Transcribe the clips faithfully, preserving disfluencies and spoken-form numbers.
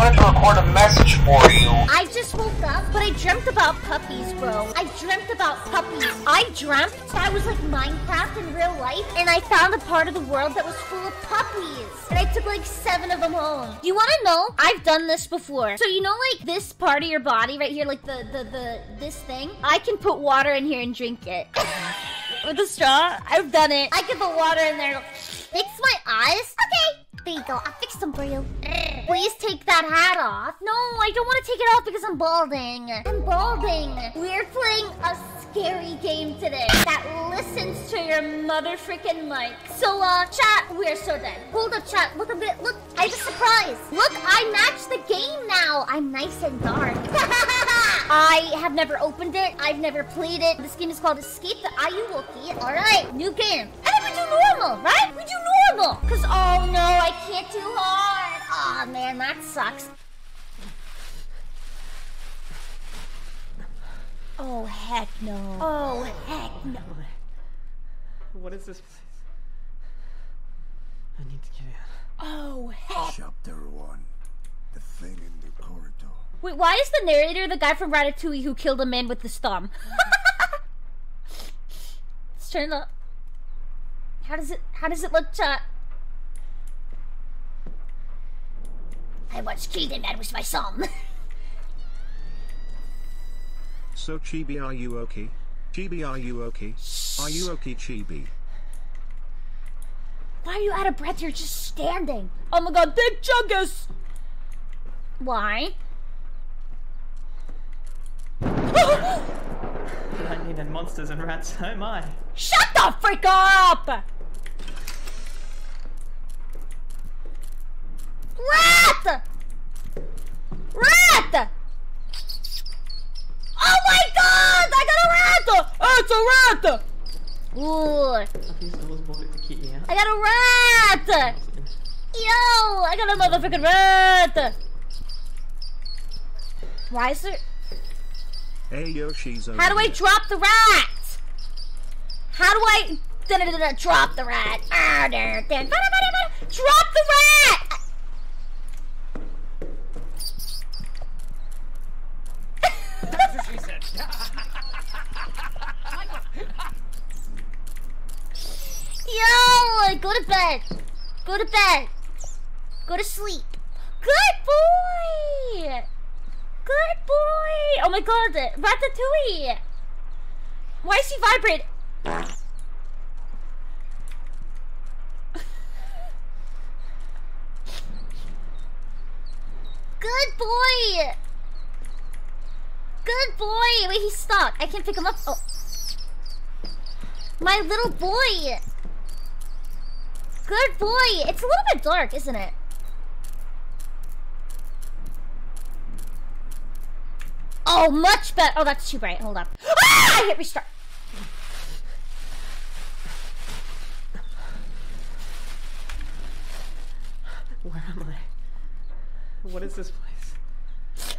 wanted to record a message for you. I just woke up, but I dreamt about puppies, bro. I dreamt about puppies. I dreamt that I was like Minecraft in real life, and I found a part of the world that was full of puppies. And I took like seven of them home. Do you want to know? I've done this before. So you know like this part of your body right here, like the, the, the, this thing? I can put water in here and drink it. With a straw? I've done it. I can put water in there. Fix my eyes? Okay. There you go. I'll fix them for you. Please take that hat off. No, I don't want to take it off because I'm balding. I'm balding. We're playing a scary game today that listens to your mother freaking mic. So, uh, chat, we're so dead. Hold up, chat. Look a bit. Look, I have a surprise. Look, I matched the game now. I'm nice and dark. I have never opened it. I've never played it. This game is called Escape the Ayuwoki. All right, new game. And then we do normal, right? We do normal. Because, oh no, I can't do hard. Oh man, that sucks. Oh heck no. Oh heck no. What is this place? I need to get out. Oh heck. Chapter one. The thing in the corridor. Wait, why is the narrator the guy from Ratatouille who killed a man with his thumb? Let's turn it up. How does it how does it look, chat? I once killed a man with my thumb. So Chibi, are you okay? Chibi, are you okay? Are you okay, Chibi? Why are you out of breath? You're just standing. Oh my god, Big Chungus! Why? I needed monsters and rats, oh my. Shut the frick up! Rat! Rat! Oh my god! I got a rat! It's a rat! Ooh. I think someone's bought it to keep me out. I got a rat! Yo! I got a motherfucking rat! Why is there... Hey Yoshi's over How do I here. drop the rat? How do I... Da -da -da -da, drop the rat? Ah, there, there. Ba -da -ba -da -ba. Drop the rat! That's what she said. Yo! Go to bed. Go to bed. Go to sleep. Good boy! Good boy! Oh my god, Ratatouille! Why is he vibrating? Good boy! Good boy! Wait, he's stuck. I can't pick him up. Oh. My little boy! Good boy! It's a little bit dark, isn't it? Oh, much better. Oh, that's too bright. Hold up. Ah! I hit restart. Where am I? What is this place?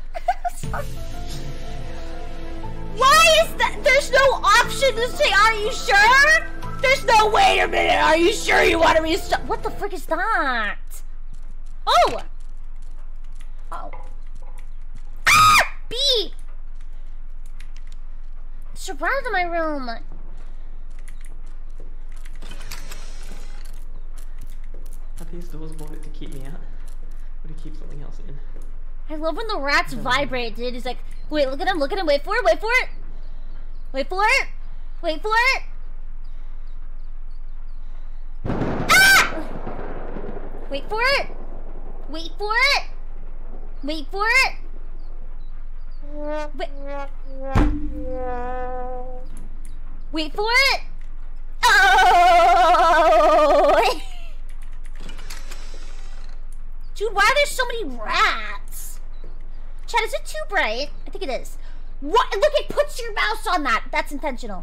Why is that? There's no option to say, are you sure? There's no, wait a minute, are you sure you want to restart? What the frick is that? Oh! Oh. Ah! B! Surrounded my room. I think these doors bought it to keep me out. But to keep something else in. I love when the rats vibrate, dude. He's like, wait, look at him, look at him, wait for it, wait for it. Wait for it. Wait for it. Ah! Wait for it. Wait for it. Wait for it. Wait. Wait for it. Oh! Dude, why are there so many rats? Chad, is it too bright? I think it is. What? Look, it puts your mouse on that. That's intentional.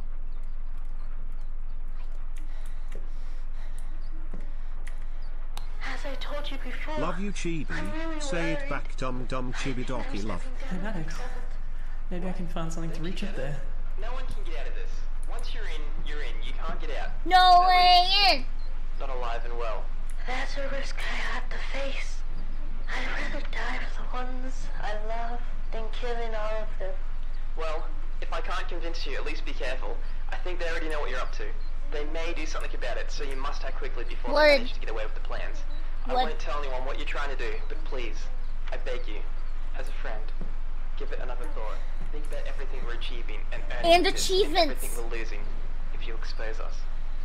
As I told you before. Love you, Chibi. Really Say it back, dum dum chibidoki love. I know. Maybe I can find something to reach up there. No one can get out of this. Once you're in, you're in. You can't get out. No way in. alive and well. That's a risk I have to face. I'd rather die with the one animals I love than killing all of them. Well, if I can't convince you, at least be careful. I think they already know what you're up to. They may do something about it, so you must act quickly before Word. they manage to get away with the plans. I Word. won't tell anyone what you're trying to do, but please, I beg you, as a friend, give it another thought. Think about everything we're achieving and earning And this, achievements. and everything we're losing if you expose us.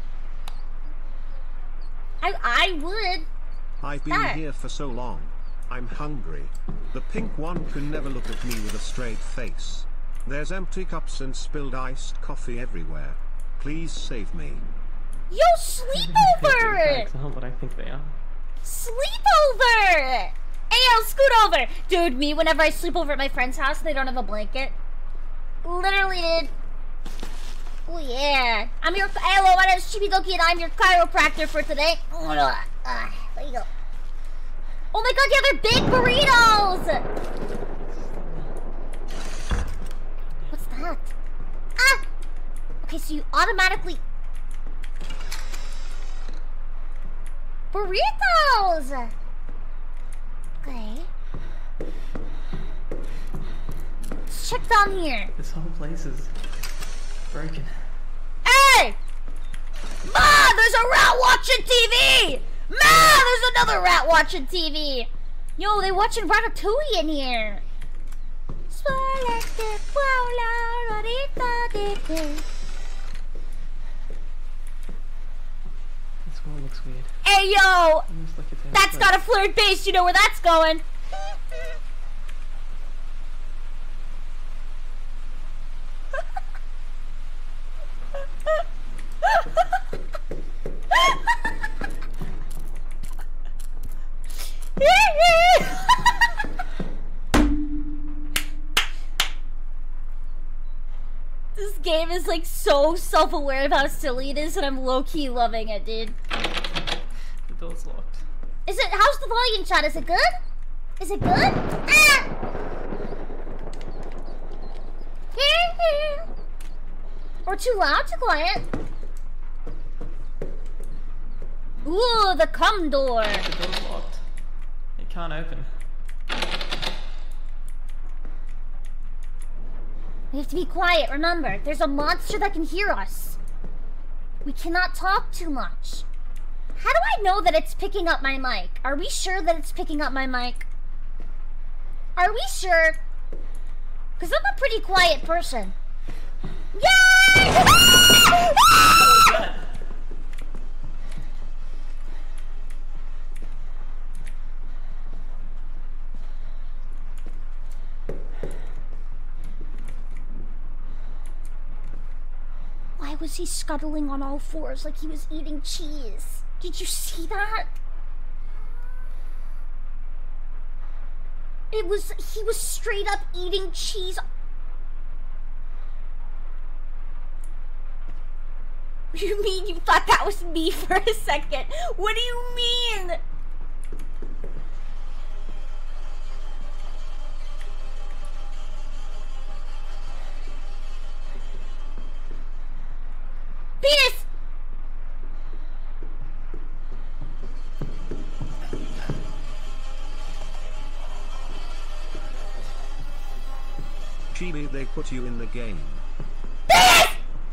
I I would. I've been Ah. here for so long. I'm hungry. The pink one can never look at me with a straight face. There's empty cups and spilled iced coffee everywhere. Please save me. Yo, They're sleepover! facts, not what I think they are. Sleepover! Hey, yo, scoot over! Dude, me, whenever I sleep over at my friend's house and they don't have a blanket. Literally, dude. Oh, yeah. I'm your... Hello, my name's Chibi Doki and I'm your chiropractor for today. Uh, there you go. Oh my god, yeah, they're big burritos! What's that? Ah! Okay, so you automatically... Burritos! Okay. Let's check down here. This whole place is broken. Hey! Ma, there's a rat watching T V! Ma, there's another rat watching T V! Yo, they watching Ratatouille in here. This one looks weird. Hey, yo! Almost like it's That's got a flared base, you know where that's going. This game is like so self-aware of how silly it is, and I'm low-key loving it, dude. The door's locked. Is it? How's the volume, chat? Is it good? Is it good? Ah! Or too loud? Too quiet? Ooh, the cum door. The door's locked. It can't open. We have to be quiet, remember. There's a monster that can hear us. We cannot talk too much. How do I know that it's picking up my mic? Are we sure that it's picking up my mic? Are we sure? Because I'm a pretty quiet person. Yay! Why was he scuttling on all fours like he was eating cheese? Did you see that? It was, he was straight up eating cheese. You mean you thought that was me for a second? What do you mean? Penis! Chibi, they put you in the game. Penis!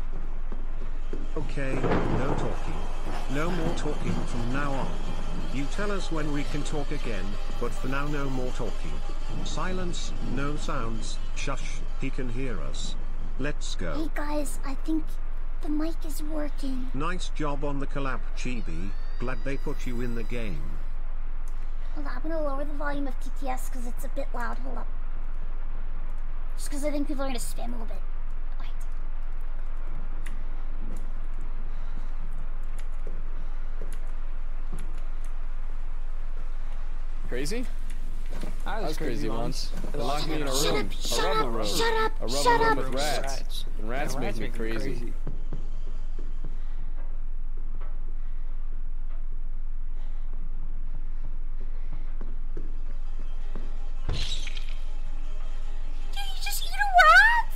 Okay, no talking. No more talking from now on. You tell us when we can talk again, but for now no more talking. Silence, no sounds, shush, he can hear us. Let's go. Hey guys, I think the mic is working. Nice job on the collab, Chibi. Glad they put you in the game. Hold on, I'm gonna lower the volume of T T S because it's a bit loud. Hold up. Just because I think people are gonna spam a little bit. Wait. Crazy? I was, crazy, once. They locked me in a Shut room. up, a shut rubber up, room. shut up, a rubber shut room up. with rats. Rats. And rats And make rats me make me crazy. crazy. Did you just eat a rat?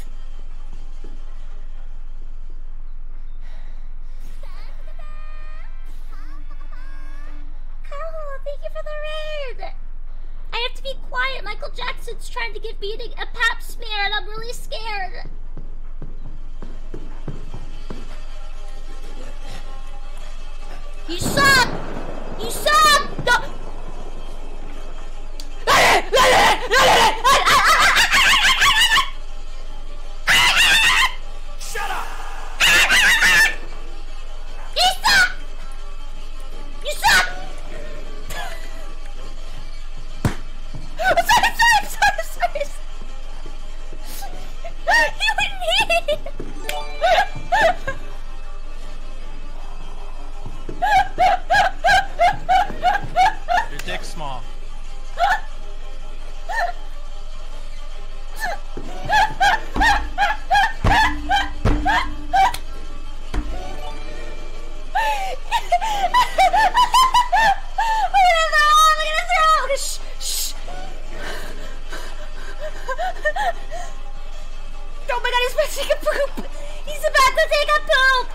Carl, thank you for the raid. I have to be quiet quiet. Michael Jackson's trying to give me a pap smear and I'm really scared. You suck! You suck! No! Shut up! You suck! You suck! I'm sorry, I'm sorry, I'm sorry, I'm sorry. You and me! Your dick's small. Shh, shh. Oh my god, he's about to take a poop! He's about to take a poop!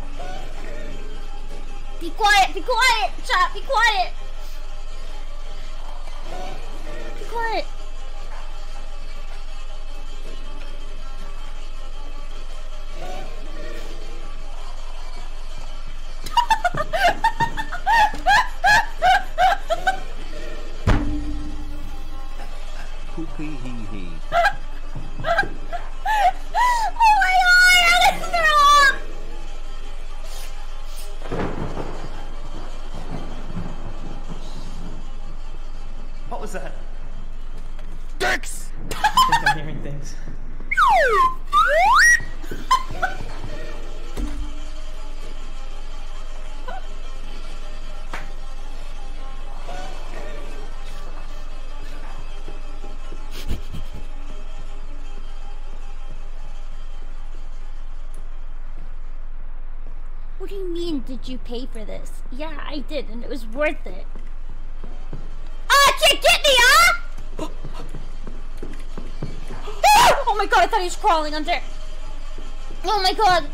Be quiet, be quiet, chat, be quiet! Be quiet. Poopy hee hee. Oh my god, I'm gonna throw up! What was that? Dicks! I think I'm hearing things. What do you mean, did you pay for this? Yeah, I did, and it was worth it. Ah, can't get me, huh? Oh my god, I thought he was crawling under. Oh my god.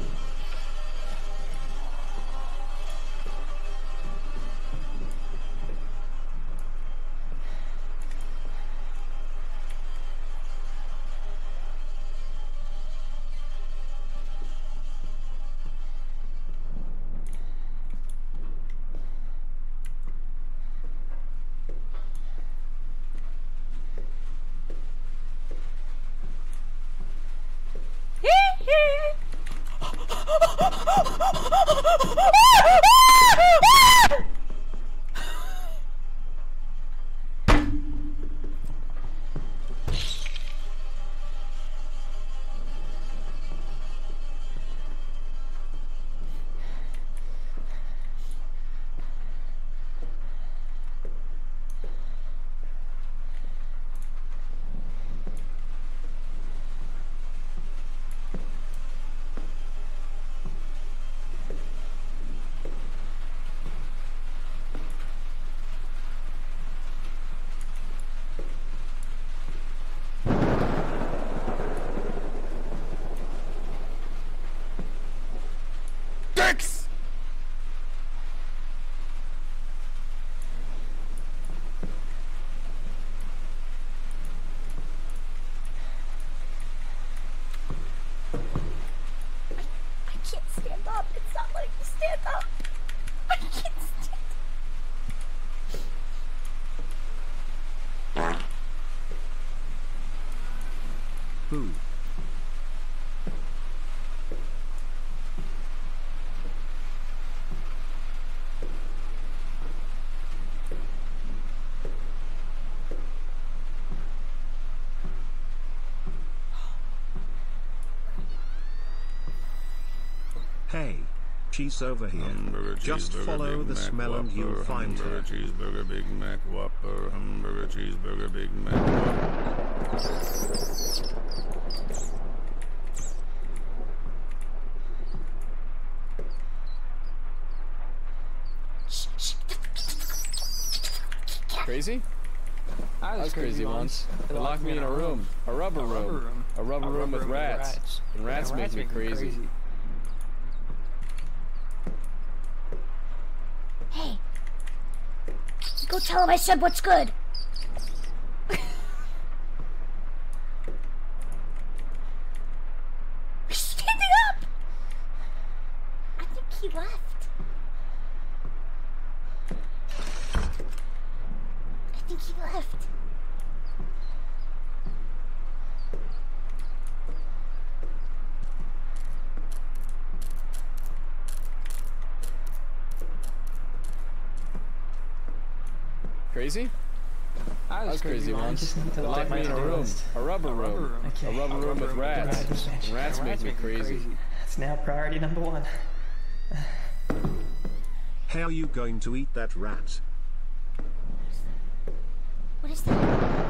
Dicks! I can't stand up. It's not letting me stand up. I can't stand up. Boo. Hey, she's over here. Hamburger, Just cheeseburger, follow Big the Mac, smell and you'll Whopper, find her. Hamburger, cheeseburger, Big Mac, Whopper, hamburger, cheeseburger, Big Mac, Crazy? I was, crazy once. They locked me in a room. A rubber room. A rubber room with rats. And rats make me crazy. Hey. Go tell him I said what's good. think he left. Crazy? I was, crazy once. They locked me in a room. A rubber room. Okay. A rubber room with rats. And rats make me crazy. It's now priority number one. How are you going to eat that rat? What is that?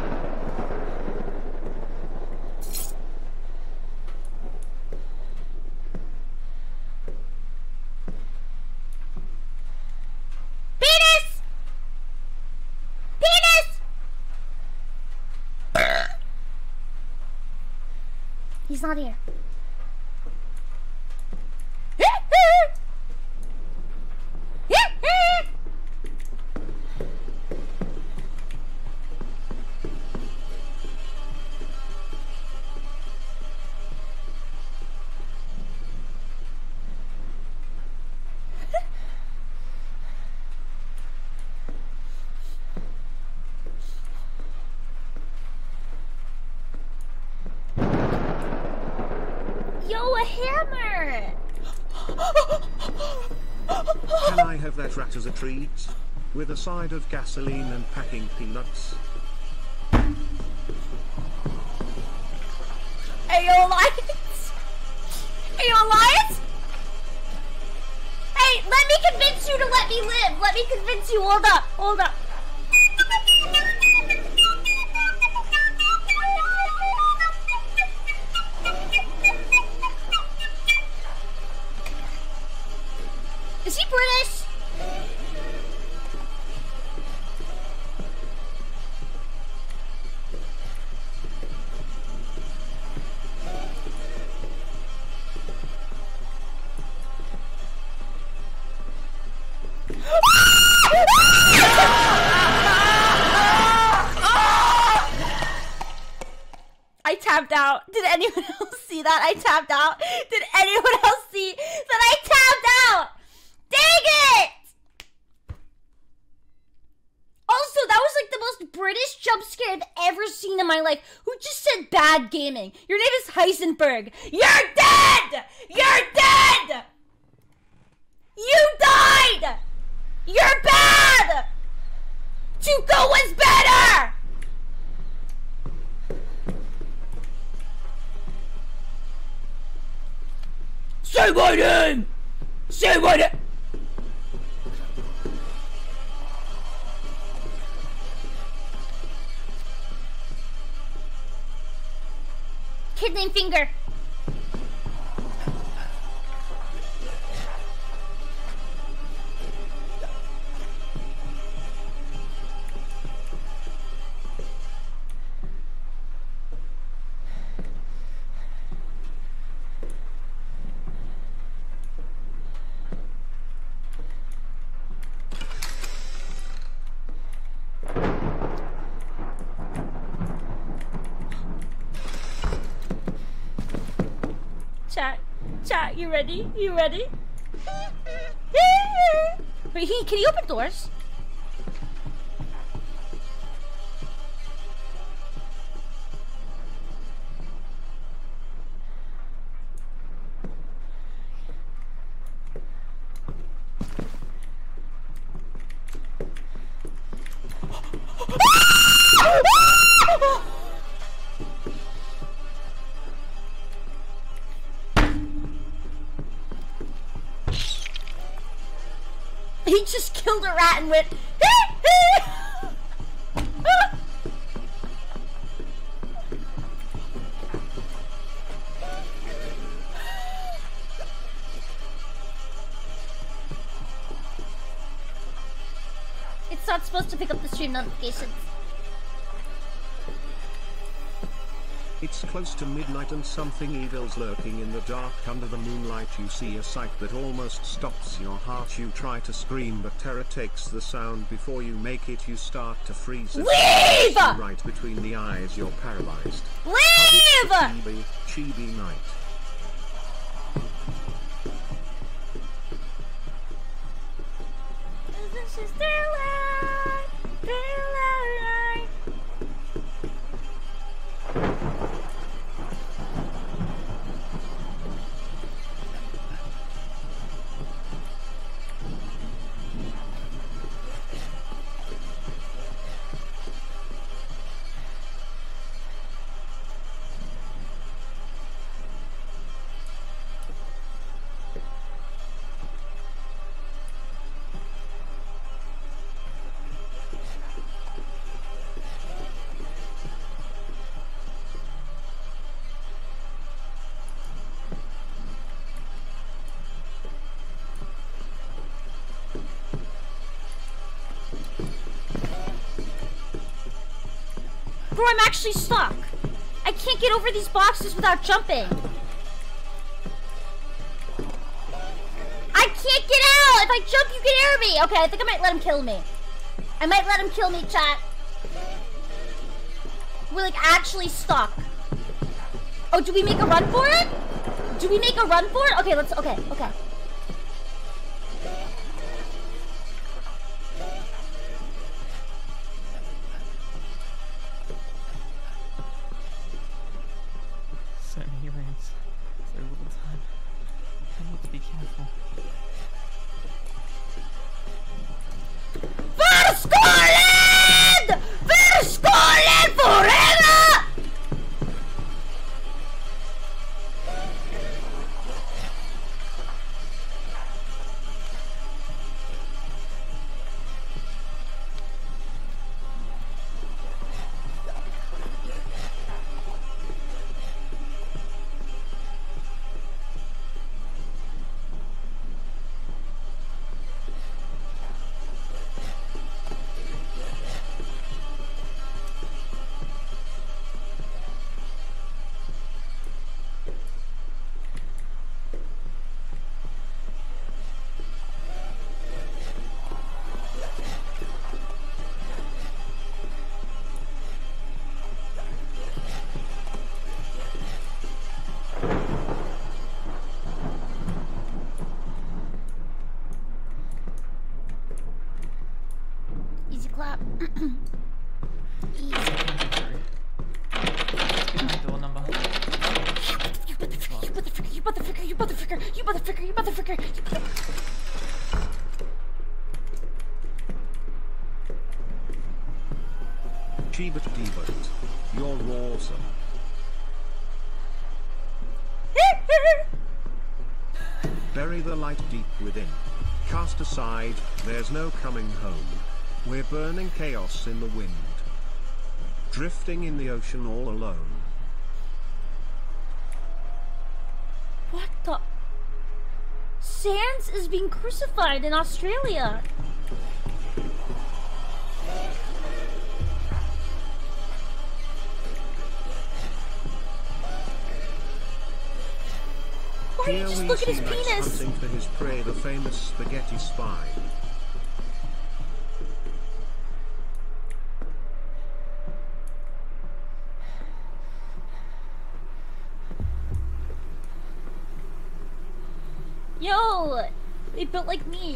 Penis! Penis! He's not here. Yo, a hammer! Can I have that rat as a treat? With a side of gasoline and packing peanuts? Ayo, Alliance! Ayo, Alliance! Hey, let me convince you to let me live! Let me convince you! Hold up! Hold up! Is he British? I tapped out. Did anyone else see that? I tapped out. Did anyone else see that I tapped out? Dang it! Also, that was like the most British jump scare I've ever seen in my life. Who just said bad gaming? Your name is Heisenberg. You're dead! You're dead! You died! You're bad! Tuco was better! Say my name! Say my name! Kid named Finger. Chat, chat, you ready? You ready? Wait, he, can he open doors? He just killed a rat and went. It's not supposed to pick up the stream notifications. It's close to midnight and something evil's lurking in the dark under the moonlight. You see a sight that almost stops your heart. You try to scream but terror takes the sound. Before you make it you start to freeze. Leave! Right between the eyes you're paralyzed. Leave! Chibi, Chibi night. This is their life, their life. Bro, I'm actually stuck. I can't get over these boxes without jumping. I can't get out! If I jump, you can hear me! Okay, I think I might let him kill me. I might let him kill me, chat. We're like actually stuck. Oh, do we make a run for it? Do we make a run for it? Okay, let's, okay, okay. Certain hearings. Very little time. I need to be careful. Verschollen! Verschollen forever! Easy clap. Easy. Door number. You motherfucker, you motherfucker, you motherfucker, you motherfucker, you motherfucker, you motherfucker. Cheebert Debert, you're awesome. Bury the light deep within. Cast aside, there's no coming home. We're burning chaos in the wind. Drifting in the ocean all alone. What the? Sans is being crucified in Australia. Why are you just look at his penis? Hunting for his prey, the famous spaghetti spy. Yo, they built like me.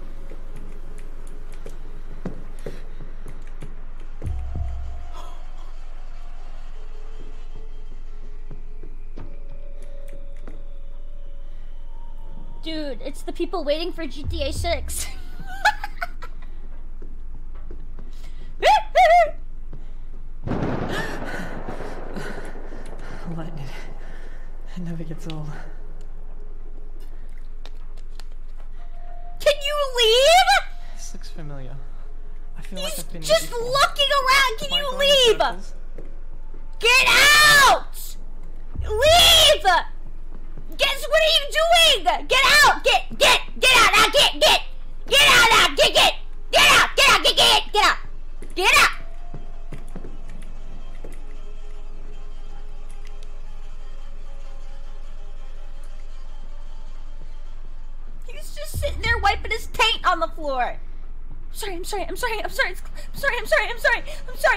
Dude, it's the people waiting for G T A six. Lightning. It never gets old. Can you leave? This looks familiar. I feel He's like I've been just here before. looking around. Can Am I you going in leave? circles? Get out! Leave! Guess what are you doing? Get out! Get get get out now! Get get get out now! Get get get out! Get out! Get get get out! Get out! He's just sitting there wiping his taint on the floor. I'm sorry. I'm sorry. I'm sorry. I'm sorry. I'm sorry. I'm sorry. I'm sorry. I'm sorry.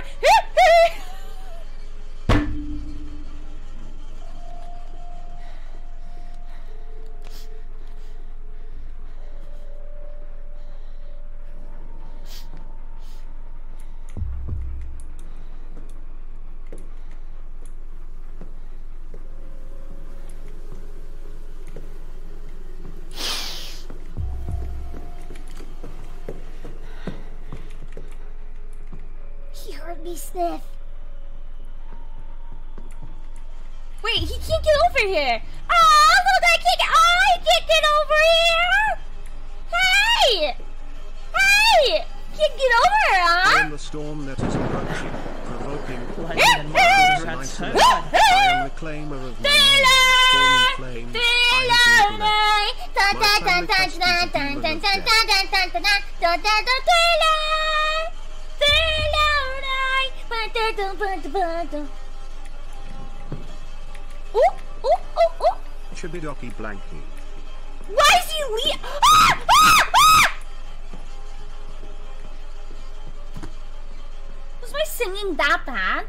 He heard me sniff. Wait, he can't get over here. Oh, look, I can't get. Oh, I can't get over here. Hey, hey, can't get over here, huh? I am the storm that is approaching, provoking. Lightning and I am the claimer of my name. Storm and flame. I am Ooh, ooh, ooh, ooh. Chibidoki Blanky. Why is he le- ah! Ah! Ah! Was my singing that bad?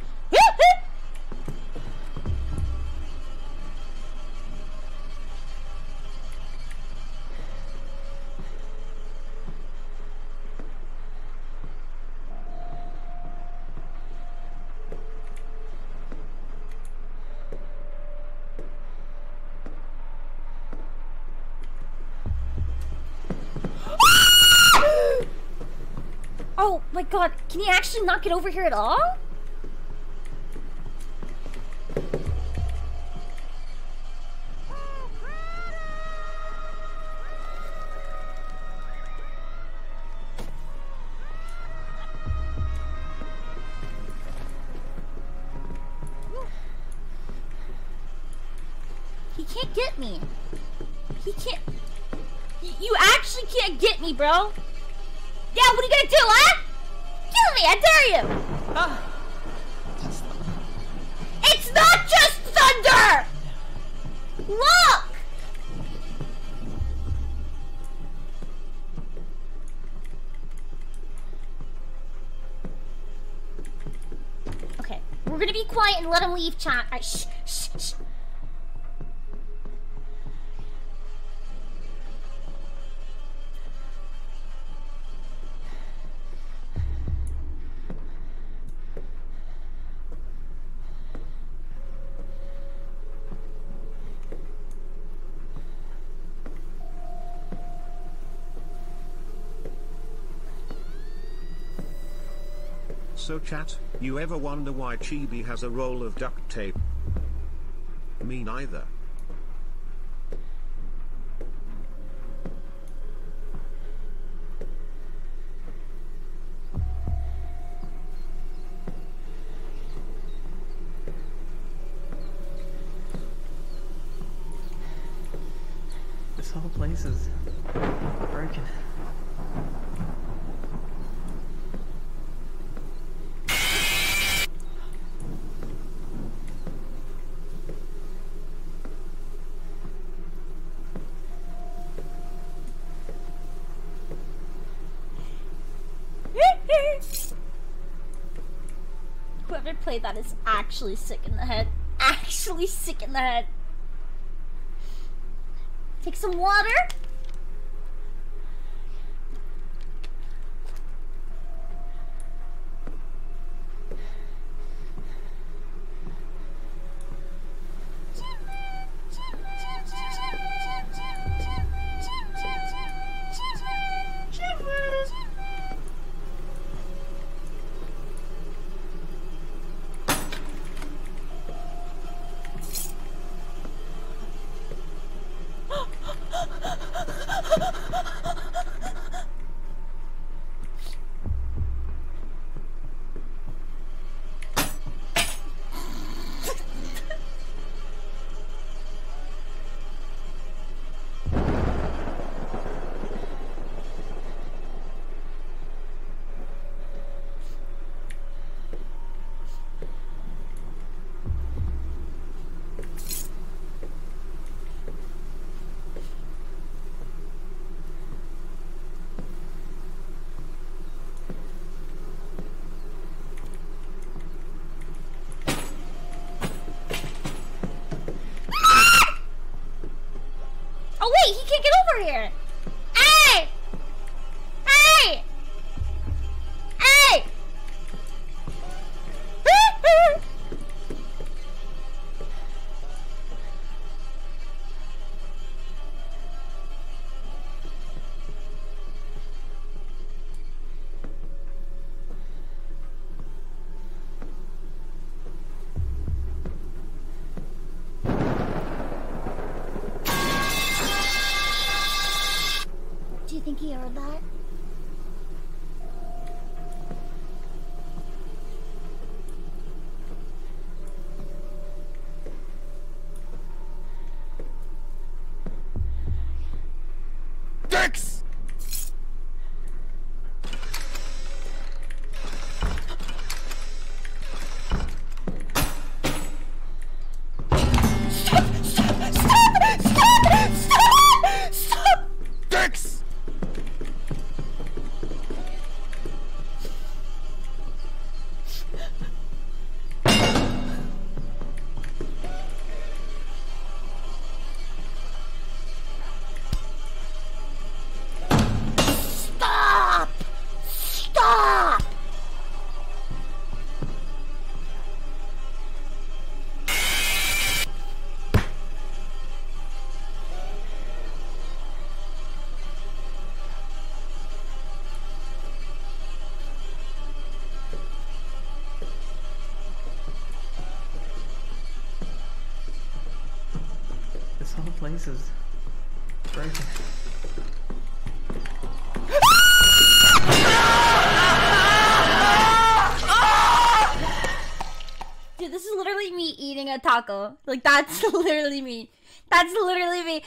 Oh my god, can he actually not get over here at all? He can't get me. He can't. Y- You actually can't get me, bro. Yeah, what are you gonna do, huh? Kill me, I dare you! Ah. It's not just thunder! Look! Okay, we're gonna be quiet and let him leave chat. Alright, shh, shh, shh. So chat, you ever wonder why Chibi has a roll of duct tape? Me neither. This whole place is broken. Whoever played that is actually sick in the head. Actually sick in the head. Take some water. Oh wait, he can't get over here. Hey! Hey! Hey! Do you think he heard that? Dicks! place is broken. Dude, this is literally me eating a taco. Like, that's literally me. That's literally me.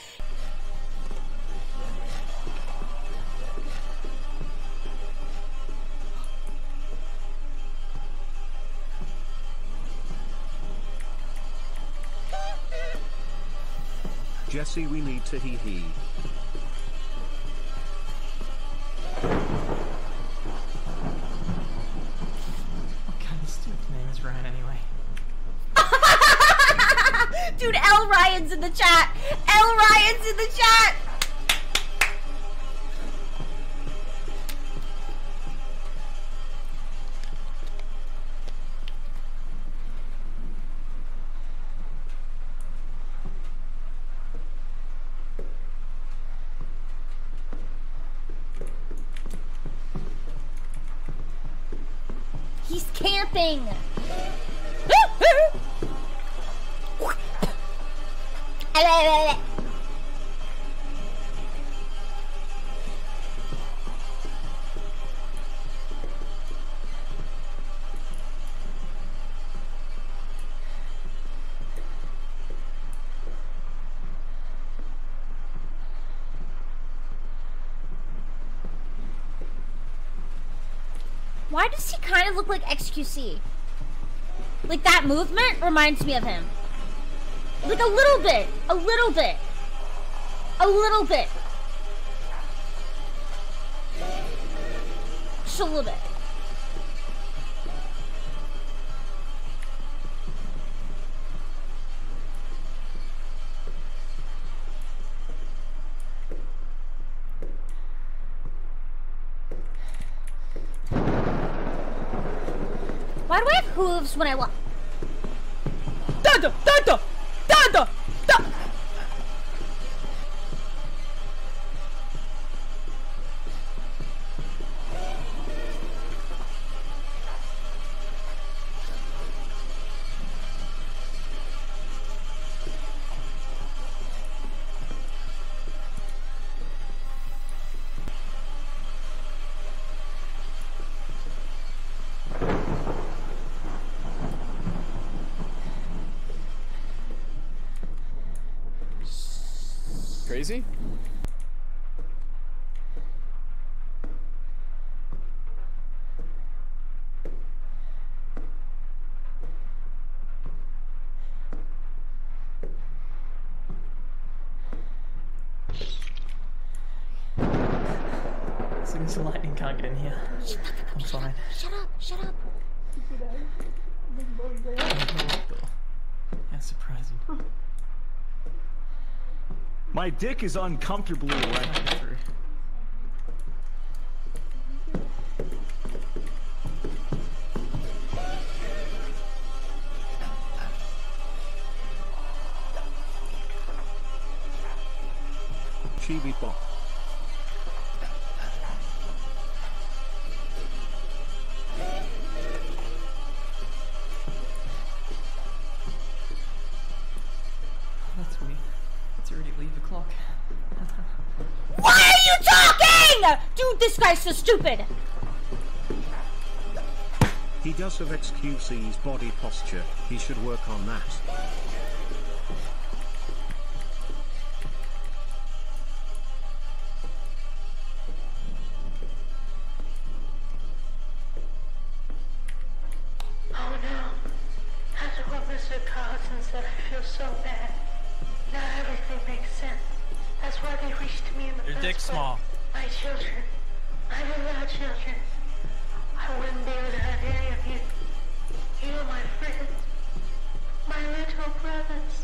Jesse, we need to hee hee. What kind of stupid name is Ryan anyway? Dude, L Ryan's in the chat. L Ryan's in the chat. He's camping. Why does he kind of look like X Q C? Like, that movement reminds me of him. Like, a little bit. A little bit. A little bit. Just a little bit. Why do I have hooves when I walk? Dada! Dada! Dada! Dada! Crazy? As soon as the lightning can't get in here, I'm fine. Shut up! Shut up! How surprising. My dick is uncomfortably erect. Chibi Bop. That's weird. It's already leave the clock. Why are you talking? Dude, this guy's so stupid. He does have X Q C's body posture. He should work on that. Oh no. After what Mister Carlson said, I feel so bad. Now everything makes sense. That's why they reached me in the Your first dick's place. small. My children. I love children. I wouldn't be able to hurt any of you. You're my friends. My little brothers.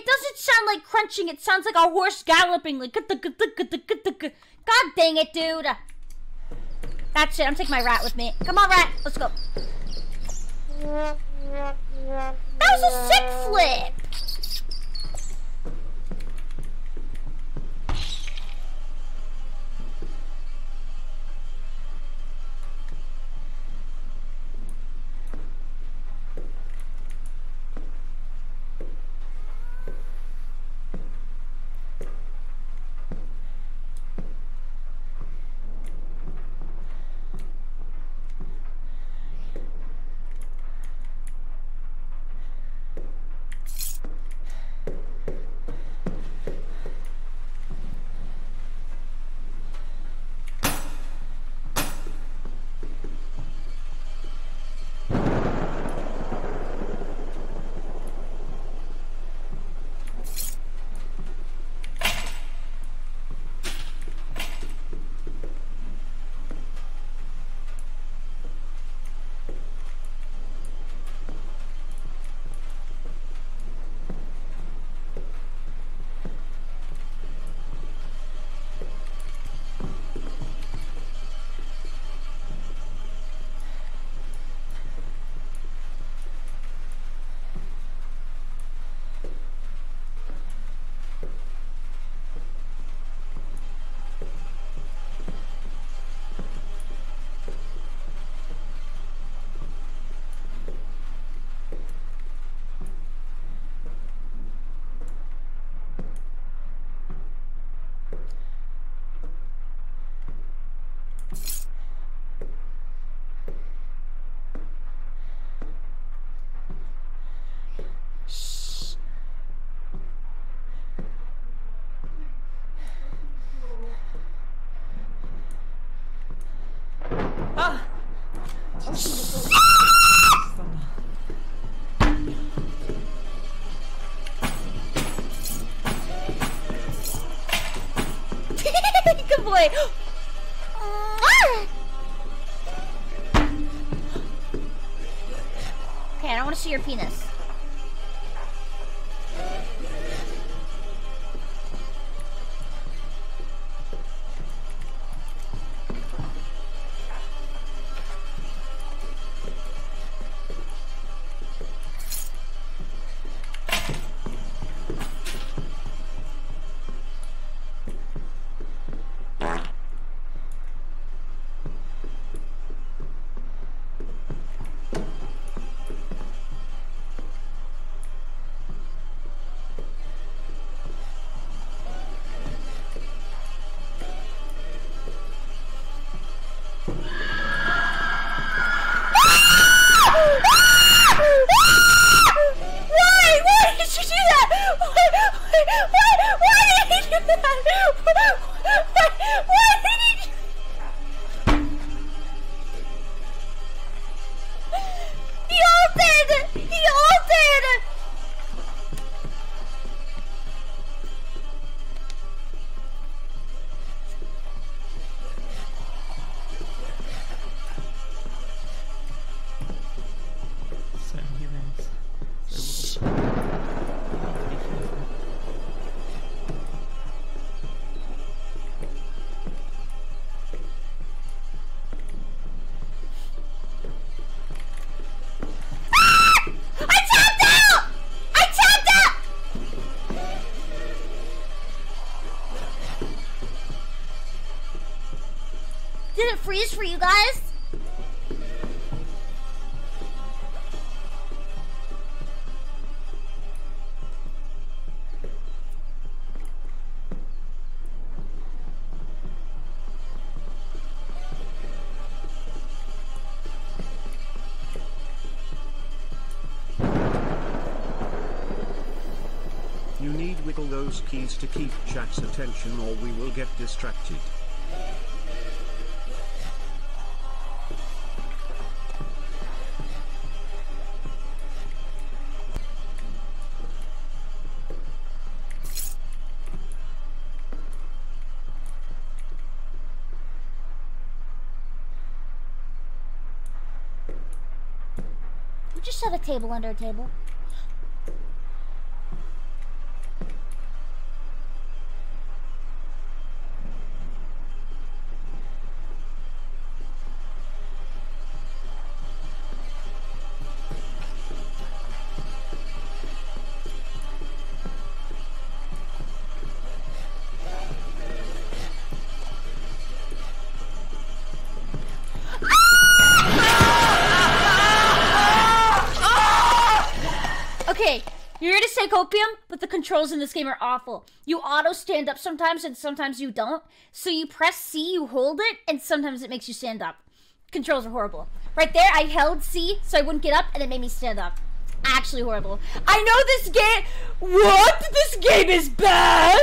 doesn't sound like crunching. It sounds like a horse galloping. Like, God dang it, dude. That's it. I'm taking my rat with me. Come on, rat. Let's go. That was a sick flip. Good boy. Okay, I don't want to see your penis. Did it freeze for you guys? You need wiggle those keys to keep chat's attention or we will get distracted. We just set a table under a table. take opium, but the controls in this game are awful. You auto stand up sometimes, and sometimes you don't. So you press C, you hold it, and sometimes it makes you stand up. Controls are horrible. Right there, I held C so I wouldn't get up, and it made me stand up. Actually horrible. I know this game. What? This game is bad.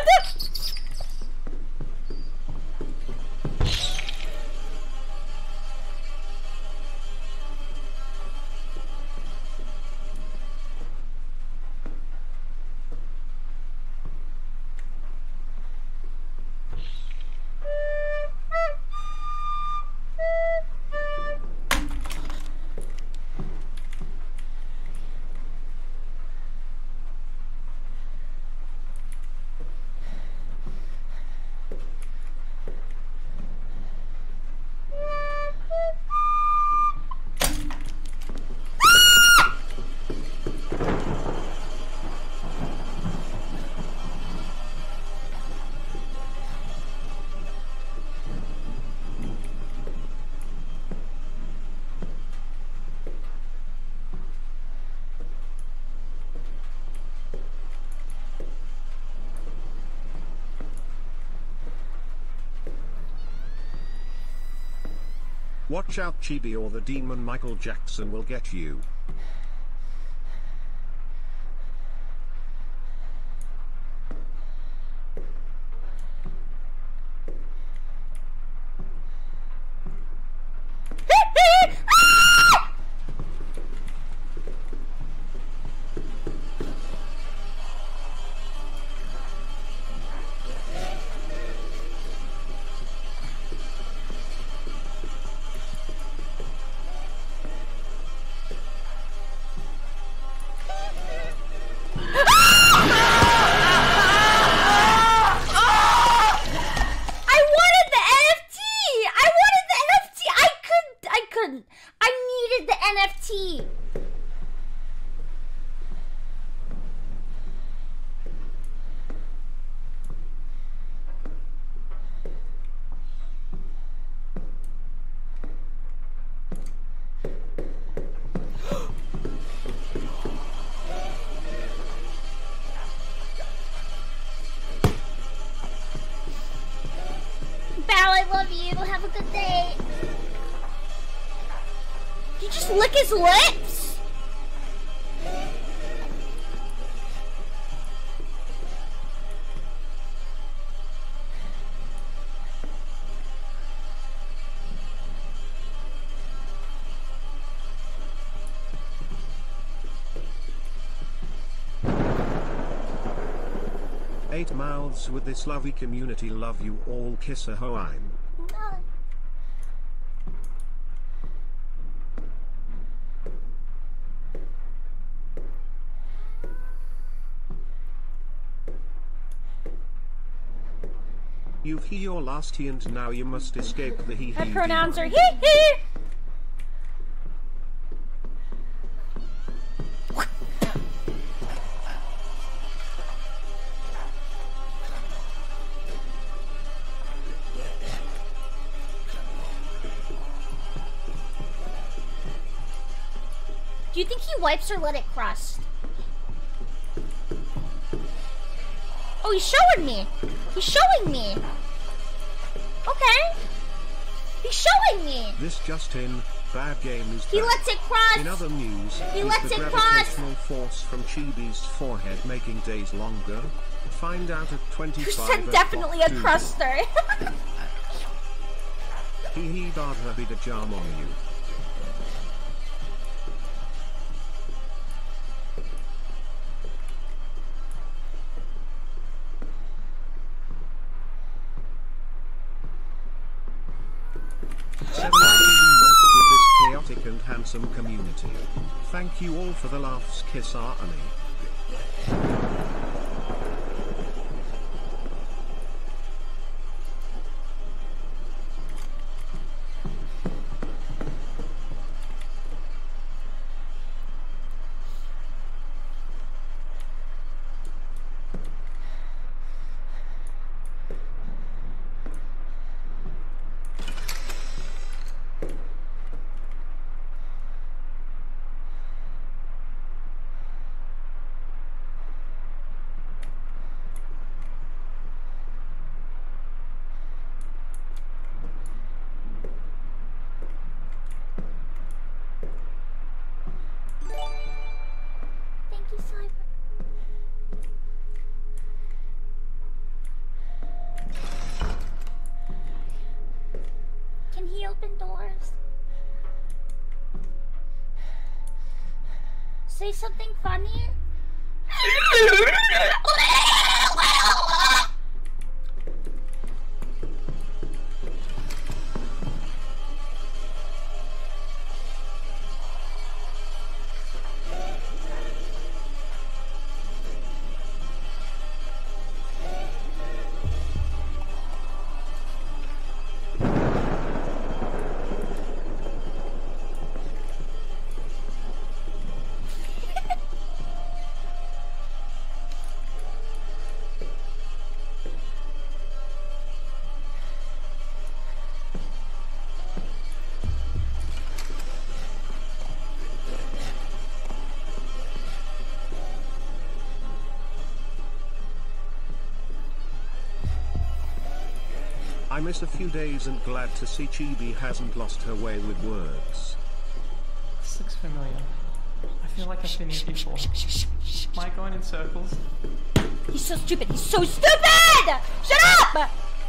Watch out, Chibi, or the demon Michael Jackson will get you. Have a good day. Did you just lick his lips? Eight mouths with this lovely community, love you all, kiss a hoime. You've he your last he and now you must escape the he he. My pronouns are he he. Do you think he wipes or let it crust? Oh, he's showing me. He's showing me. Okay. He's showing me. This just in, bad game is He back. lets it cross. In other news, He is lets the it cross. gravitational force from Chibi's forehead making days longer? Find out at twenty-five. You said definitely a cruster. He he dad have the jam on you. seventeen months with this chaotic and handsome community. Thank you all for the laughs, kiss our Annie. open doors. Say something funny. I miss a few days and glad to see Chibi hasn't lost her way with words. This looks familiar. I feel like I've seen it before. Am I going in circles? He's so stupid. He's so stupid! Shut up!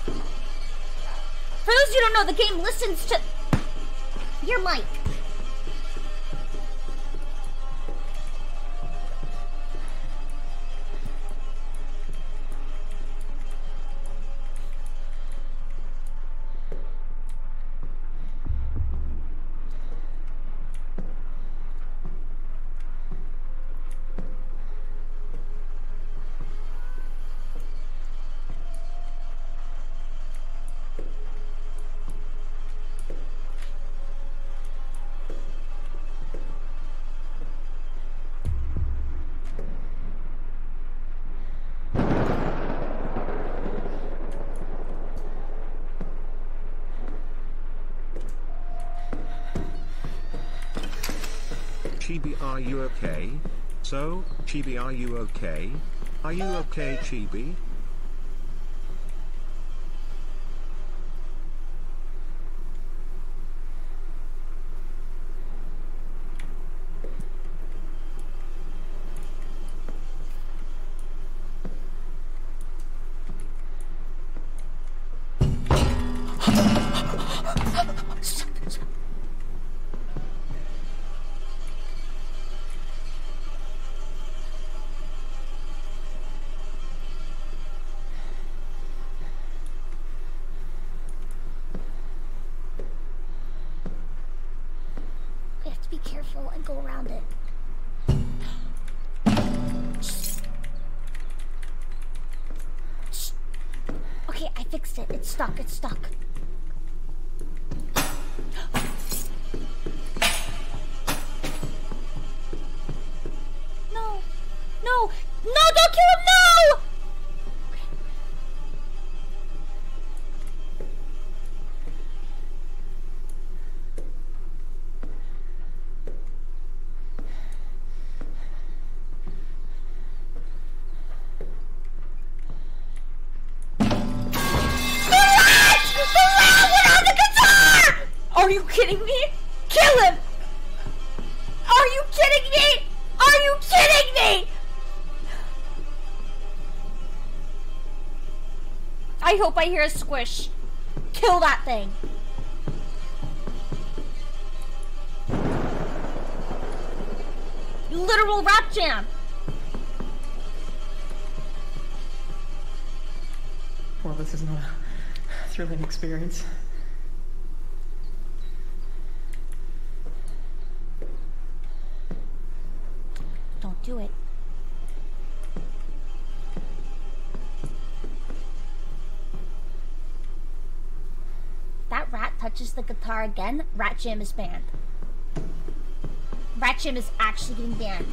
For those of you who don't know, the game listens to your mic. Chibi, are you okay? So, Chibi, are you okay? Are you okay, Chibi? And go around it. Okay, I fixed it. It's stuck. It's stuck. No. No. No, don't kill him. No! Are you kidding me? Kill him! Are you kidding me? Are you kidding me? I hope I hear a squish. Kill that thing. Literal rap jam. Well, this is not a thrilling experience. Don't do it. That rat touches the guitar again, Rat Jam is banned. Rat Jam is actually getting banned.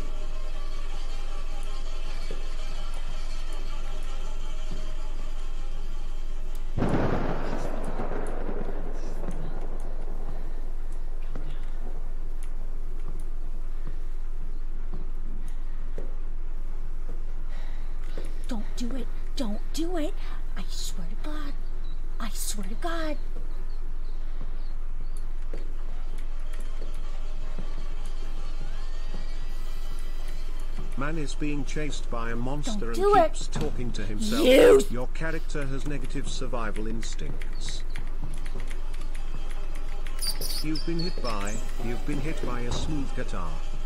Don't do it. Don't do it. I swear to God. I swear to God. Man is being chased by a monster and do keeps it. talking to himself. You. Your character has negative survival instincts. You've been hit by, you've been hit by a smooth guitar.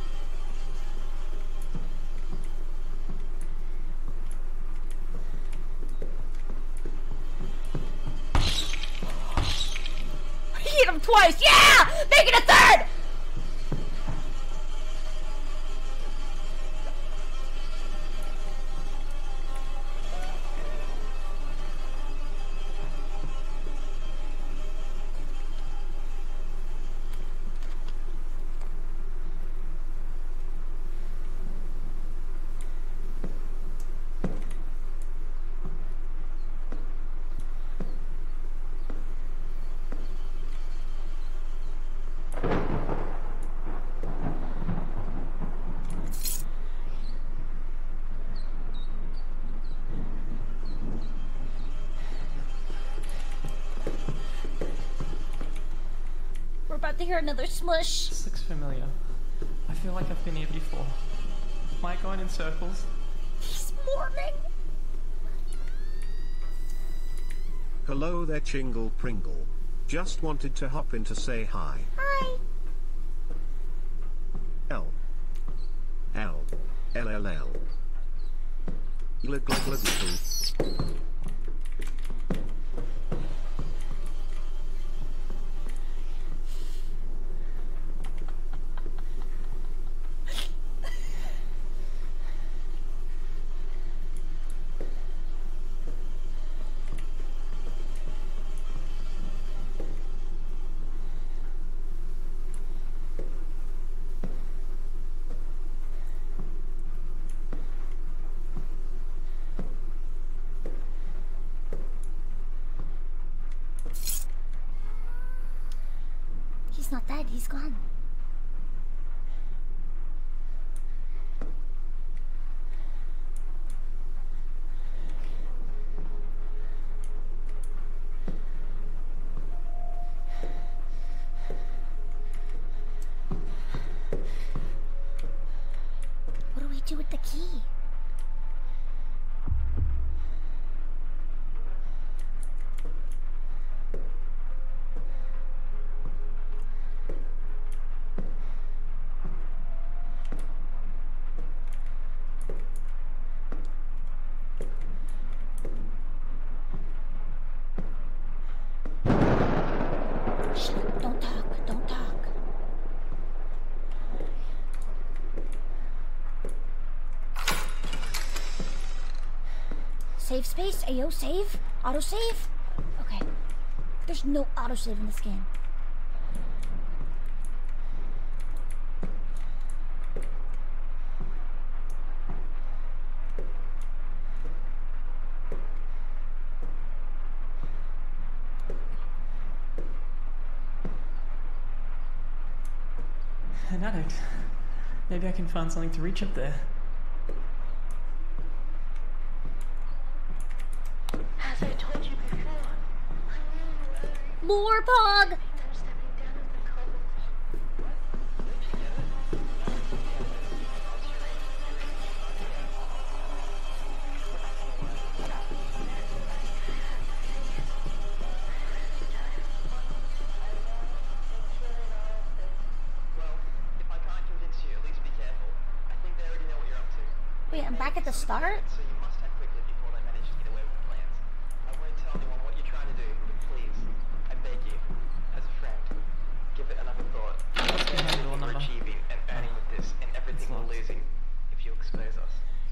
Hit him twice! Yeah! Make it a third! We're about to hear another smush. This looks familiar. I feel like I've been here before. Am I going in circles? He's mourning. Hello there, Chingle Pringle. Just wanted to hop in to say hi. Hi. L. L. L L L. Glug glug glug glug. He's not dead, he's gone. What do we do with the key? Shut up, don't talk, don't talk. Save space? Ayo, save? Auto save? Okay. There's no auto save in this game. An addict. Maybe I can find something to reach up there. As I told you before, I knew you were. Lure Pog! I'm stepping down in the cold. Wait, I'm back at the start? So you must act quickly before they manage to get away with the plans. I won't tell anyone what you're trying to do, but please, I beg you, as a friend, give it another thought. Everything we're achieving and earning with this, and everything we're losing, if you expose us.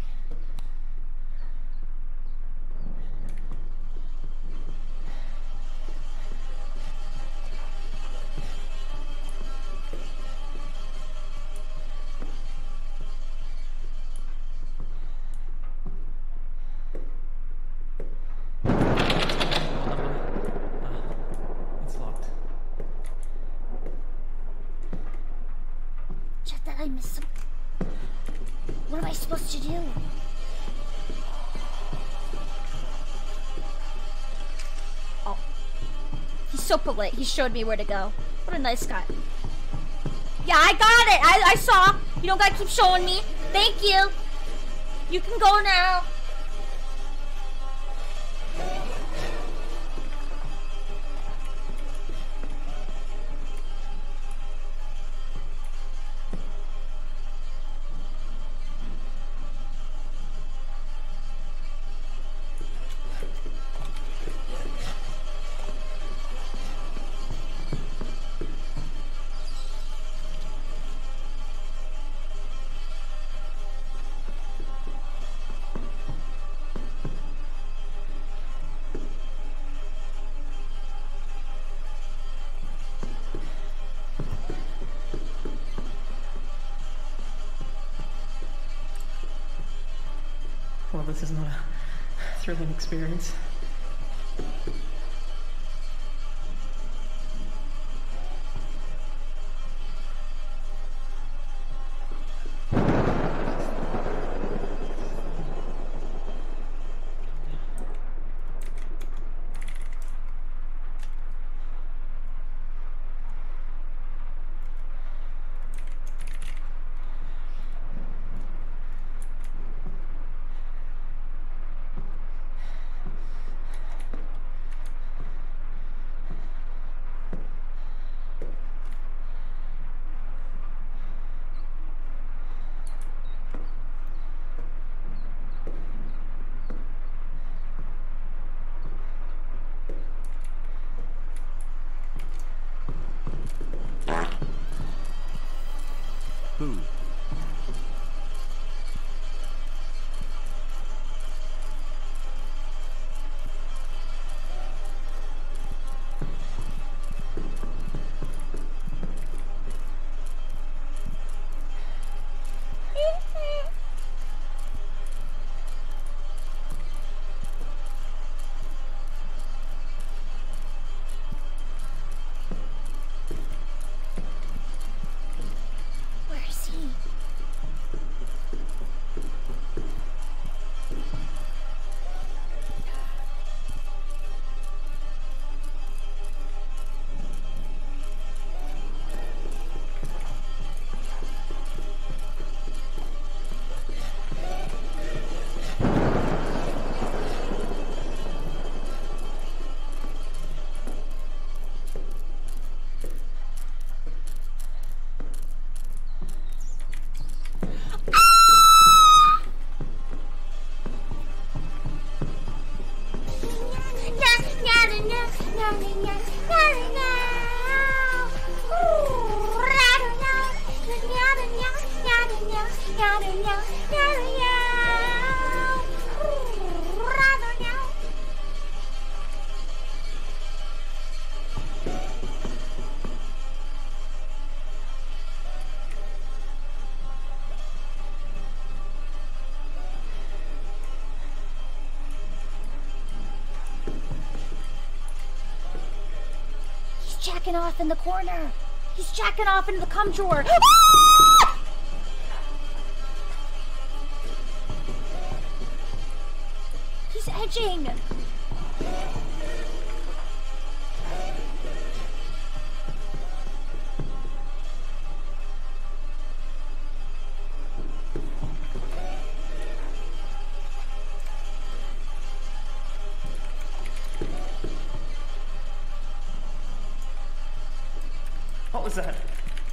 It's locked. Check that I missed some. What am I supposed to do? Oh. He's so polite. He showed me where to go. What a nice guy. Yeah, I got it. I, I saw. You don't gotta keep showing me. Thank you. You can go now. well, this is not a thrilling experience. Who? Jacking off in the corner. He's jacking off into the cum drawer. He's edging. What was that?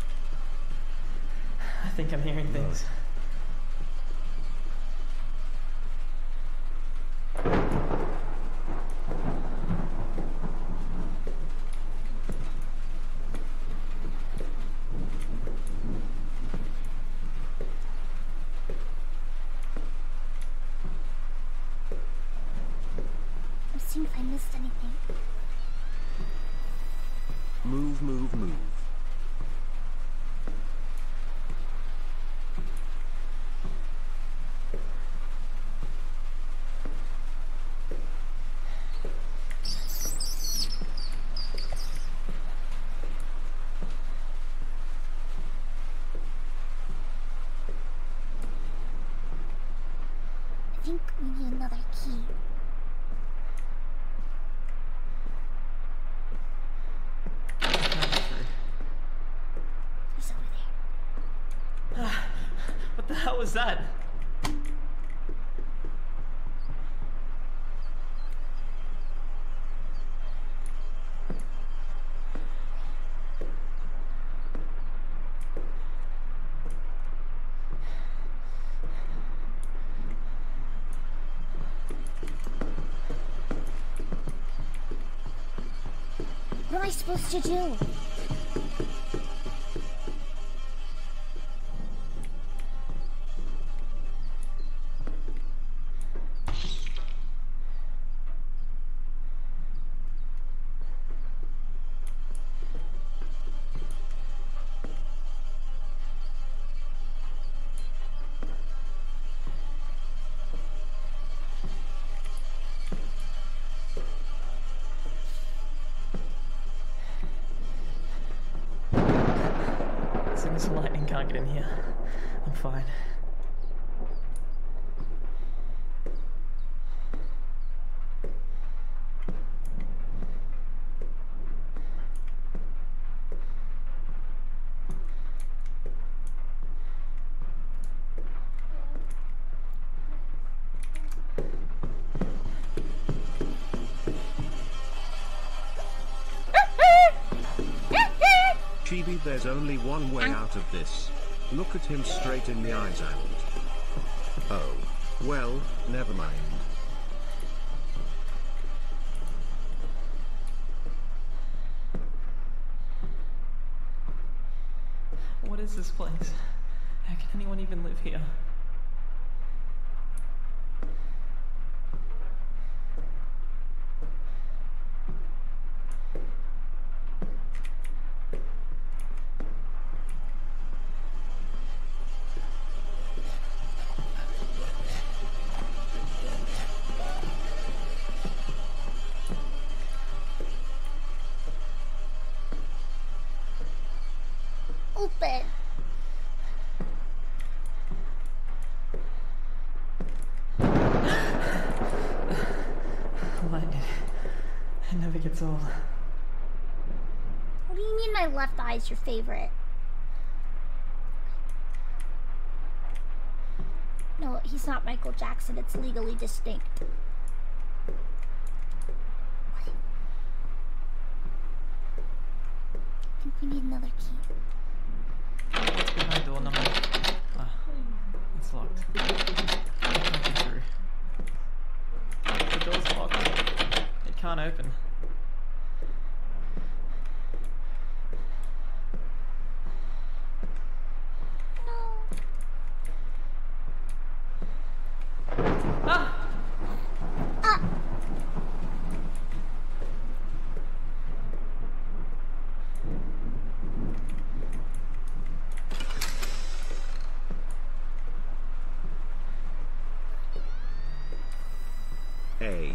I think I'm hearing things. I'm seeing if I missed anything. Move, move, move. I think we need another key. He's over there. What the hell was that? What am I supposed to do? get in here. I'm fine. Chibi, there's only one way out of this. Look at him straight in the eyes and... Oh. Well, never mind. What is this place? How can anyone even live here? Open. Blinded. It never gets old. What do you mean my left eye is your favorite? No, he's not Michael Jackson. It's legally distinct. I think we need another key. What's behind door number? Ah, it's locked. I can't get through. The door's locked. It can't open. Ah! Ah! A.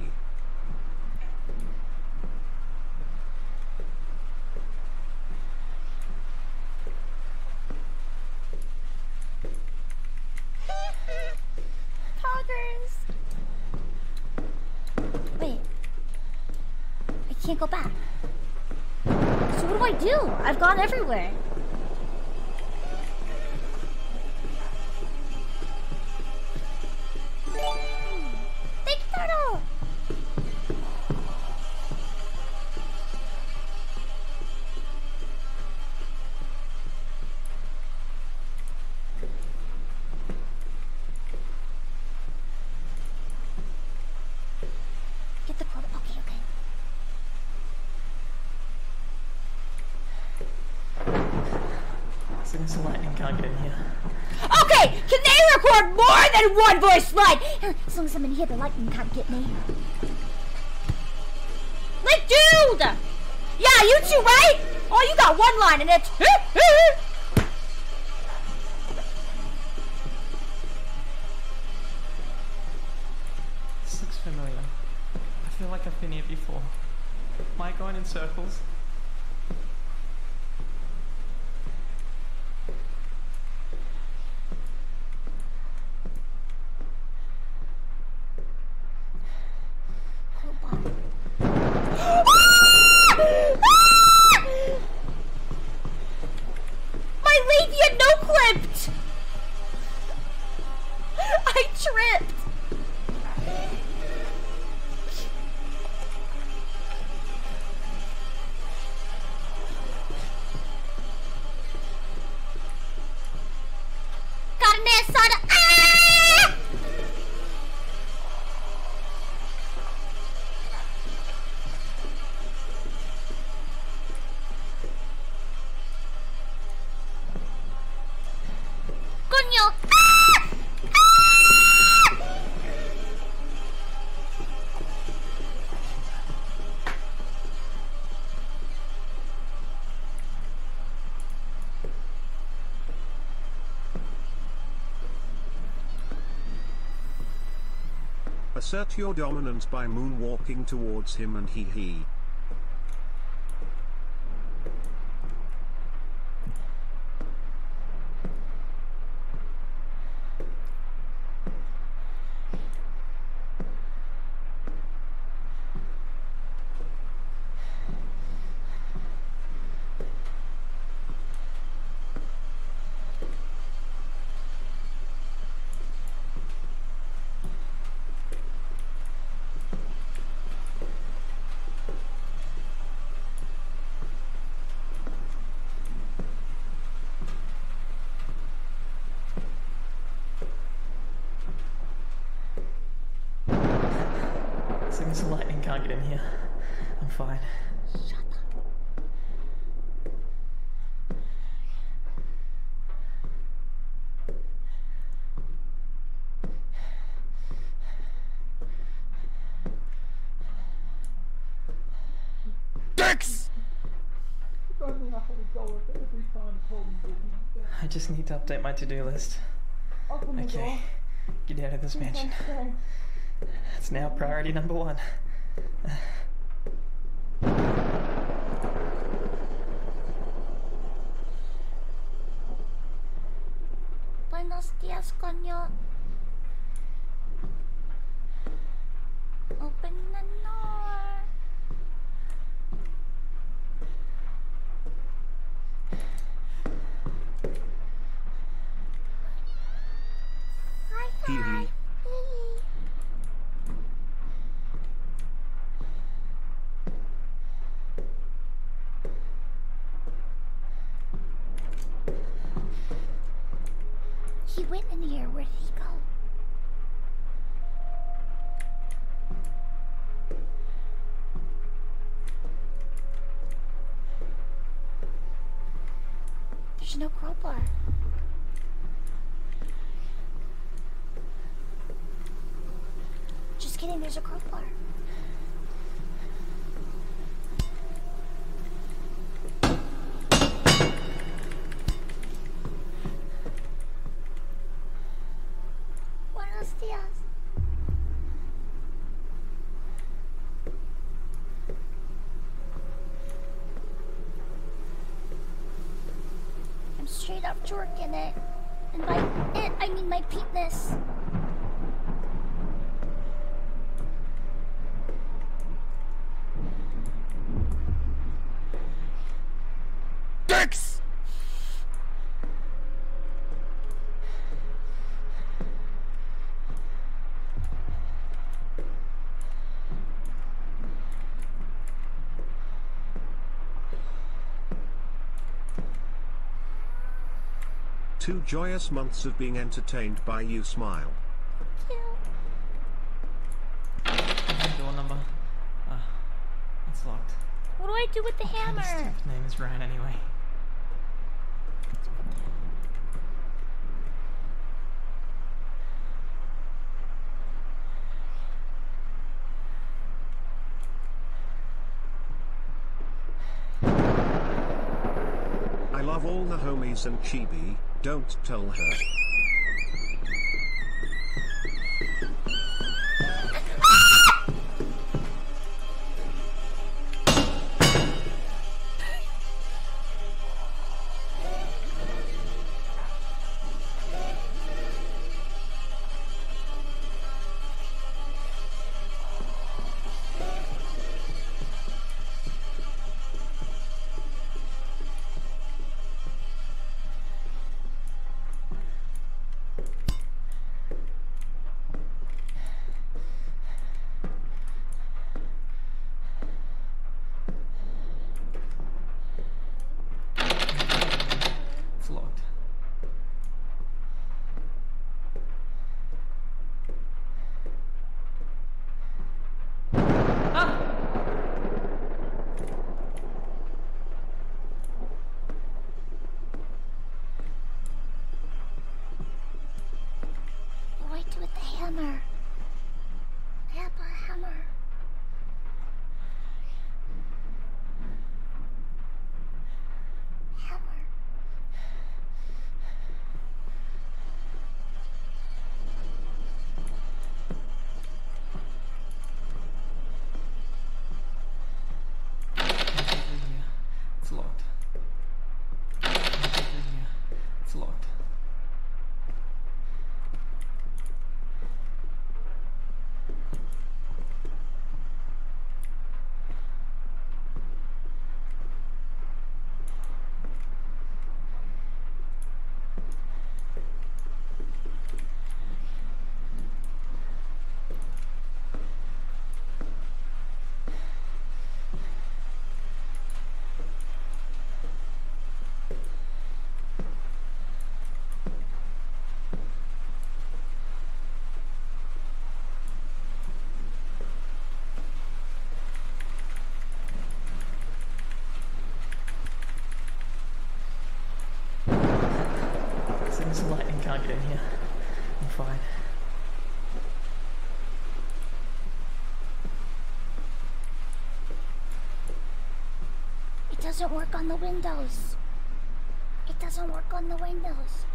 Poggers. Wait. I can't go back. So what do I do? I've gone everywhere. Thank you, Turtle! Get the code. Okay, okay. So this lightning can't get in here. Okay, can they record more than one voice line? As long as I'm in here, the lightning can't get me. Like, dude! Yeah, you two, right? Oh, you got one line and it's... This looks familiar. I feel like I've been here before. Am I going in circles? My labia no-clipped! I tripped! Got an ass on a- ah! Coño! Ah! Ah! Assert your dominance by moonwalking towards him and he he. long as the lightning can't get in here, I'm fine. Shut up. Dicks! I just need to update my to-do list. Okay, get out of this mansion. It's now priority number one. Buenos dias, coño. Open the door. Hi, Hee hi. hee. He went in here. Where did he go? There's no crowbar. Just kidding, there's a crowbar. Buenos dias. I'm straight up jorking it. And by it, I mean my penis. Dicks! Two joyous months of being entertained by you. Smile. Door number. Ah, it's locked. What do I do with the hammer? His name is Ryan anyway. I love all the homies and Chibi, don't tell her. get in here. I'm fine. It doesn't work on the windows. It doesn't work on the windows.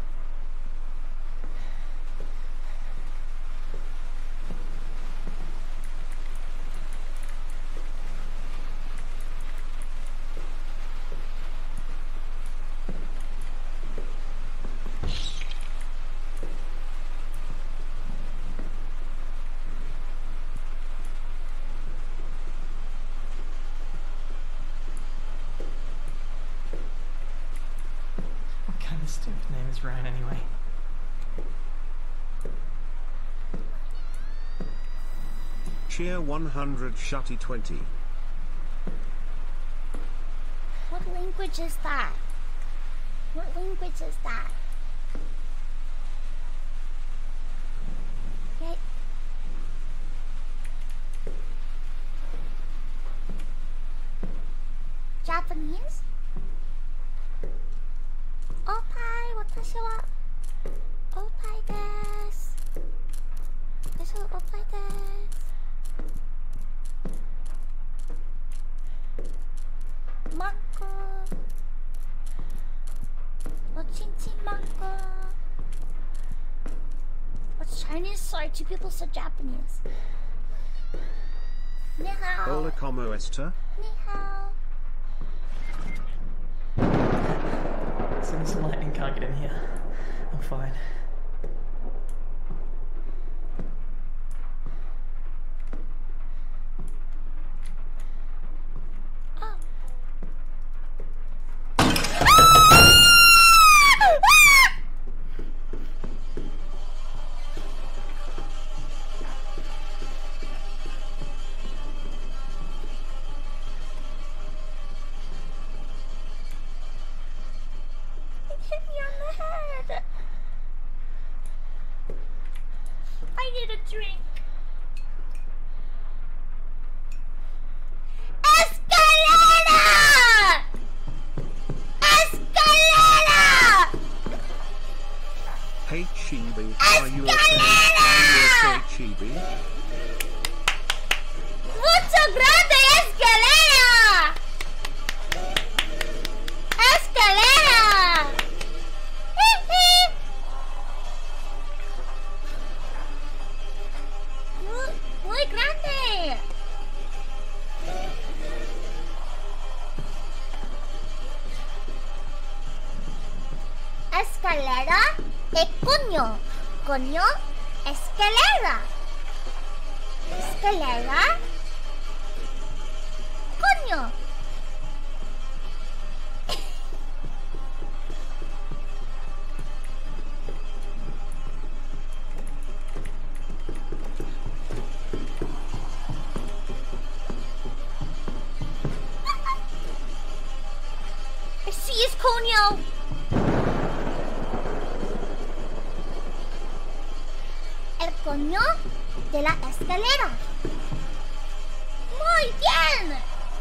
Stupid name is Ryan anyway. Cheer one hundred Shutty twenty. What language is that? What language is that? Okay. Japanese? Opai, watashi wa opai desu. Watashi wa opai desu. Mango. Ochinchin mango. What's Chinese? Sorry, two people said Japanese. Ni hao. Hola como esta? Ni hao. Since the lightning can't get in here, I'm fine. Oh. Hit me on the head. I need a drink. Escalera! Escalera! Hey Chibi, are you okay? Are you okay, Chibi? Mucho grande escalera! Escalera! Muy, muy grande. Escalera de coño. Coño, escalera. Escalera. Coño. Así es, coño. El coño de la escalera. Muy bien.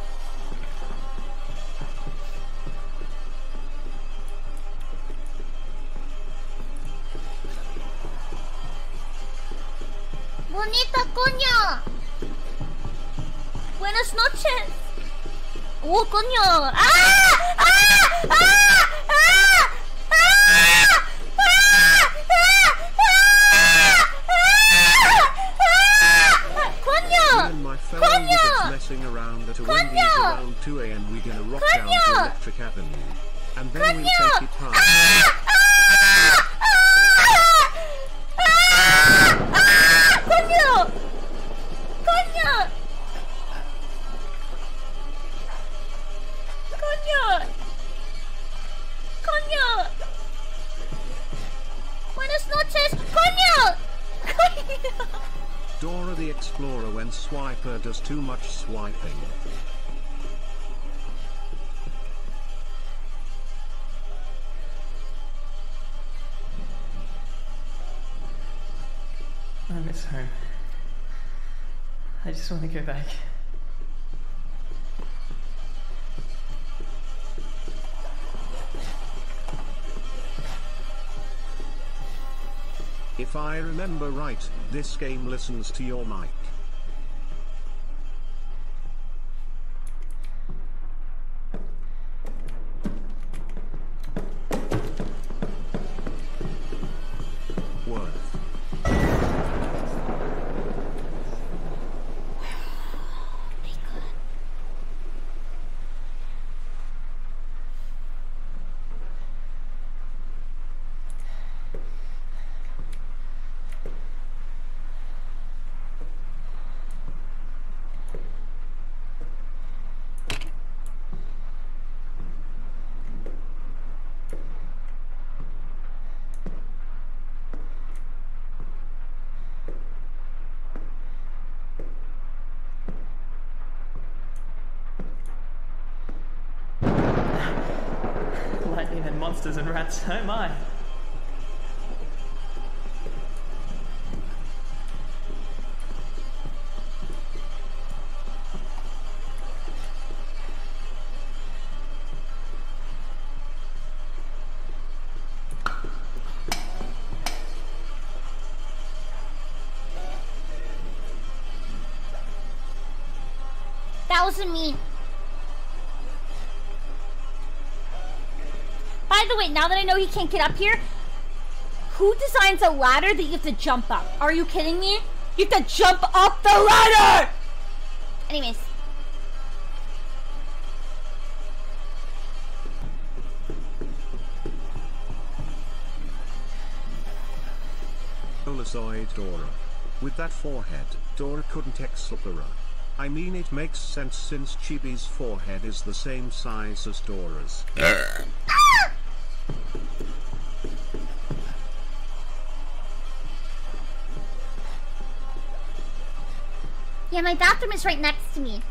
Bonita coño. Buenas noches. ¡Oh, coño! ¡Ah! ¡Ah! ¡Ah! ¡Ah! ¡Ah! ¡Ah! ¡Ah! ¡Coño! Me and my fellow ¡Coño! wizards messing around at a Wendy's ¡Coño! around two A M. We're gonna rock down ¡Coño! to Electric Avenue. And then we'll ¡Coño! take it home. ¡Ah! ¡Ah! ¡Ah! ¡Ah! ¡Coño! ¡Coño! ¡Coño! ¡Coño! ¡Buenas noches! ¡Coño! ¡Coño! Dora the Explorer when Swiper does too much swiping. I miss home. I just want to go back. If I remember right, this game listens to your mic. Worth. Lightning and monsters and rats, oh my. That wasn't me. By the way, now that I know he can't get up here, who designs a ladder that you have to jump up? Are you kidding me? You have to jump up the ladder! Anyways. Olazoid Dora. With that forehead, Dora couldn't ex-Supera. I mean, it makes sense since Chibi's forehead is the same size as Dora's. Yeah, my bathroom is right next to me.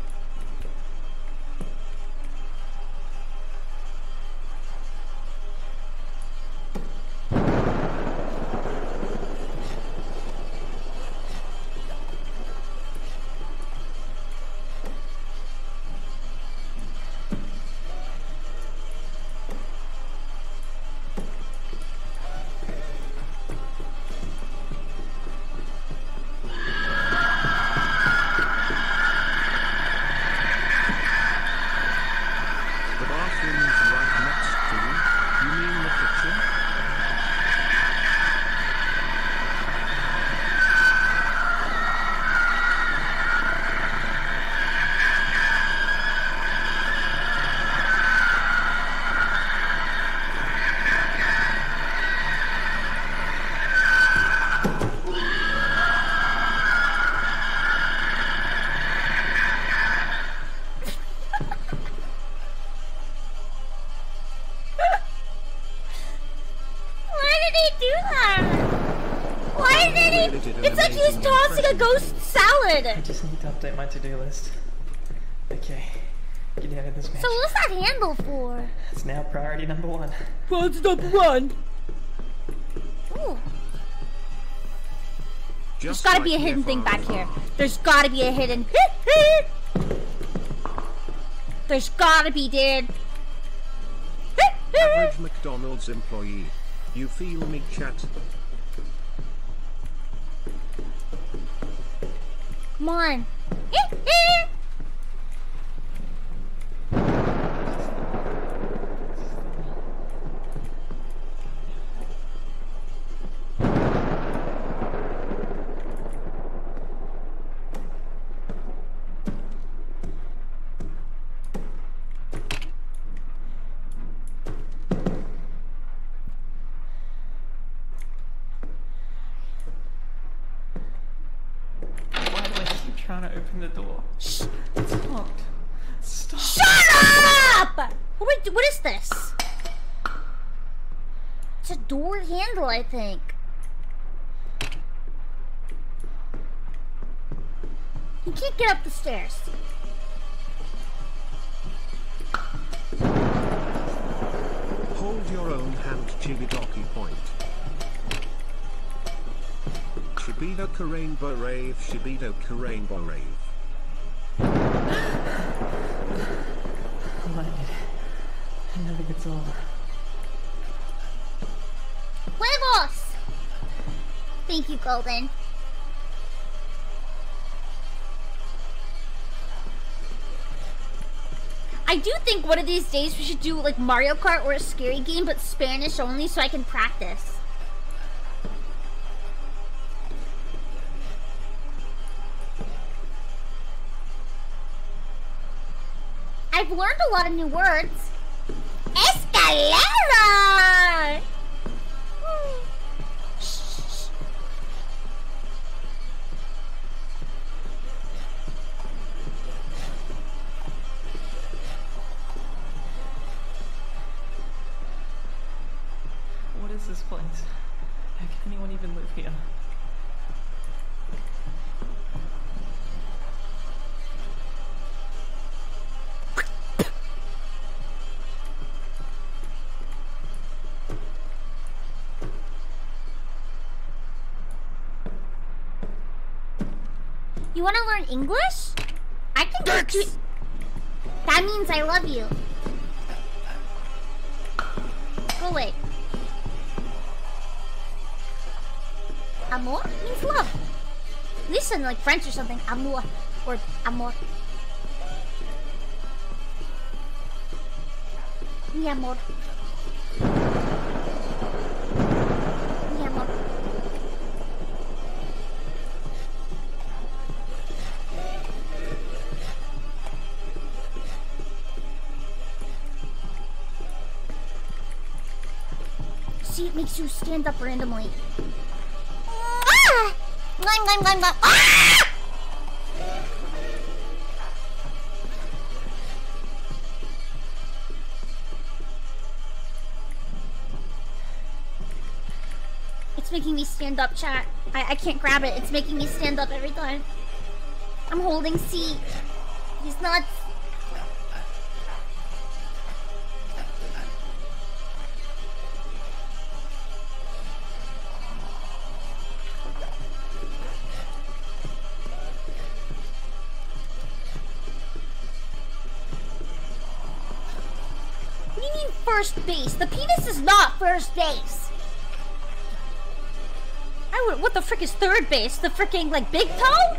It's like he's tossing a ghost salad! I just need to update my to-do list. Okay, get out of this match. So what's that handle for? It's now priority number one. Priority number one! Ooh. There's gotta be a hidden thing back here. There's gotta be a hidden... There's gotta be, dude. Average McDonald's employee. You feel me, chat? Come on. Trying to open the door. Shh! It's locked. Stop. Shut up! What, what is this? It's a door handle, I think. You can't get up the stairs. Hold your own hand, Chibidoki point. Shibido Karainbow Rave, Shibido Karainbow Rave. I like it. It never gets old. Huevos! Thank you, Golden. I do think one of these days we should do like Mario Kart or a scary game, but Spanish only, so I can practice. I've learned a lot of new words. Escalera! What is this place? How can anyone even live here? You want to learn English? I can teach you. That means I love you. Go away. Amor means love. Listen, like French or something. Amour or amor. Mi amor. Mi amor. See, it makes you stand up randomly. Ah! Nom, nom, nom, nom. Ah! It's making me stand up, chat. I, I can't grab it. It's making me stand up every time. I'm holding C. He's nuts. What do you mean first base? The penis is not first base. I would. What the frick is third base? The fricking like big toe?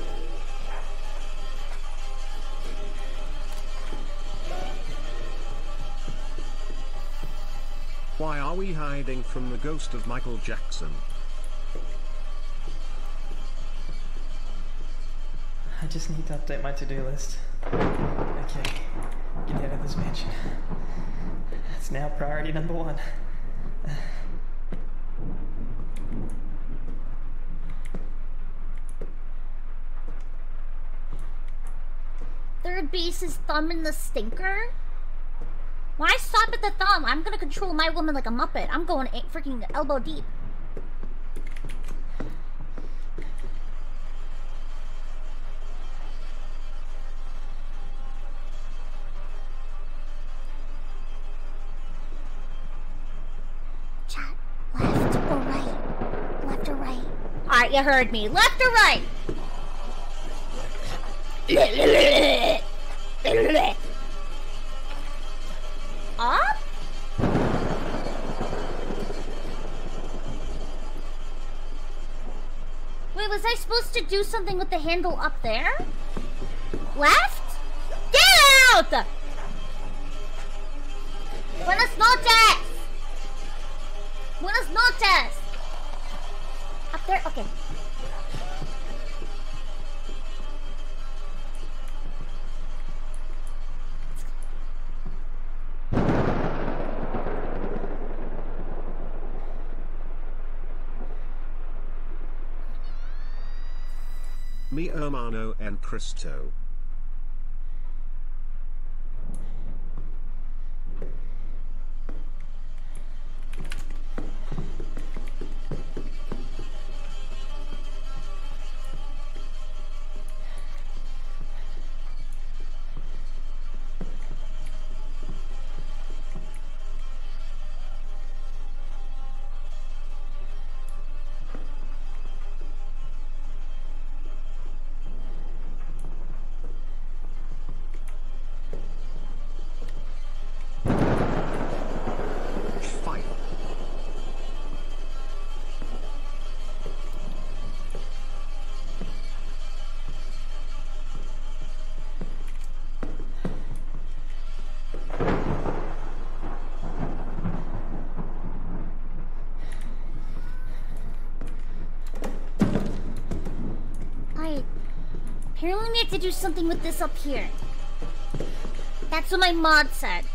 Why are we hiding from the ghost of Michael Jackson? I just need to update my to-do list. Okay, get out of this mansion. It's now priority number one. Third base is thumb in the stinker? Why stop at the thumb? I'm gonna control my woman like a muppet. I'm going eight freaking elbow deep. Chat, left or right? Left or right? Alright, you heard me. Left or right? Up? Wait, was I supposed to do something with the handle up there? Left? Get out! Buenas noches! Buenas noches! Up there? Okay. Mi hermano en Cristo. had to do something with this up here. That's what my mod said.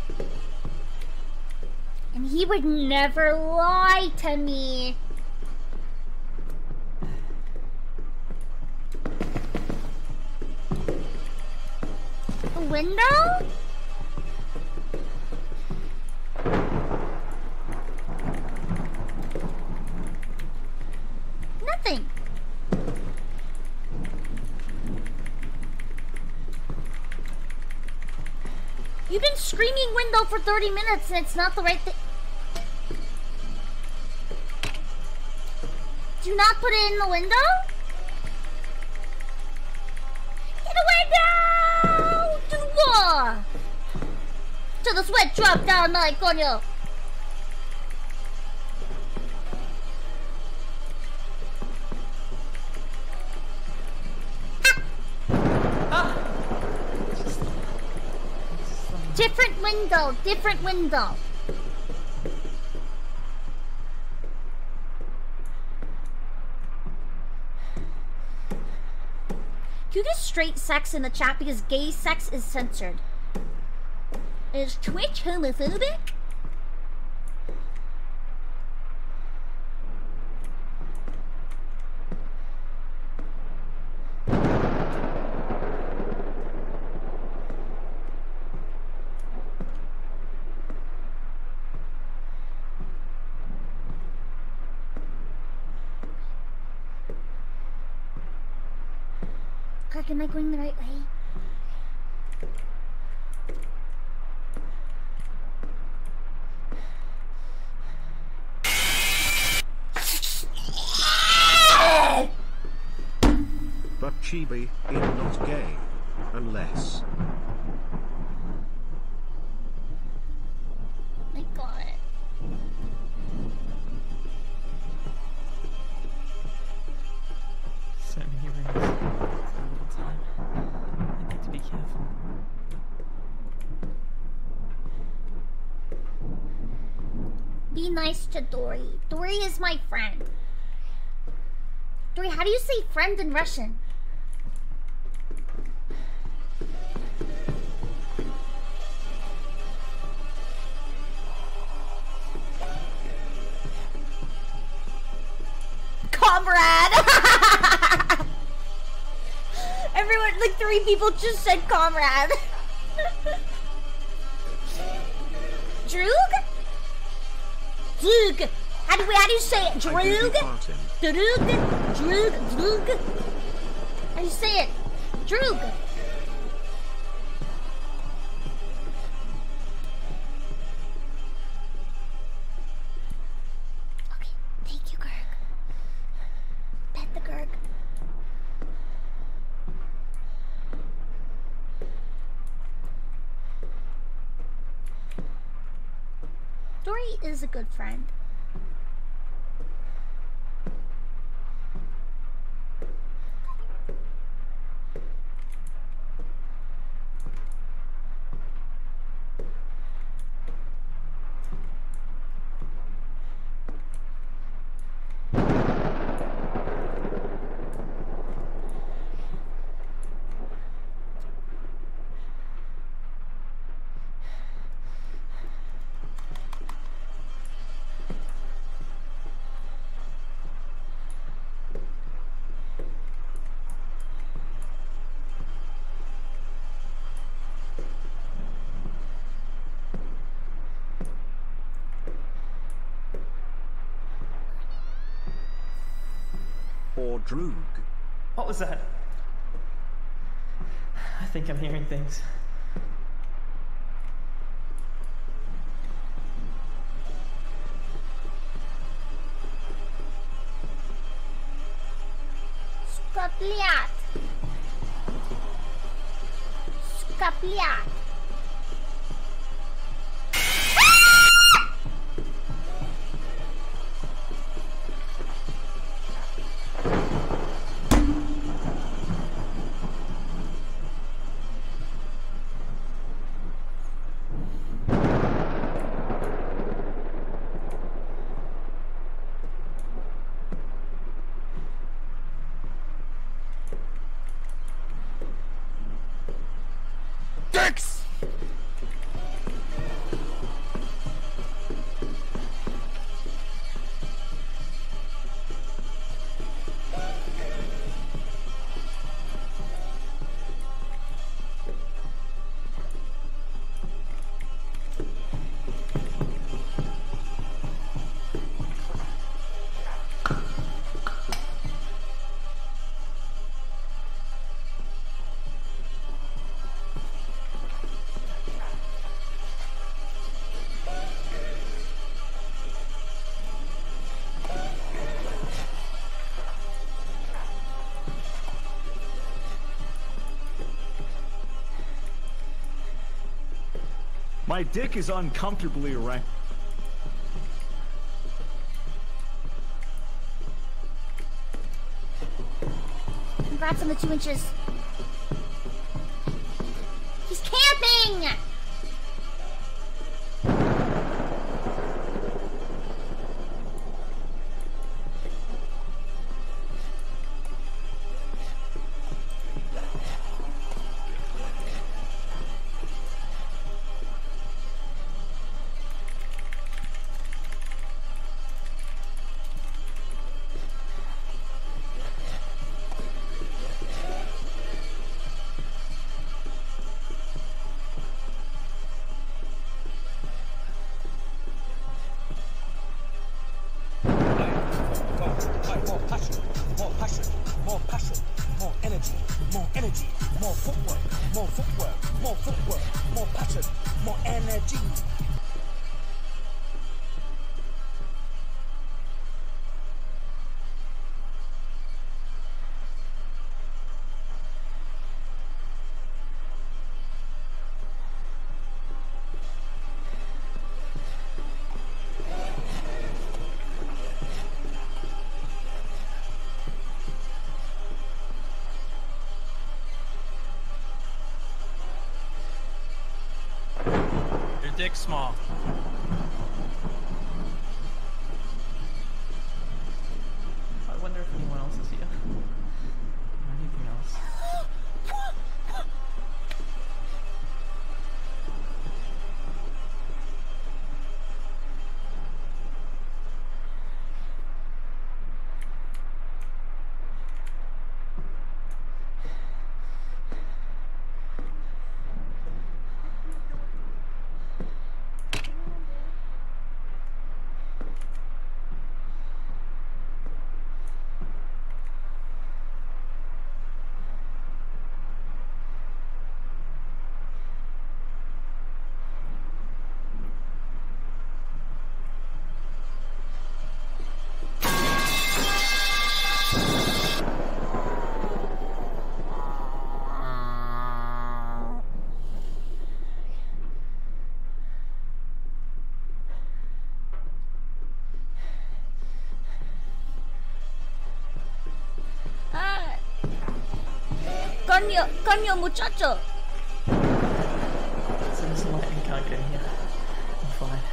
And he would never lie to me. A window? Nothing. You've been screaming window for thirty minutes and it's not the right thing. Do you not put it in the window? Get a window! Do what? Till the sweat drop down my coño. Different window, different window. You get straight sex in the chat because gay sex is censored. Is Twitch homophobic? Clark, am I going the right way? But Chibi is not gay. Unless. I got it. So many rings. So little time. I need to be careful. Be nice to Dory. Dory is my friend. Dory, how do you say friend in Russian? Comrade! Everyone, like three people just said comrade. Droog? Droog. How do we, how do you say it? Droog? Droog? Droog? Droog? How do you say it? Droog. Okay, thank you, Gurg. Pet the Gurg. Dory is a good friend. Or Droog. What was that? I think I'm hearing things. Skapliat. Skapliat. dicks! My dick is uncomfortably erect. Congrats on the two inches. He's camping! More passion, more passion, more passion, more energy, more energy, more footwork, more footwork, more footwork, more passion, more energy. Dick small. I wonder if anyone else is here. Or anything else. Coño, coño, muchacho. So there's a lightning can't get in here. I'm fine.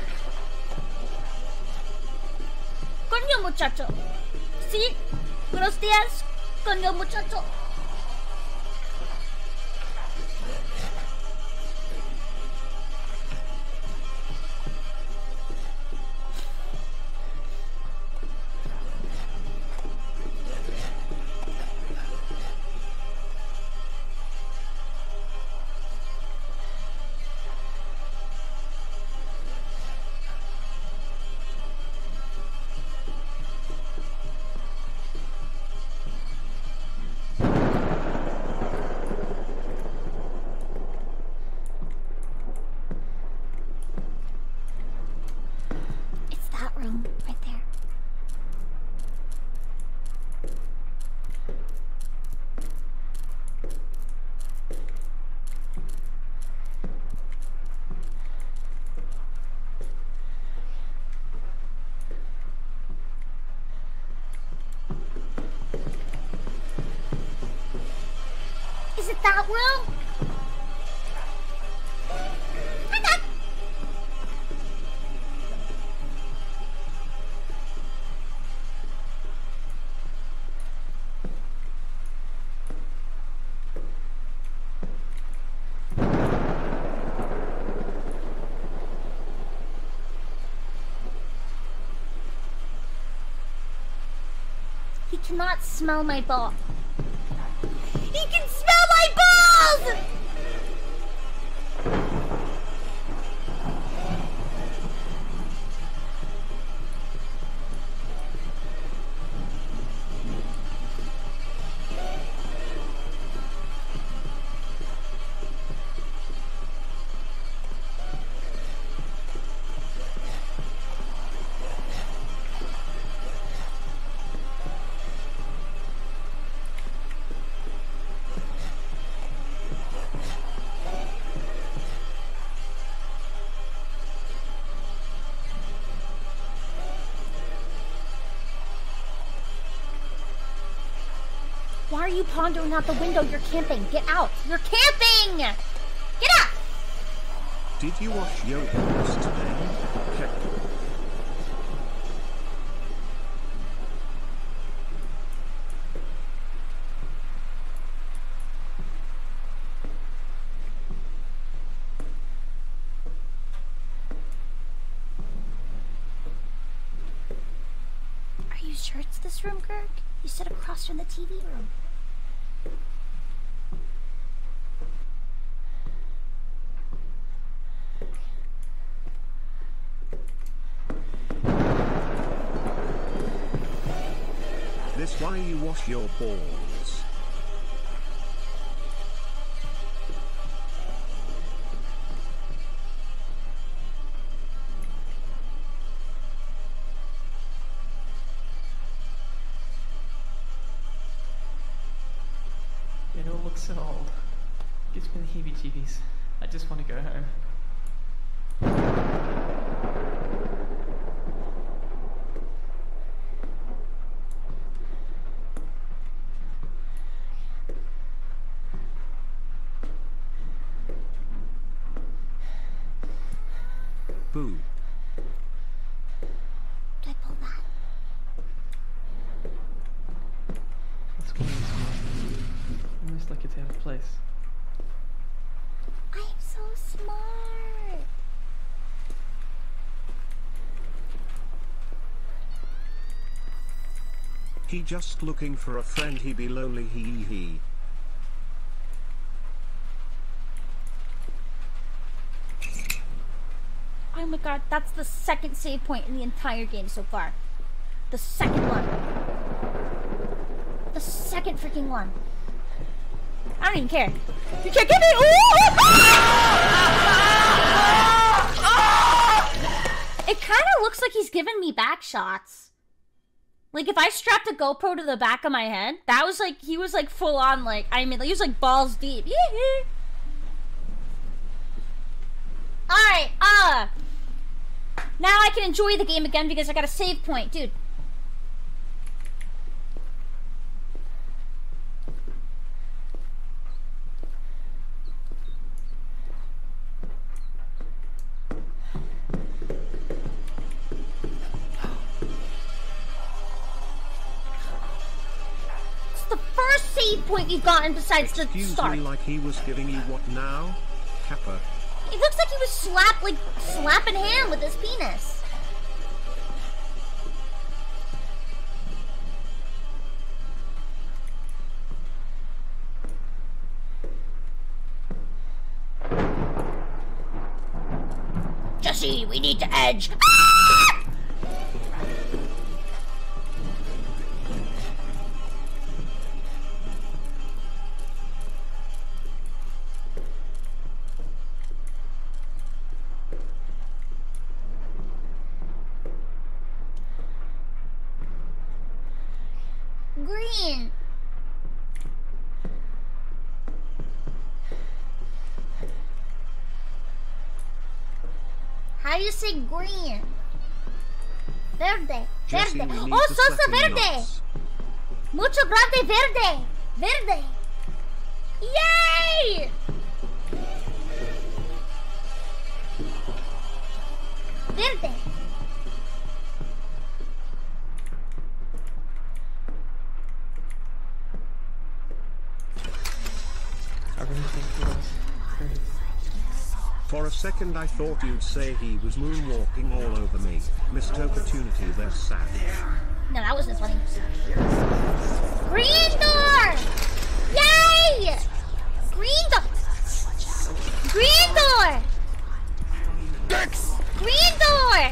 Coño, muchacho. Sí, buenos días, coño, muchacho. Right there. Is it that room? He cannot smell my ball. He can smell my balls! Why are you pondering out the window? You're camping. Get out. You're camping! Get out! Did you wash your balls today? Captain? Are you sure it's this room, Kirk? You sit across from the T V room. This why you wash your balls. It all looks so old. Gives me the heebie-jeebies. I just want to go home. Boo. Did I pull that? It's going smart. Almost like it's out of place. I'm so smart. He just looking for a friend, he be lonely, he he he. Oh my god, that's the second save point in the entire game so far. The second one. The second freaking one. I don't even care. You can't get me! Ooh! It kind of looks like he's giving me back shots. Like if I strapped a GoPro to the back of my head, that was like, he was like full on like, I mean, he was like balls deep. Alright, uh... now I can enjoy the game again because I got a save point, dude. It's the first save point we've gotten besides the Excuse start. me, like he was giving you what now? Kappa. It looks like he was slap like slapping ham with his penis. Jesse, we need to edge. Ah! Green. How do you say green? Verde. Jesse, Verde. we need Oh, to salsa slap in verde. nuts. Mucho grande verde. Verde. Yay! Verde. I really think it was great. For a second I thought you'd say he was moonwalking all over me. Missed opportunity there, sad. No, that wasn't funny. Green door! Yay! Green door! Green door! Green door!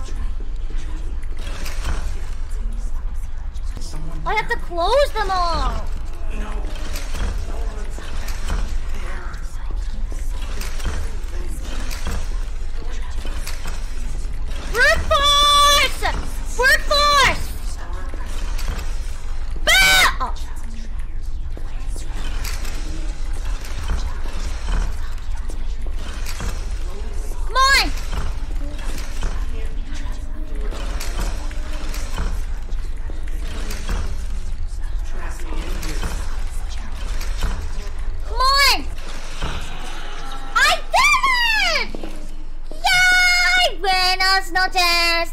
I have to close them all! Brute force! Brute force! Bah! Oh. Come on! Come on! I did it! Yay! Buenas noches!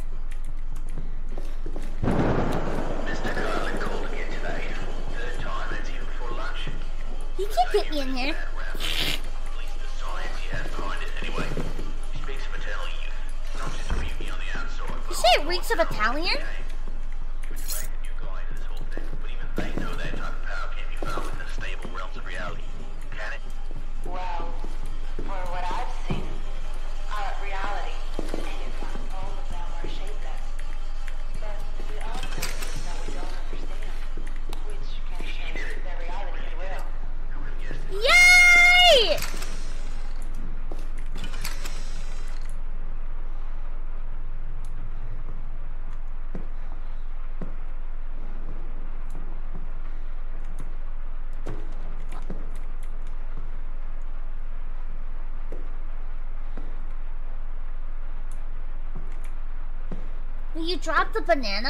Mister Carlin called again today. Third time, that's even before lunch. You can't get me in here. At least the science he has behind it. Anyway, he speaks of eternal youth, not just beauty on the outside. You say it reeks of Italian? Which makes a new guy into this whole thing. But even they know that type of power can't be found within the stable realms of reality. Can it? Well, for what I've seen, uh, reality, and in fact, all of them are shapeless. But we also think that we don't understand, which can change their reality at will. Yay! Will you drop the banana?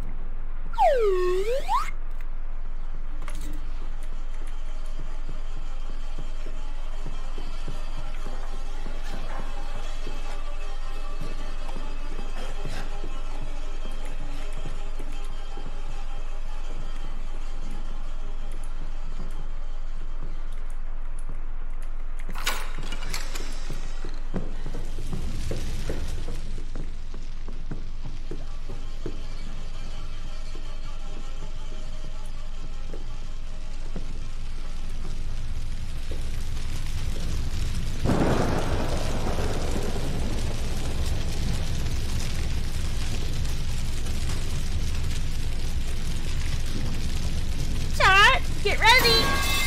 Chat, get ready!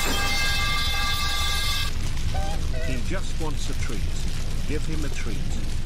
He just wants a treat. Give him a treat.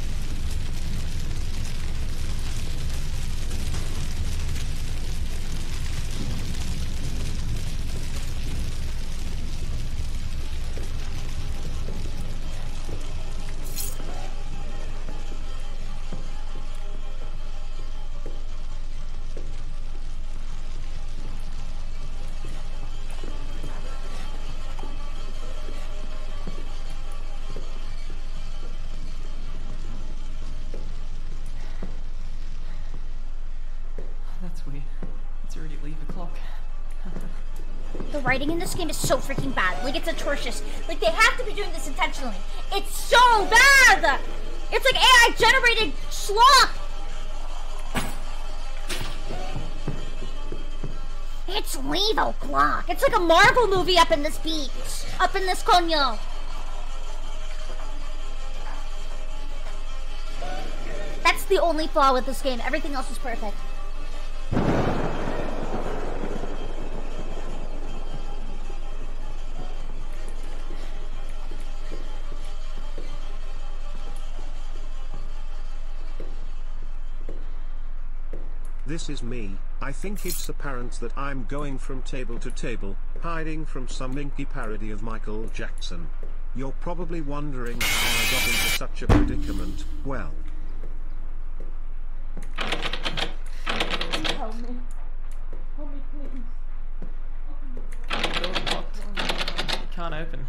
That's weird. It's already leave o'clock. The writing in this game is so freaking bad. Like, it's atrocious. Like, they have to be doing this intentionally. It's so bad! It's like A I-generated slop! It's leave o'clock. It's like a Marvel movie up in this beach. Up in this coño. That's the only flaw with this game. Everything else is perfect. This is me. I think it's apparent that I'm going from table to table, hiding from some inky parody of Michael Jackson. You're probably wondering how I got into such a predicament. Well, Help me. Help me, please. The door's locked. It can't open.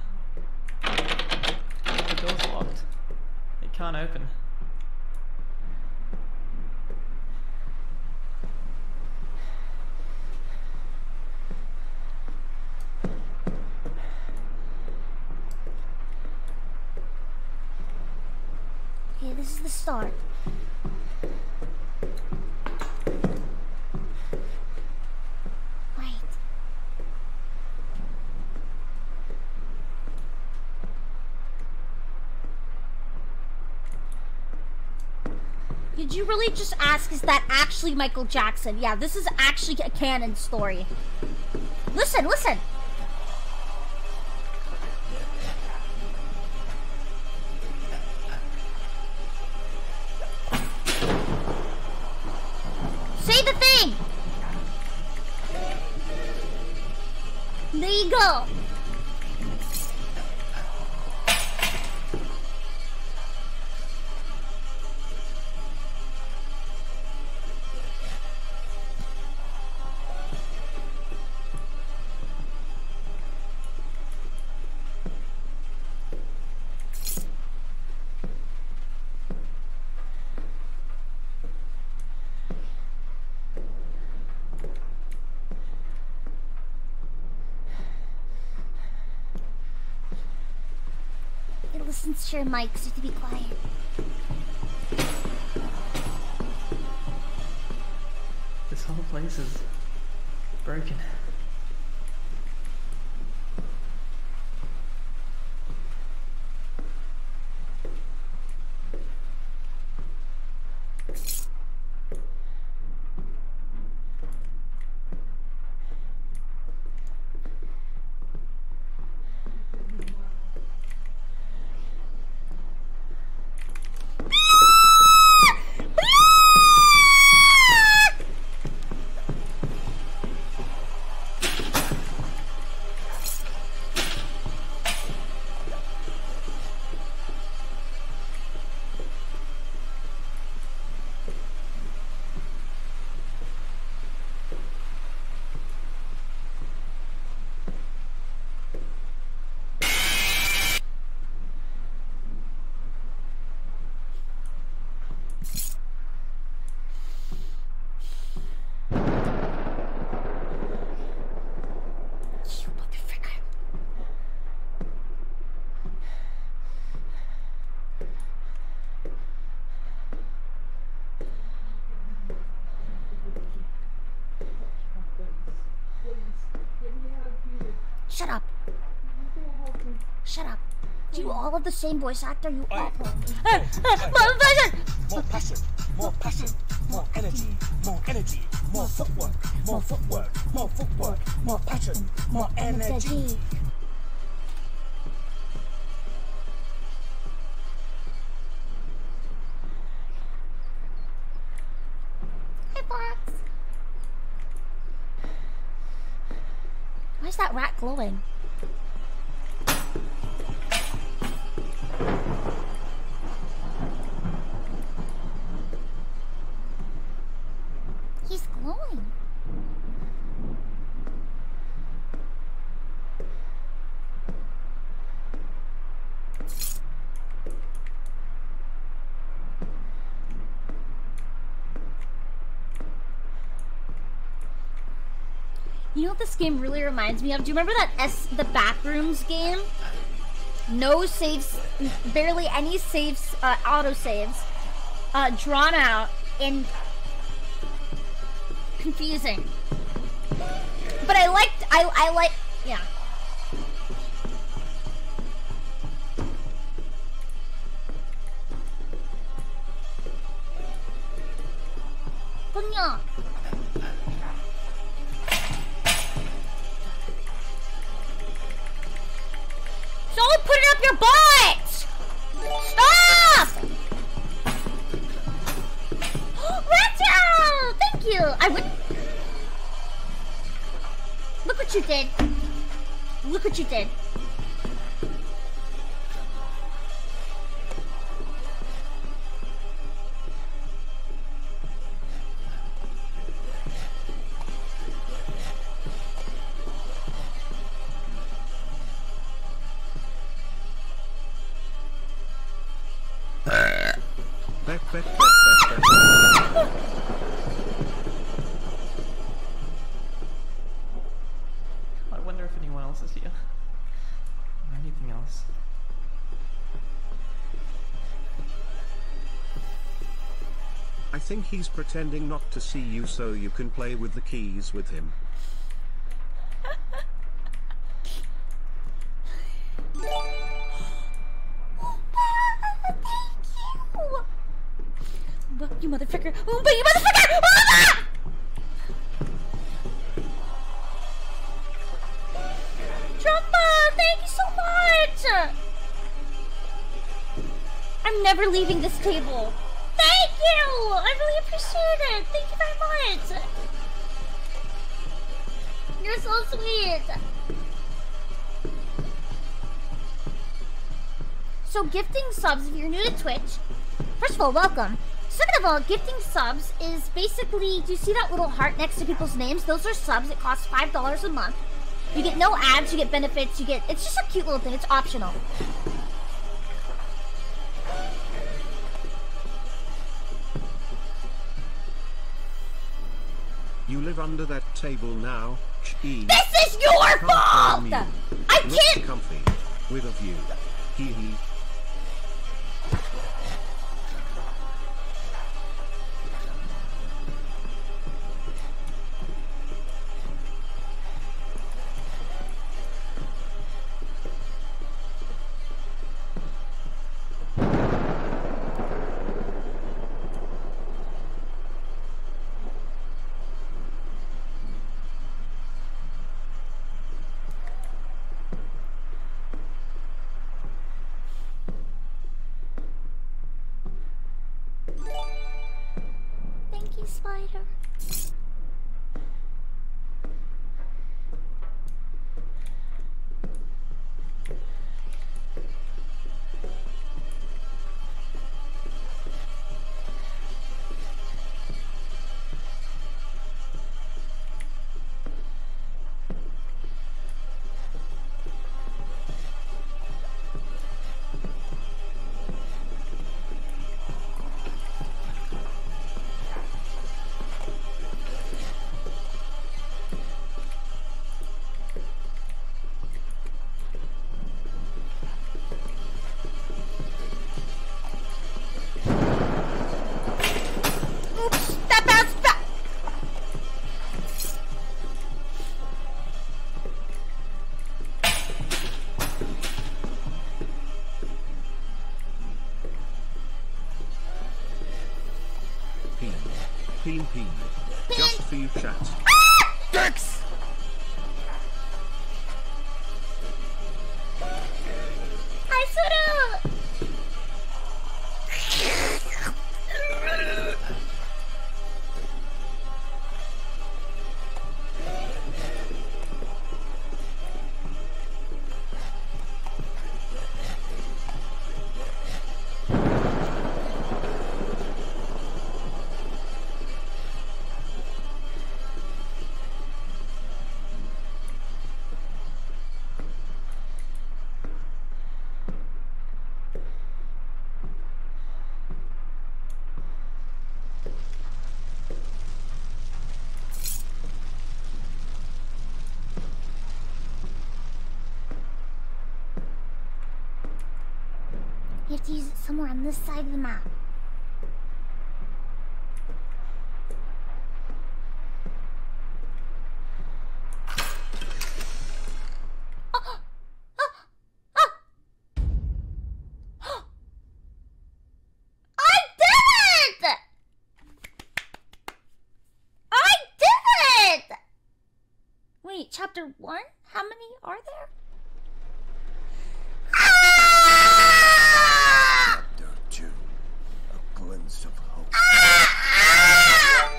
The door's locked. It can't open. Okay, this is the start. Did you really just ask, is that actually Michael Jackson? Yeah, this is actually a canon story. Listen, listen. Say the thing! There you go. Listens to your mic, so you have to be quiet. This whole place is broken. Shut up. Shut up. Do you all have the same voice actor? You awful. Hey, hey, more passion, more passion, more energy, more energy, more footwork, more footwork, more footwork, more passion, more energy. Hey, Fox. Why is that rat glowing? He's glowing. You know what this game really reminds me of? Do you remember that S the Backrooms game? No saves, barely any saves, uh, auto saves, uh, drawn out and confusing. But I liked, I, I like, yeah. Kunya. Don't put it up your butt! Stop! Rachel! Thank you! I would... Look what you did. Look what you did. Bet, bet, bet, bet, bet. I wonder if anyone else is here. Or anything else. I think he's pretending not to see you so you can play with the keys with him. Look, you You motherfucker! Oompa, you motherfucker! Oompa! Trumpa, thank you so much! I'm never leaving this table. Thank you! I really appreciate it. Thank you very much. You're so sweet. So gifting subs, if you're new to Twitch, first of all, welcome. Second of all, gifting subs is basically, do you see that little heart next to people's names? Those are subs. It costs five dollars a month. You get no ads, you get benefits, you get... It's just a cute little thing. It's optional. You live under that table now. E. This is your fault! I can't... Comfy. With a view. Hee hee. Thank you, Spider. Peen peen. Just for you, chat. Thanks! Hi, Suru! You have to use it somewhere on this side of the map. Oh! Oh! Oh! I did it! I did it! Wait, chapter one? How many are there? Glimpse of hope. Ah!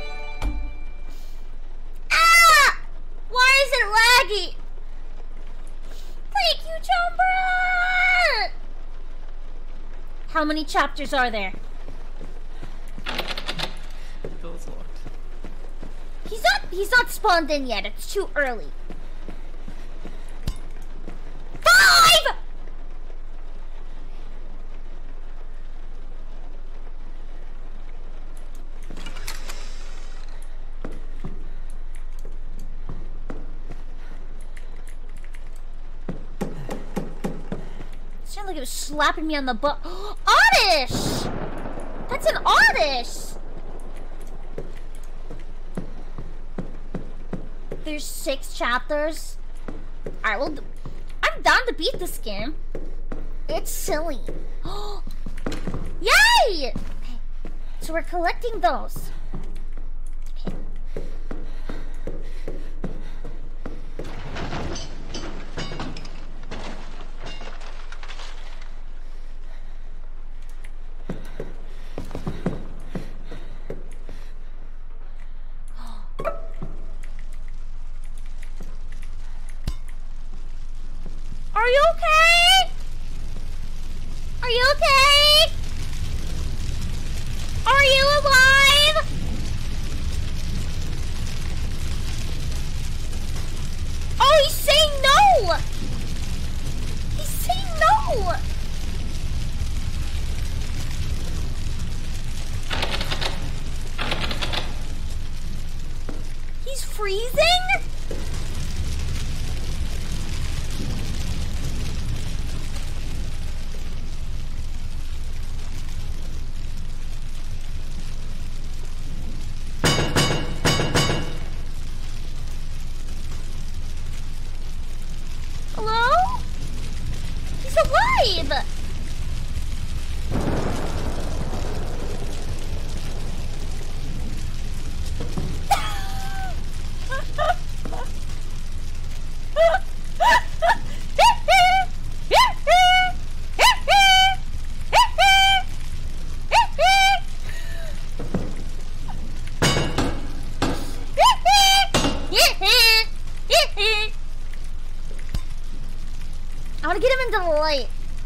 Ah! Why is it laggy? Thank you, Jumper! How many chapters are there? Door's locked. He's not he's not spawned in yet. It's too early. Five! Sounded like it was slapping me on the butt. Oddish! That's an Oddish! There's six chapters. Alright, well, I'm down to beat this game. It's silly. Yay! Okay. so we're collecting those. Okay. Are you okay? Are you okay? Are you alive? Oh, he's saying no! He's saying no! He's freezing? Hello? He's alive! I want to get him into the light.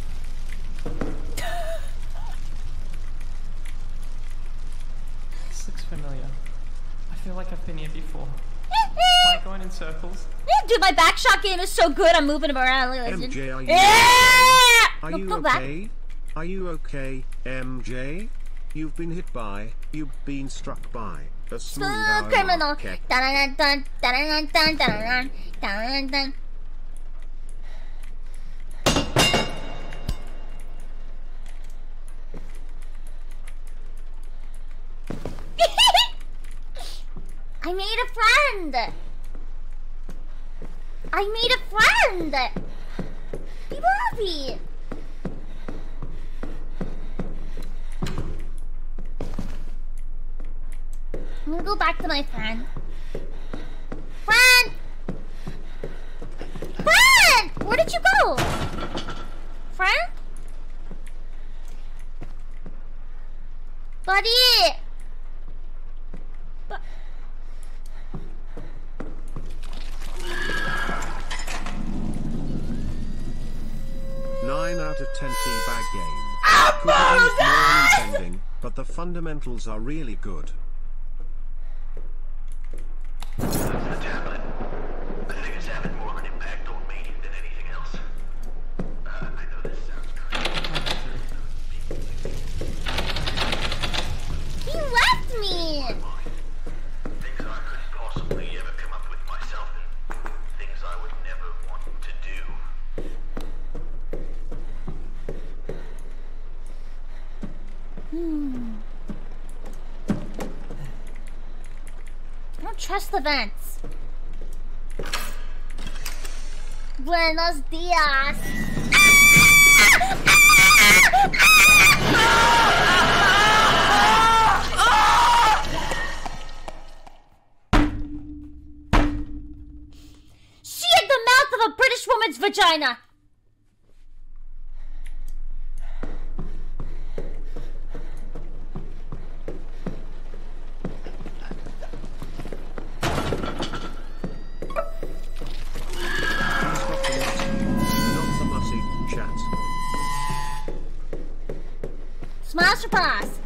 This looks familiar. I feel like I've been here before. Am I going in circles? Yeah, dude, my back shot game is so good. I'm moving him around. Listen. M J, are you Yeah! okay? Are No, you go back. okay? Are you okay, M J? You've been hit by, you've been struck by a smooth Smooth criminal. okay. Dun dun dun dun dun dun dun dun. I made a friend. I made a friend. Be happy. I'm gonna go back to my friend. Friend! Friend! Where did you go? Friend? Buddy! Bu nine out of ten teabag game. Could have used more intending, but the fundamentals are really good. The tablet. I think it's having more of an impact on me than anything else. Uh, I know this sounds crazy. He left me! Things I couldn't possibly ever come up with myself, and things I would never want to do. Hmm. I don't trust the vents. Buenos dias. She had the mouth of a British woman's vagina. Not the mussy chat. Smash or pass?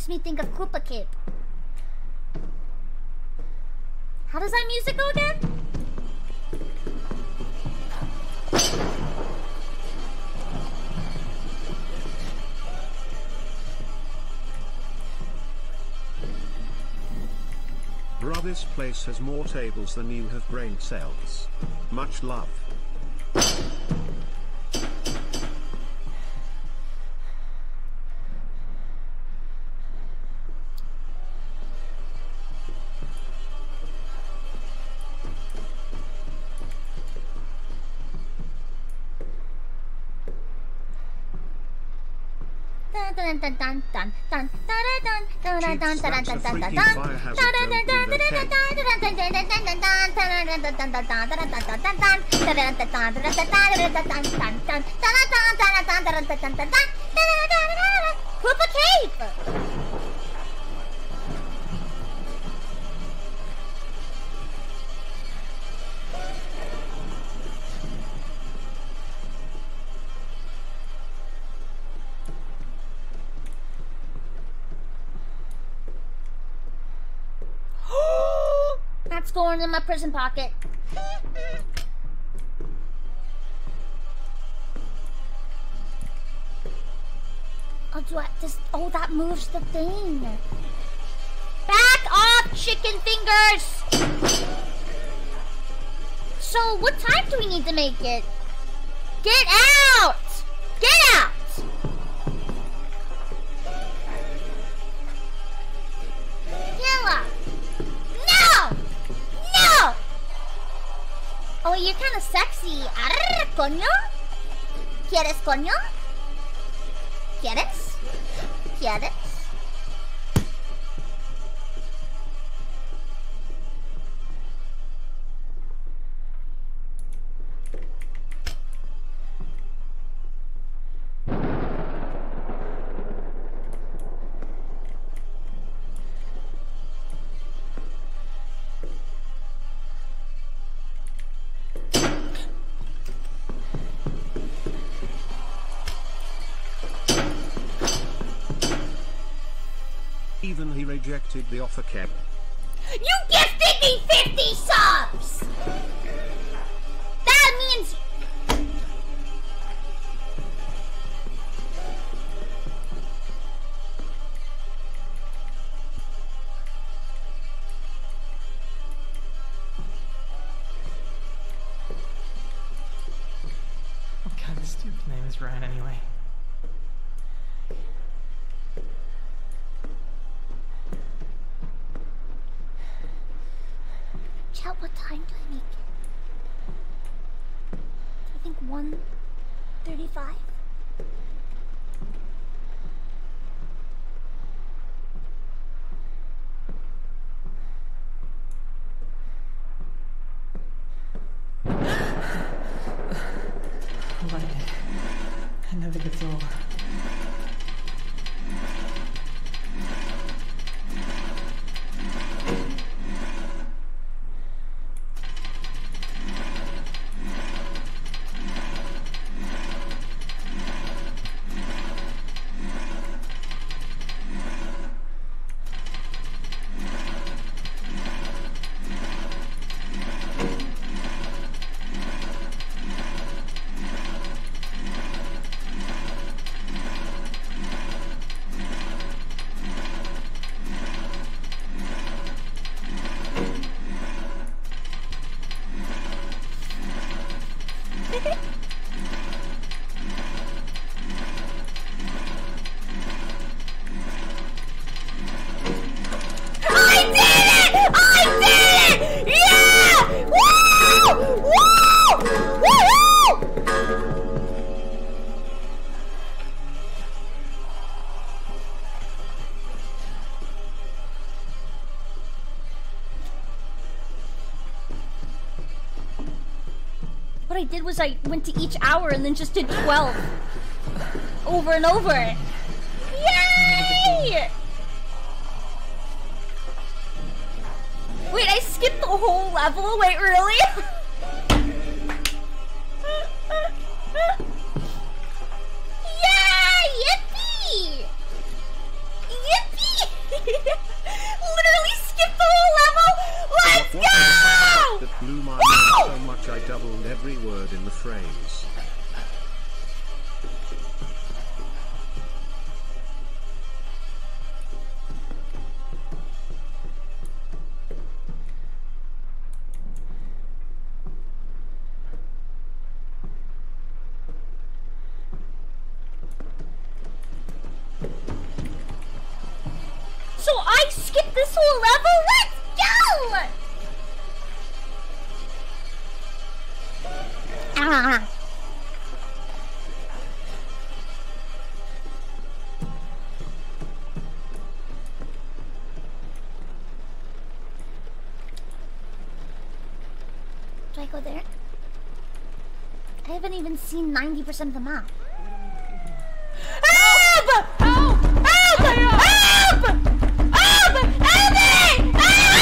makes me think of Koopa Cape. How does that music go again? Bruh, this place has more tables than you have brain cells. Much love. Dun dun dun dun dun dun dun dun dun dun dun dun Koopa Cape! That's going in my prison pocket. Oh, do I just... Oh, that moves the thing. Back off, chicken fingers! So, what time do we need to make it? Get out! Get out! Killa! No! No! Oh, you're kind of sexy. Arr, coño? ¿Quieres coño? ¿Quieres? ¿Quieres? Even he rejected the offer, Kev. You gifted me fifty subs! That means... What kind of stupid name is Ryan anyway? Chat, what time do I make it? I think one thirty-five. But it never gets over. What I did was I went to each hour and then just did twelve. Over and over. Yay! Wait, I skipped the whole level? Wait, really? Yeah! Yippee! Yippee! Literally skipped the whole level. Let's What go! that blew my mind so much I doubled every word in the phrase. So I skipped this whole level? Let's go! Ah. Do I go there? I haven't even seen ninety percent of the map. Help! Help! Help! Help! Help! Help me!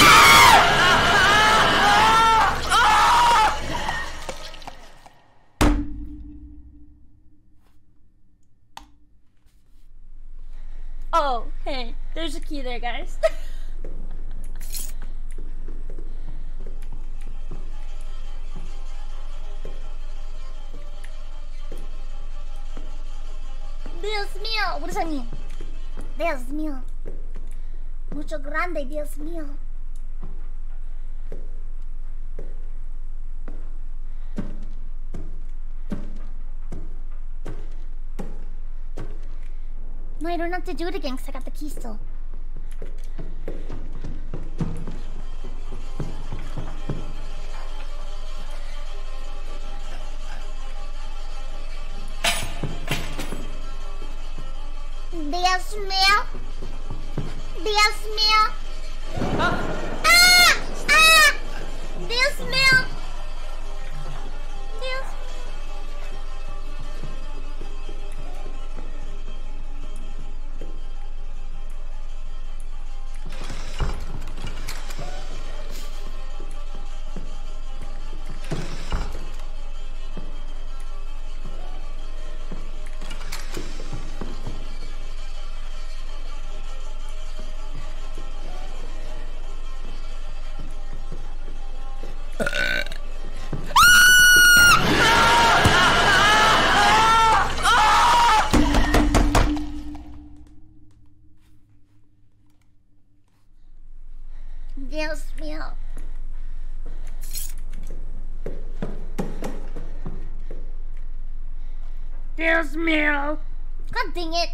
Oh, hey, there's a key there, guys. Dios mío! What does that mean? Dios mío. Mucho grande, Dios mío. No, I don't have to do it again because I got the key still. Dios mío. Dios mío. Ah! Ah! Dios mío. Dios. Dios mío. Dios mío. God dang it.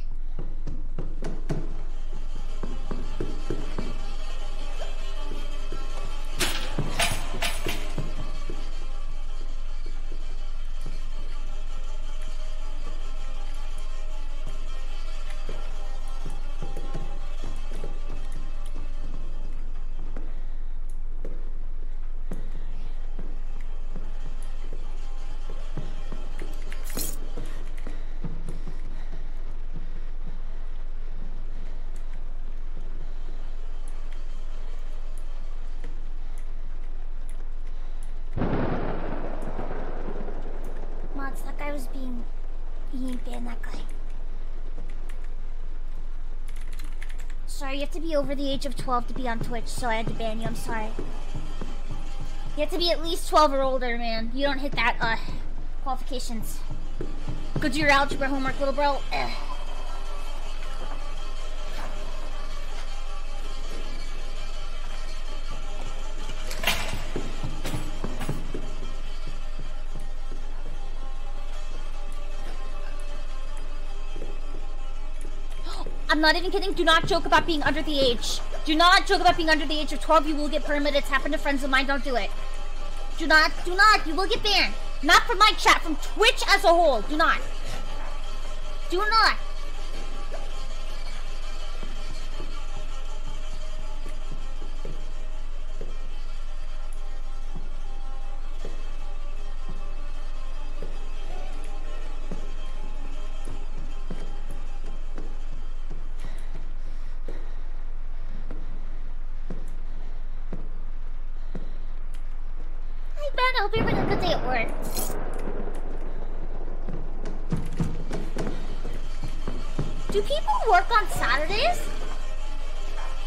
Mods, that guy was being... He ain't ban that guy. Sorry, you have to be over the age of twelve to be on Twitch, so I had to ban you, I'm sorry. You have to be at least twelve or older, man. You don't hit that, uh, qualifications. Go do your algebra homework, little bro. Ugh. I'm not even kidding. Do not joke about being under the age. Do not joke about being under the age of twelve. You will get permitted. It's happened to friends of mine. Don't do it. Do not. Do not. You will get banned. Not from my chat. From Twitch as a whole. Do not. Do not. Ben, I hope you're having a good day at work. Do people work on Saturdays?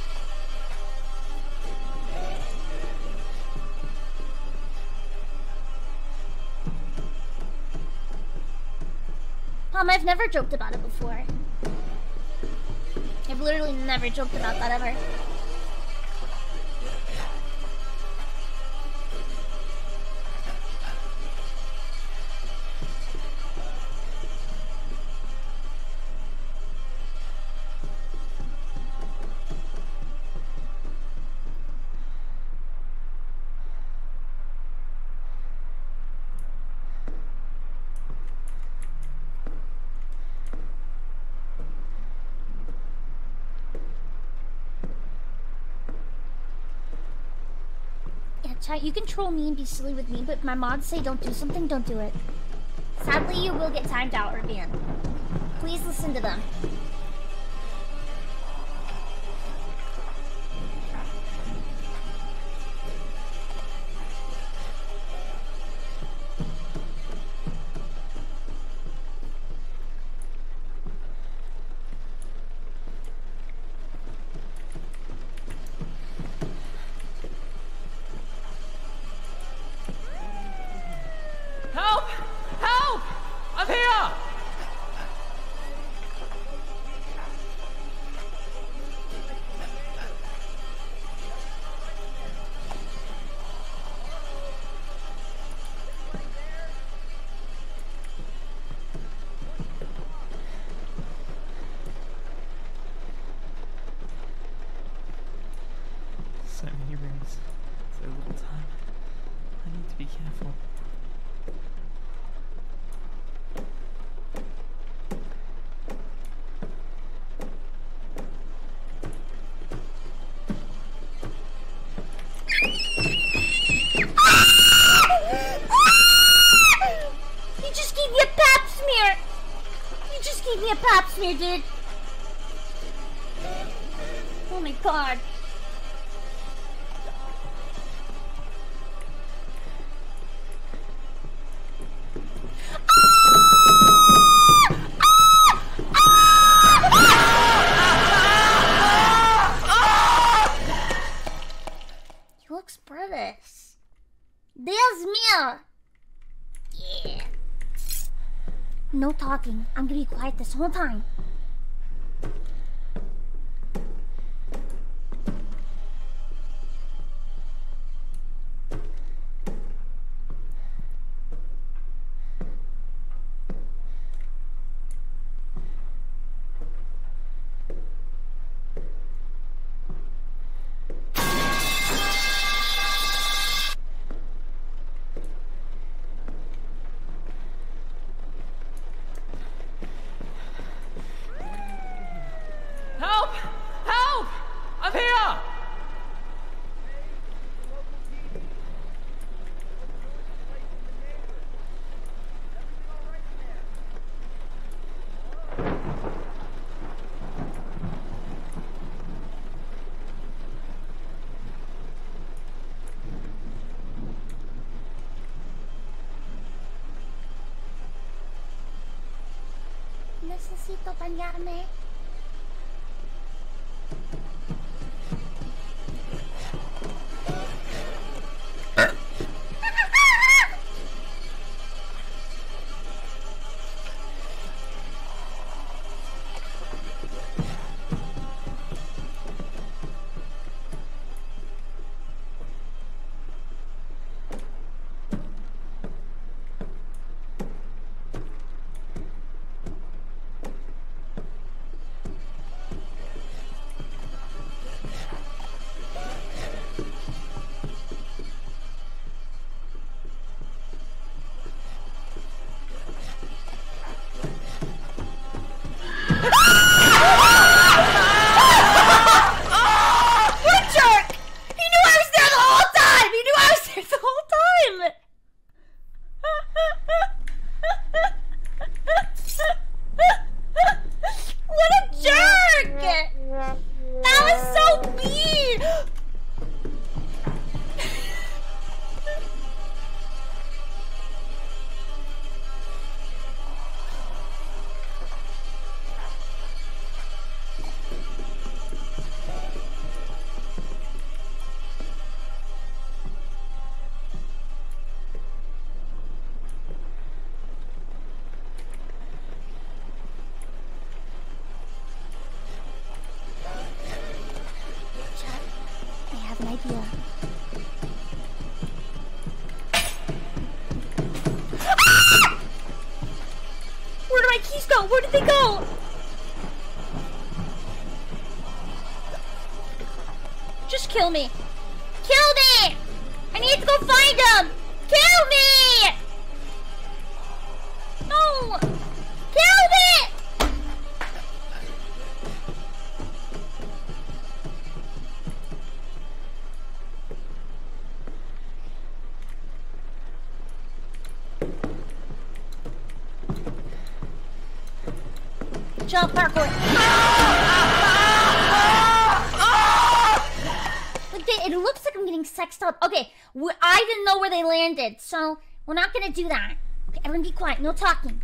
Mom, I've never joked about it before. I've literally never joked about that ever. Chat, you can troll me and be silly with me, but if my mods say don't do something, don't do it. Sadly, you will get timed out or banned. Please listen to them. Help! Help! I'm here! So many rooms, so little time. I need to be careful. You just gave me a pap smear! You just gave me a pap smear, dude! Oh my god. You look British. Dios mío! Yeah. No talking. I'm gonna be quiet this whole time. Help! Help! I'm here! Necesito bañarme. here. Where did my keys go? Where did they go? Just kill me. Kill me! I need to go find them! Kill me! No! Kill me! Jump parkour. Like they, it looks like I'm getting sexed up. Okay, we, I didn't know where they landed, so we're not gonna do that. Okay, everyone be quiet. No talking.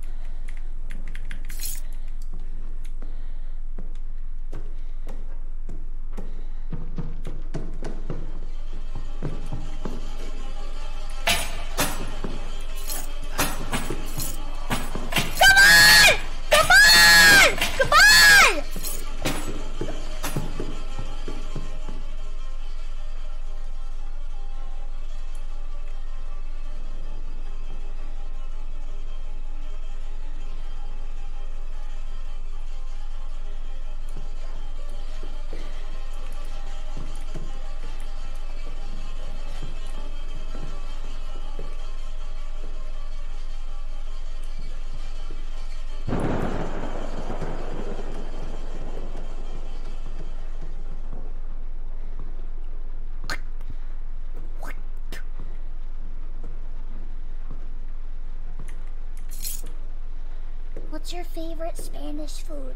What's your favorite Spanish food?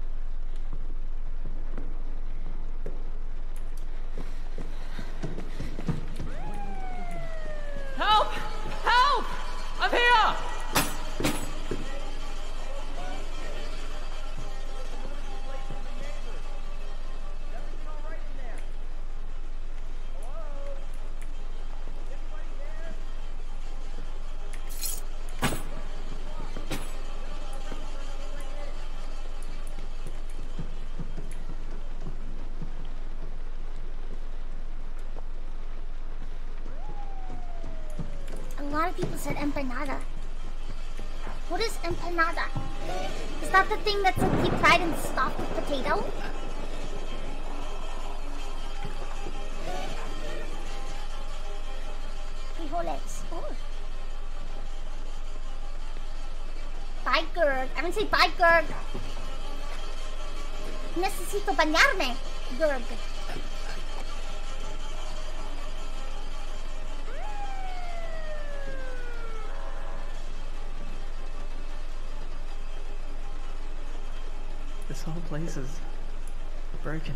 Help! Help! I'm here! A lot of people said empanada. What is empanada? Is that the thing that's like deep fried and stuffed with potato? Frijoles. Oh. Bye, Gurg. I didn't say bye, Gurg. Necesito bañarme, Gurg. This whole place is broken.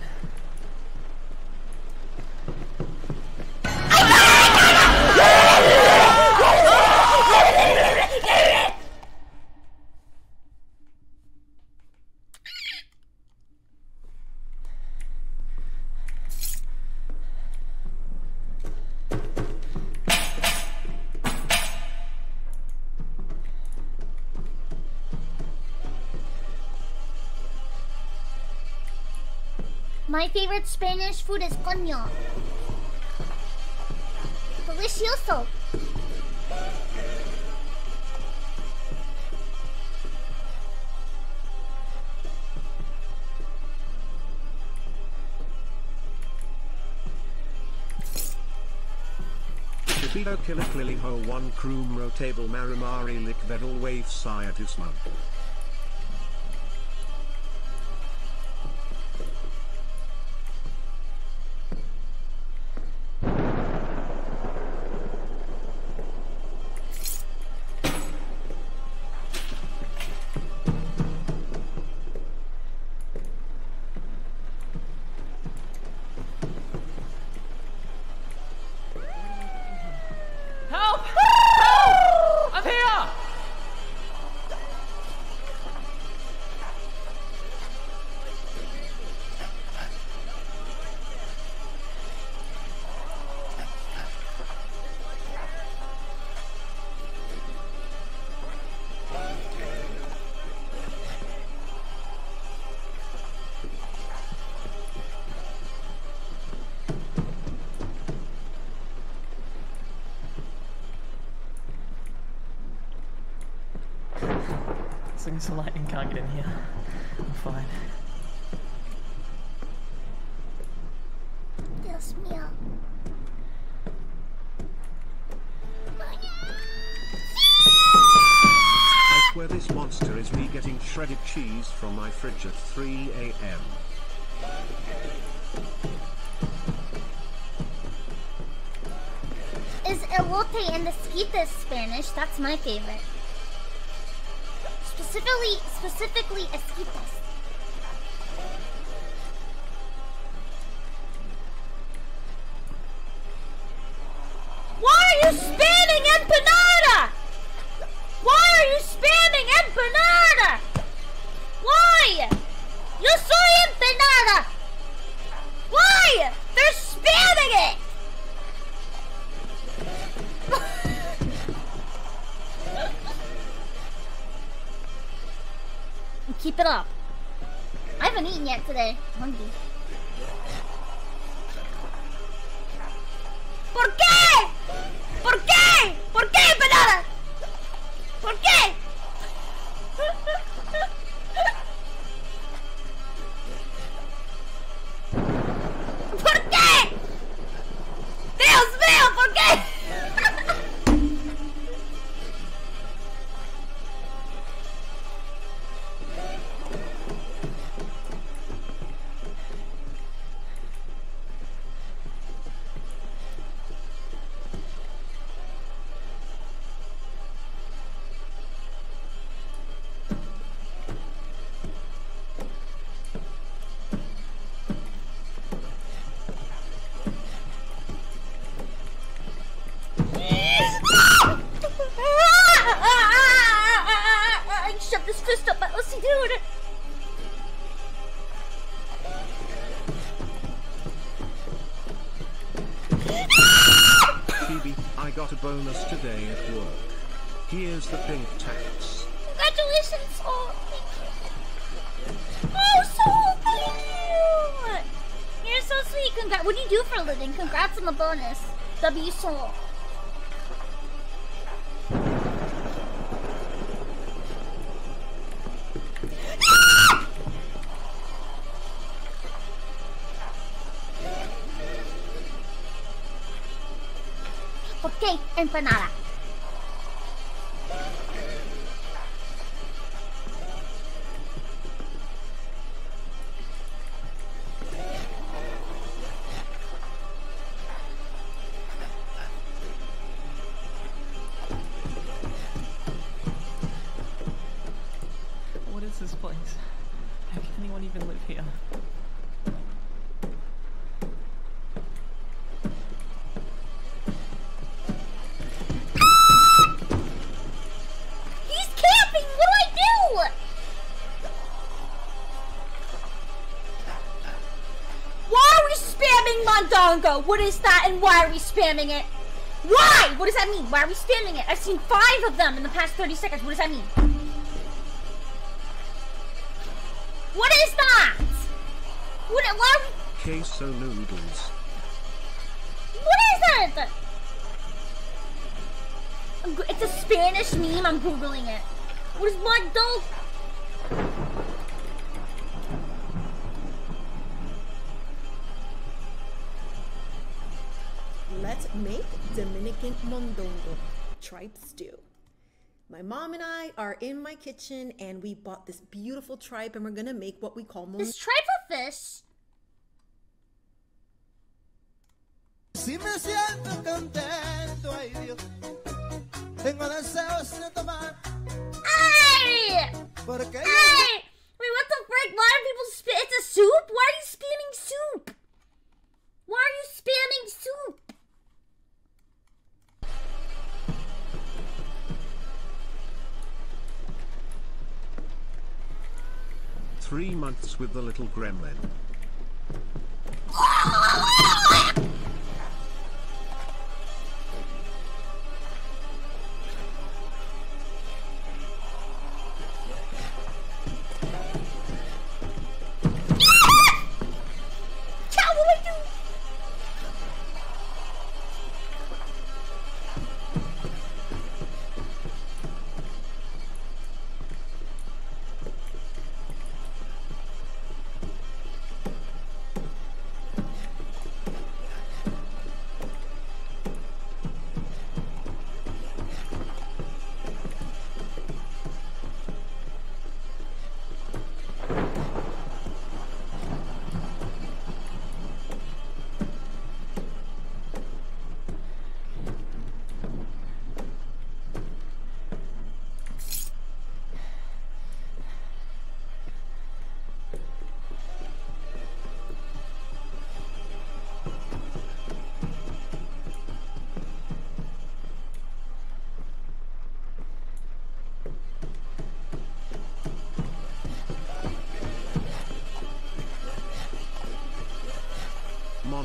My favorite Spanish food is coño. Delicioso. Libido killer Lily Ho one Kroom Rotable Marimari Lik Vedal Wave Sciatusman. Help! Help! I'm here! long as the lightning can't get in here, I'm fine. Dios mío. I swear this monster is me getting shredded cheese from my fridge at three A M Is elote and esquites Spanish? That's my favorite. Specifically, specifically esquites. Why are you spamming empanada? Why are you spamming empanada? Why? Yo soy empanada. Why? They're spamming it. Keep it up. I haven't eaten yet today. I'm hungry. ¿Por qué? ¿Por qué? ¿Por qué, banana? ¿Por qué? ¿Por qué? Dios mío, ¿por qué? I shoved this fist up my pussy, dude. Phoebe, I got a bonus today at work. Here's the pink tax. Congratulations, oh, thank you. Oh, Soul, thank you. You're so sweet. Congrats. What do you do for a living? Congrats on the bonus. W Soul. ¿Por qué empanada? What is this place? How can anyone even live here? Mondongo, what is that and why are we spamming it? Why? What does that mean? Why are we spamming it? I've seen five of them in the past thirty seconds. What does that mean? What is that? What? Why are we... Queso noodles. What is it? It's a Spanish meme. I'm googling it. What is Mondongo? Let's make Dominican mondongo, tripe stew. My mom and I are in my kitchen and we bought this beautiful tripe and we're gonna make what we call mondongo. Is tripe a fish? Si me siento contento, ay Dios, tengo deseos de tomar. Ay! Porque Ay! Wait, what the frick? Why are people sp- It's a soup? Why are you spamming soup? Why are you spamming soup? Three months with the little gremlin.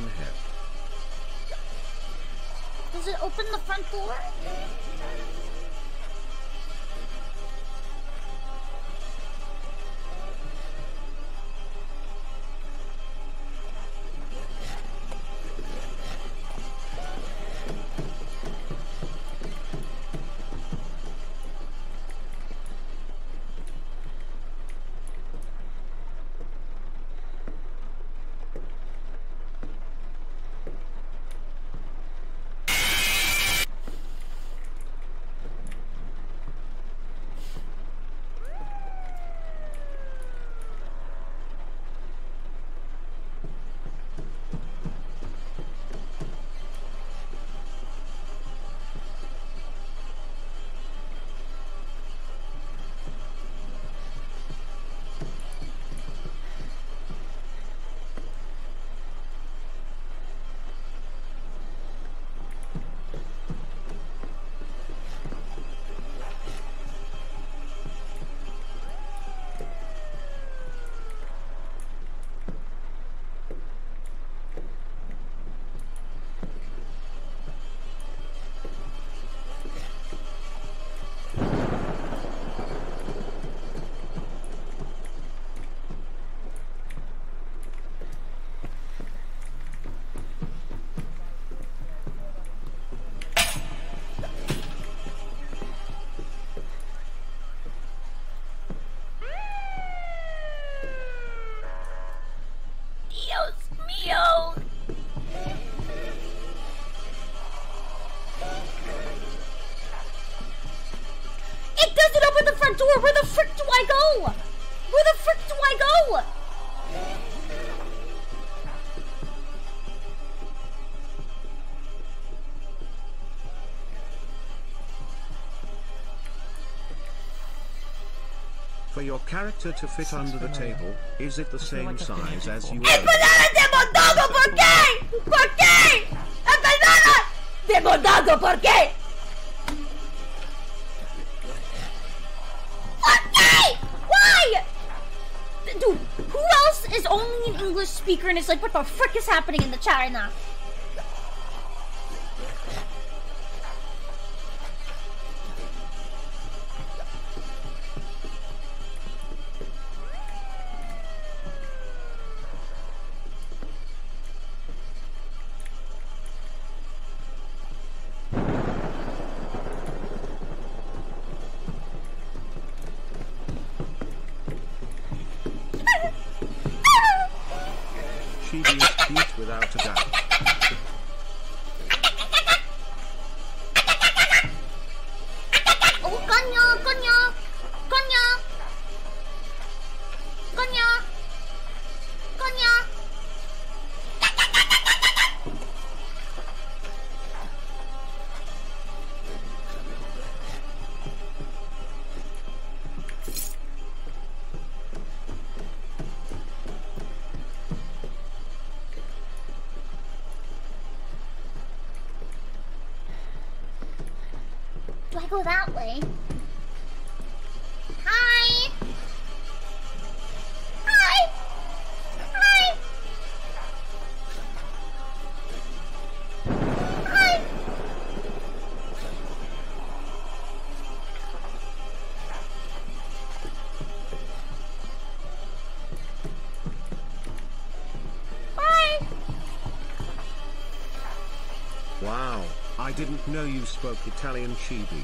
head. Does it open the front door? Door. Where the frick do I go? Where the frick do I go? For your character to fit under the table, is it the same size as you ¡Es are? banana demodado! ¿Por qué? ¿Por qué? ¡Es banana demodado! ¿Por qué? Dude, who else is only an English speaker and is like, what the frick is happening in the chat right now? She is cute without a doubt. Oh, coño, coño, coño, coño, coño. Do I go that way? Hi! Hi! Hi! Hi! Bye! Wow, I didn't know you spoke Italian, Chibi.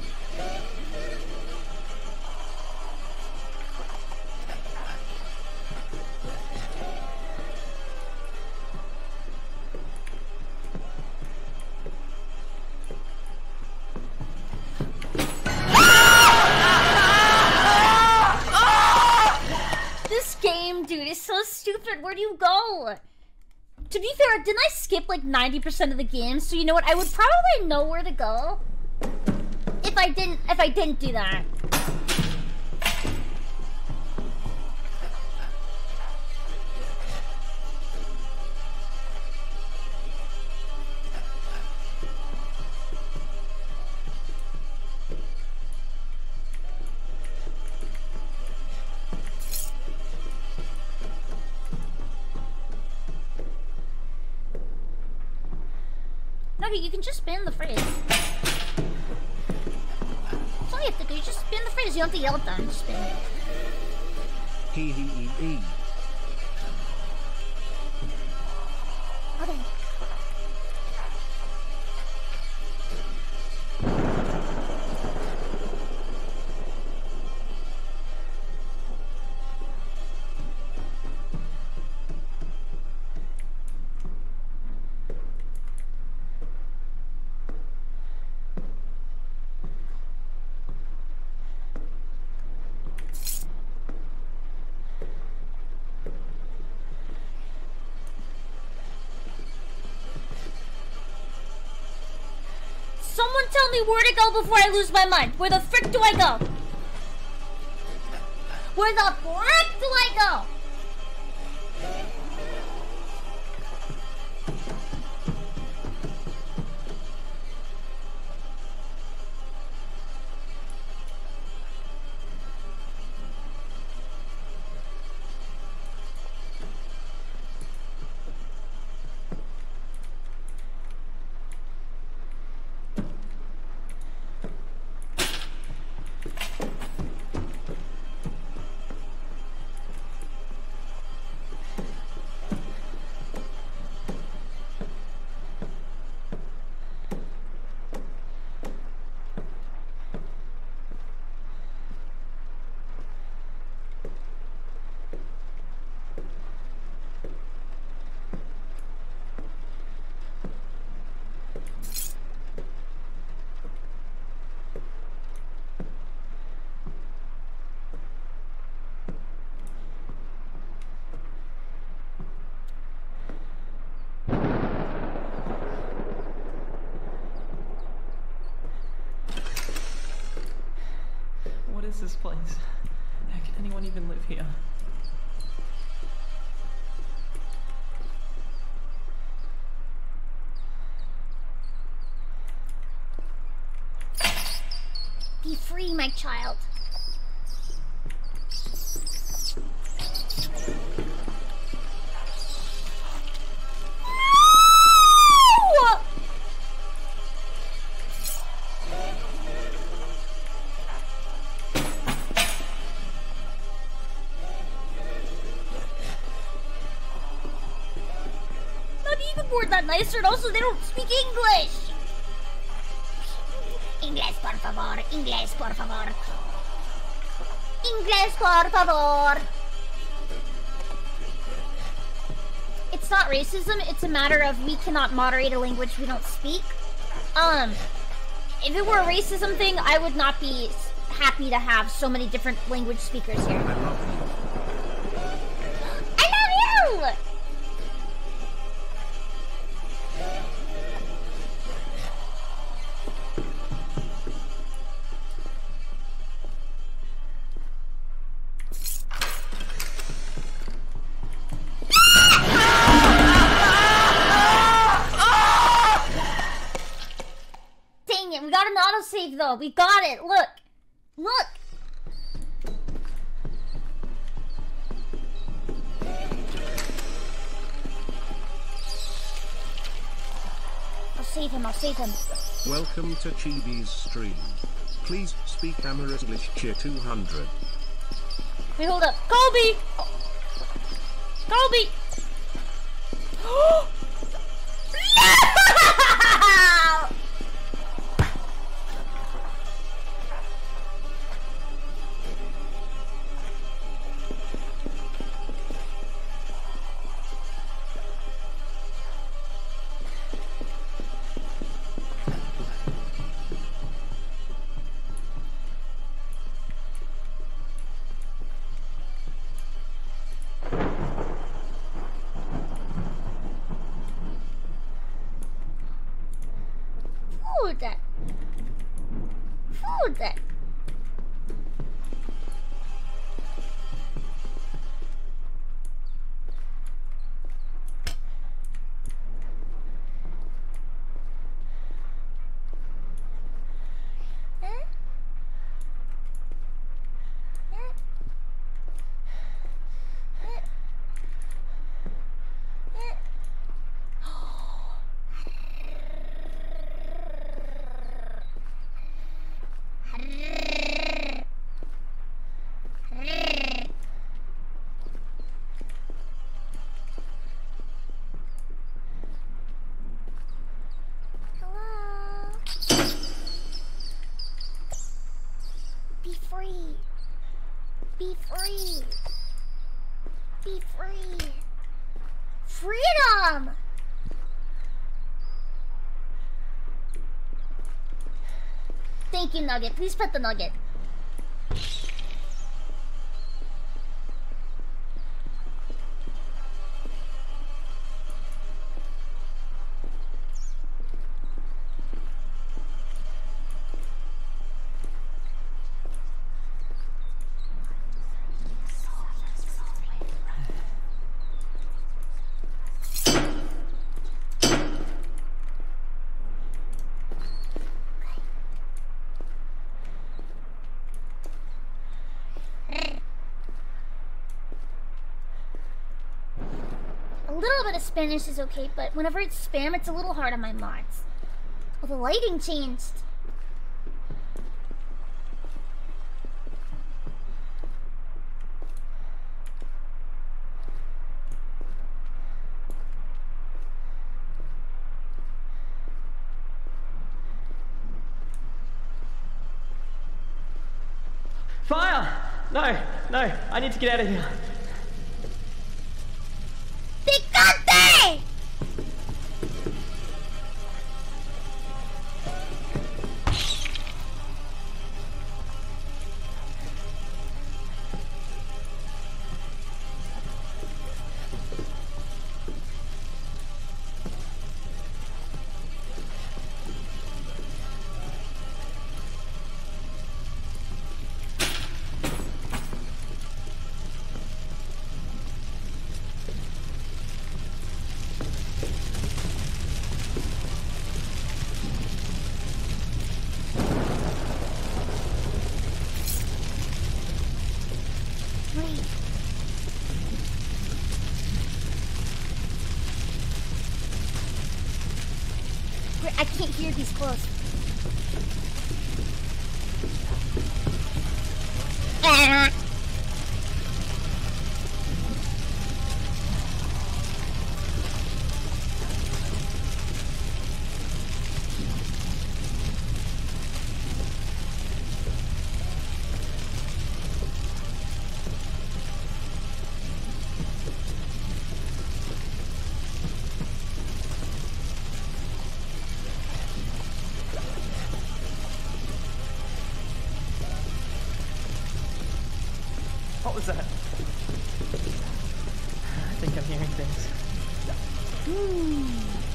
This game, dude, is so stupid. Where do you go? To be fair, didn't I skip like ninety percent of the game? So you know what? I would probably know where to go if I didn't if I didn't do that. No, you can just spin the phrase. That's all you have to do. You just spin the phrase. You don't have to yell at them. Just spin it. He he he he. Okay. Someone tell me where to go before I lose my mind. Where the frick do I go? Where the frick do I go? What is this place? How can anyone even live here? Be free, my child. No! Not even more that nicer, and also they don't speak English. Inglés, por favor. Inglés, por favor. Inglés, por favor. It's not racism, it's a matter of we cannot moderate a language we don't speak. Um, if it were a racism thing, I would not be happy to have so many different language speakers here. I love you. I love you! Dang it, we got an autosave though. We got it. Look. Look. I'll save him, I'll save him. Welcome to Chibi's stream. Please speak English cheer two hundred. Wait, hold up. Colby! Colby! No! Food! Food! Be free. Be free. Freedom! Thank you, Nugget. Please pet the Nugget. Spanish is okay, but whenever it's spam, it's a little hard on my mods. Oh, the lighting changed. Fire! No, no, I need to get out of here. Picante! I can't hear these close. Ah. What was that? I think I'm hearing things. Hmm.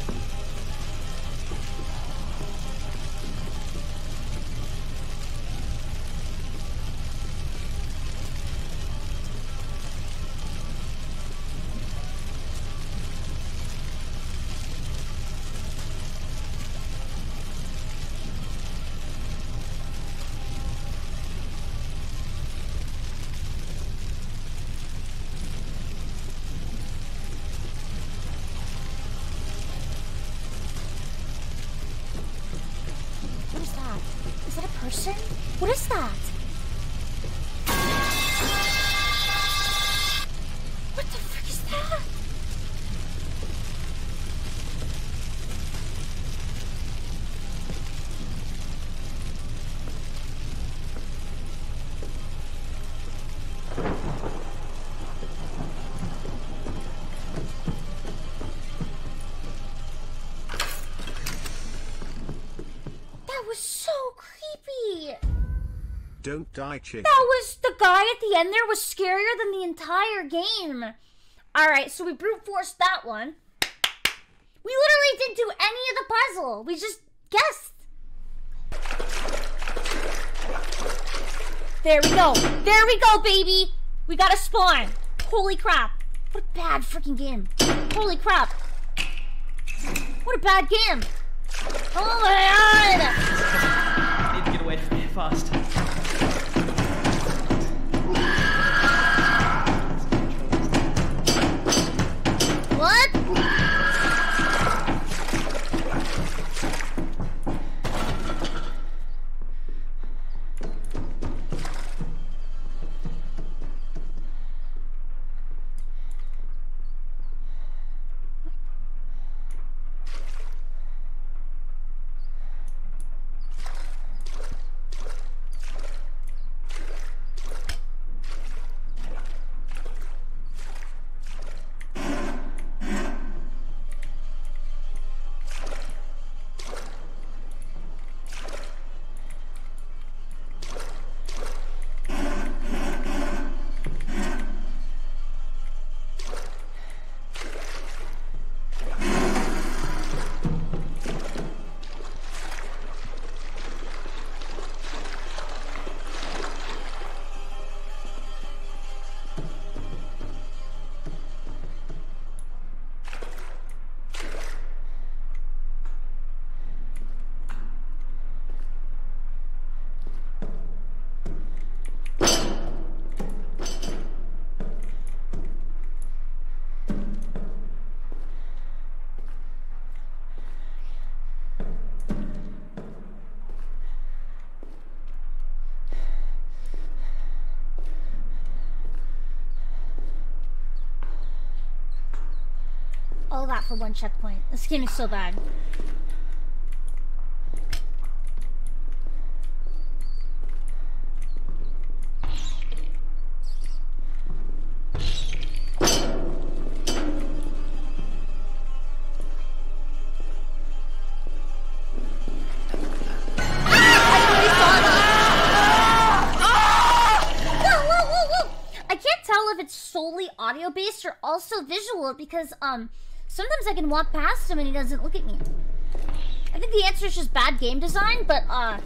Person? What is that? What the frick is that? That was so creepy. Don't die, chick. That was the guy at the end there was scarier than the entire game. Alright, so we brute forced that one. We literally didn't do any of the puzzle. We just guessed. There we go. There we go, baby. We got a spawn. Holy crap. What a bad freaking game. Holy crap. What a bad game. Oh my god. I need to get away from here fast. What? that for one checkpoint. This game is so bad. Audio based or also visual because um sometimes I can walk past him and he doesn't look at me. I think the answer is just bad game design, but uh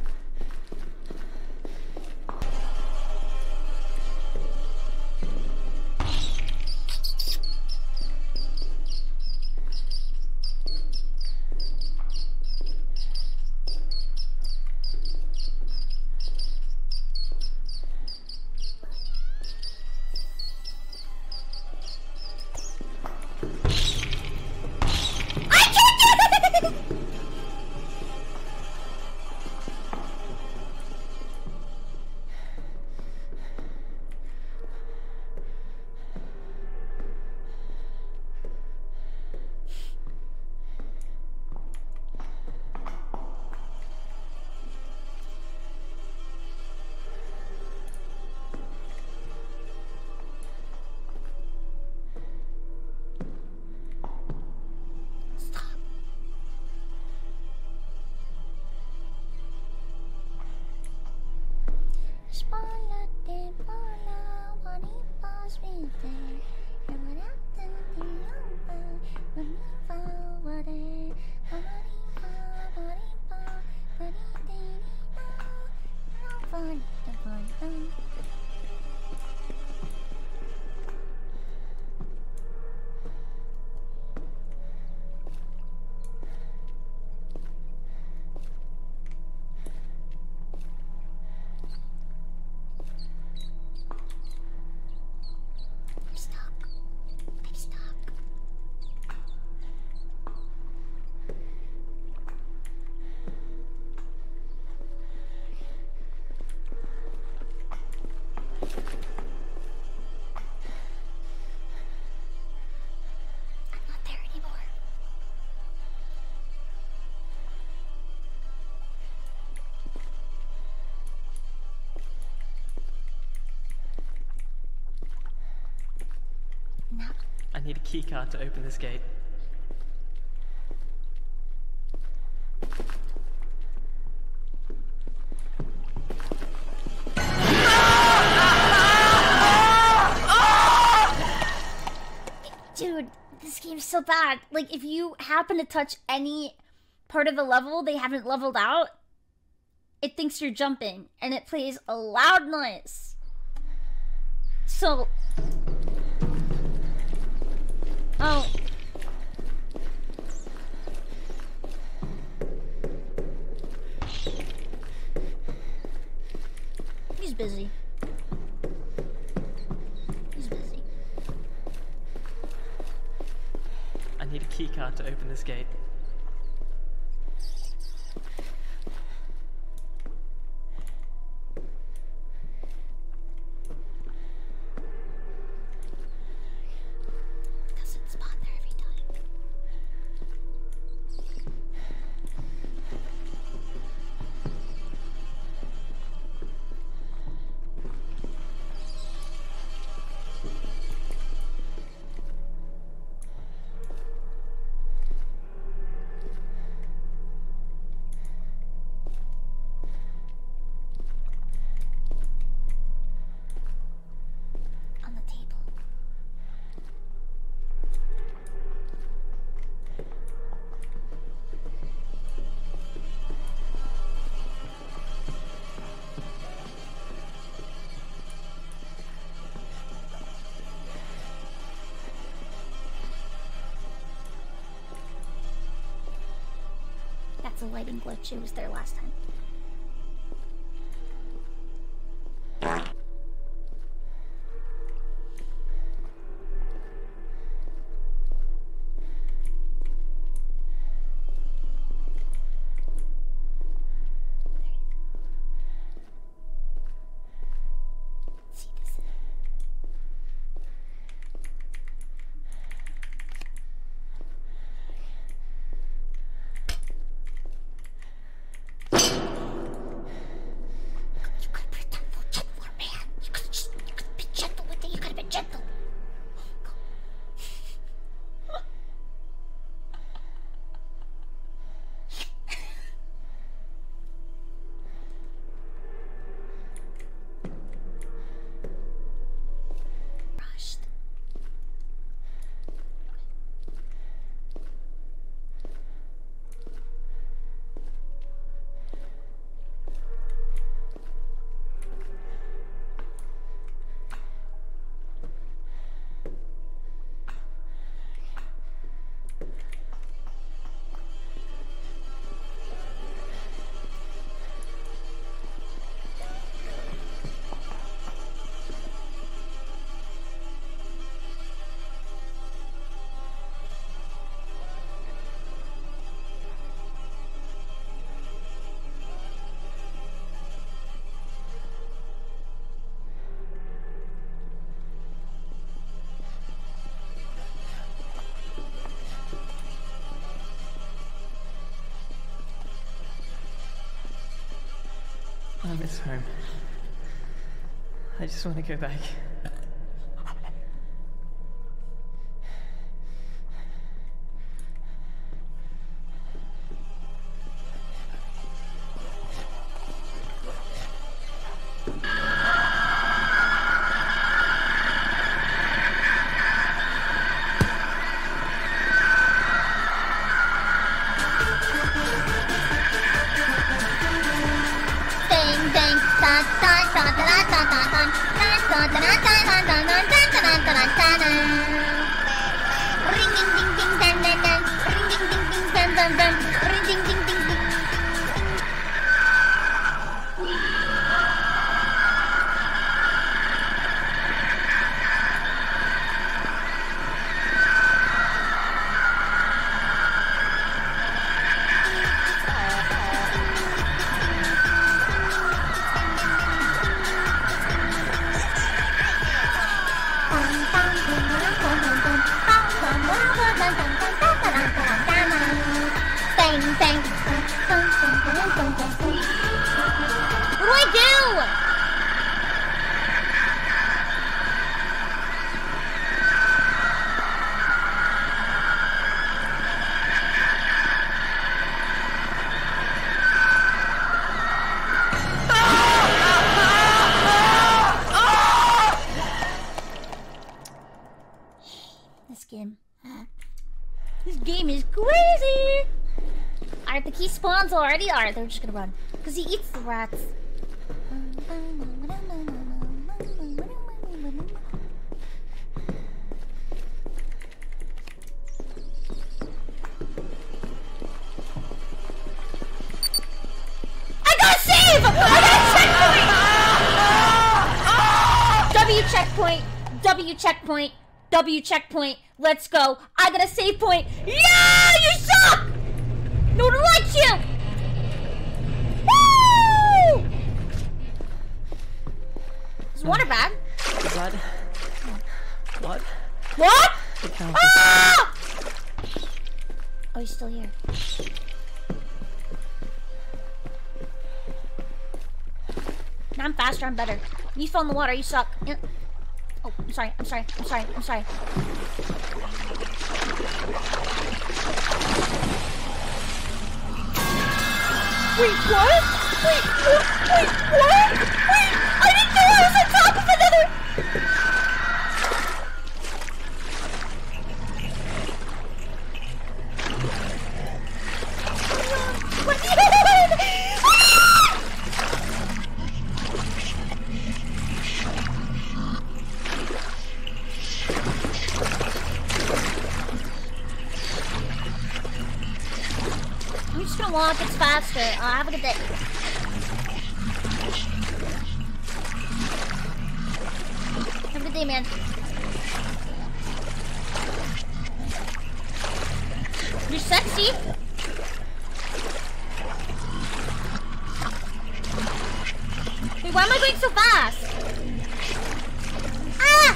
I need a keycard to open this gate. Dude, this game's so bad. Like, if you happen to touch any part of the level they haven't leveled out, it thinks you're jumping, and it plays a loud noise. So... Oh. He's busy. He's busy. I need a keycard to open this gate. That's a lighting glitch. It was there last time. I miss home. I just want to go back. This game. This game is crazy! Alright, the key spawns already? Alright, they're just gonna run. Because he eats the rats. I got a save! I got a checkpoint! W checkpoint! W checkpoint! W checkpoint. Let's go. I got a save point. Yeah, you suck! No one likes you! Woo! Is water bad? Blood. Blood. What? Ah! Oh, he's still here. Now I'm faster, I'm better. You fell in the water, you suck. Yeah. Oh, I'm sorry, I'm sorry, I'm sorry, I'm sorry. Wait, what? Wait, what? Wait, what? Wait, I didn't know I was on top of another... What? I'm just gonna walk, it's faster. Uh, have a good day. Have a good day, man. You're sexy. Wait, why am I going so fast? Ah!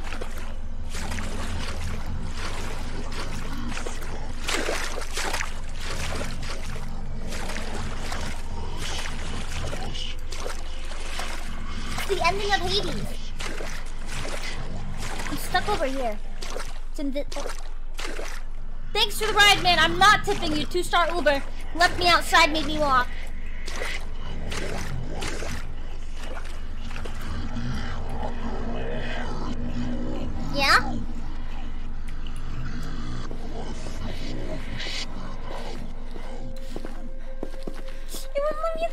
The ending of Hades. I'm stuck over here. It's in the... Oh. Thanks for the ride, man. I'm not tipping you. Two-star Uber. Left me outside, made me walk. Yeah? You won't let me...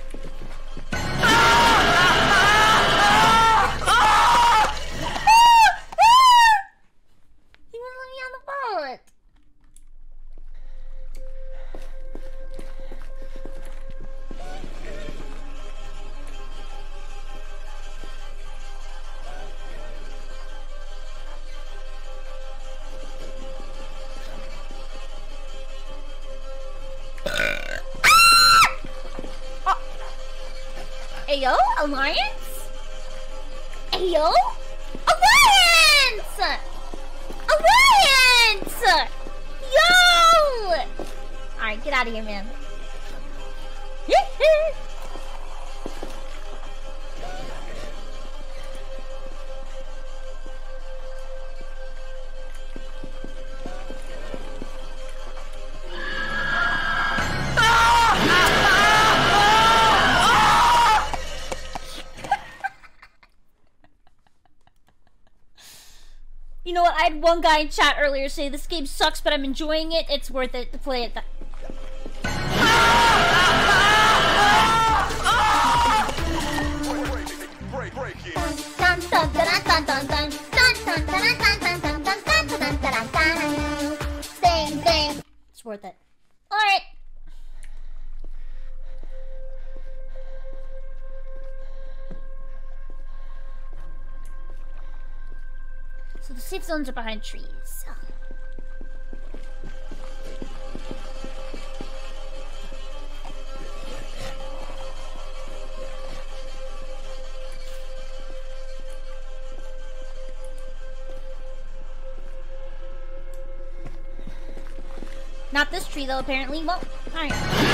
Ayo? Alliance? Ayo? Alliance! Alliance! Yo! Alright, get out of here, man. had one guy in chat earlier say this game sucks, but I'm enjoying it. It's worth it to play it. Th Same thing. It's worth it. All right. So the safe zones are behind trees. Not this tree though, apparently. Well, alright.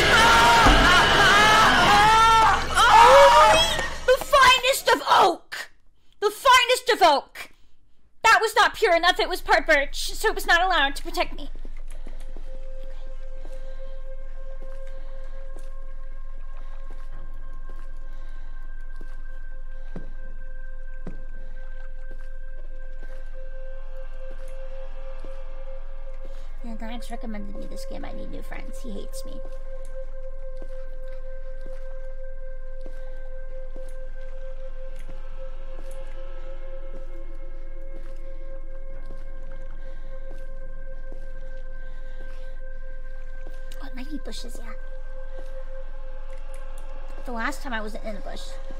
Oh, the finest of oak! The finest of oak! That was not pure enough, it was part birch, so it was not allowed to protect me. Yeah, Max recommended me this game. I need new friends. He hates me. Oh, it might be bushes, yeah. The last time I was in a bush.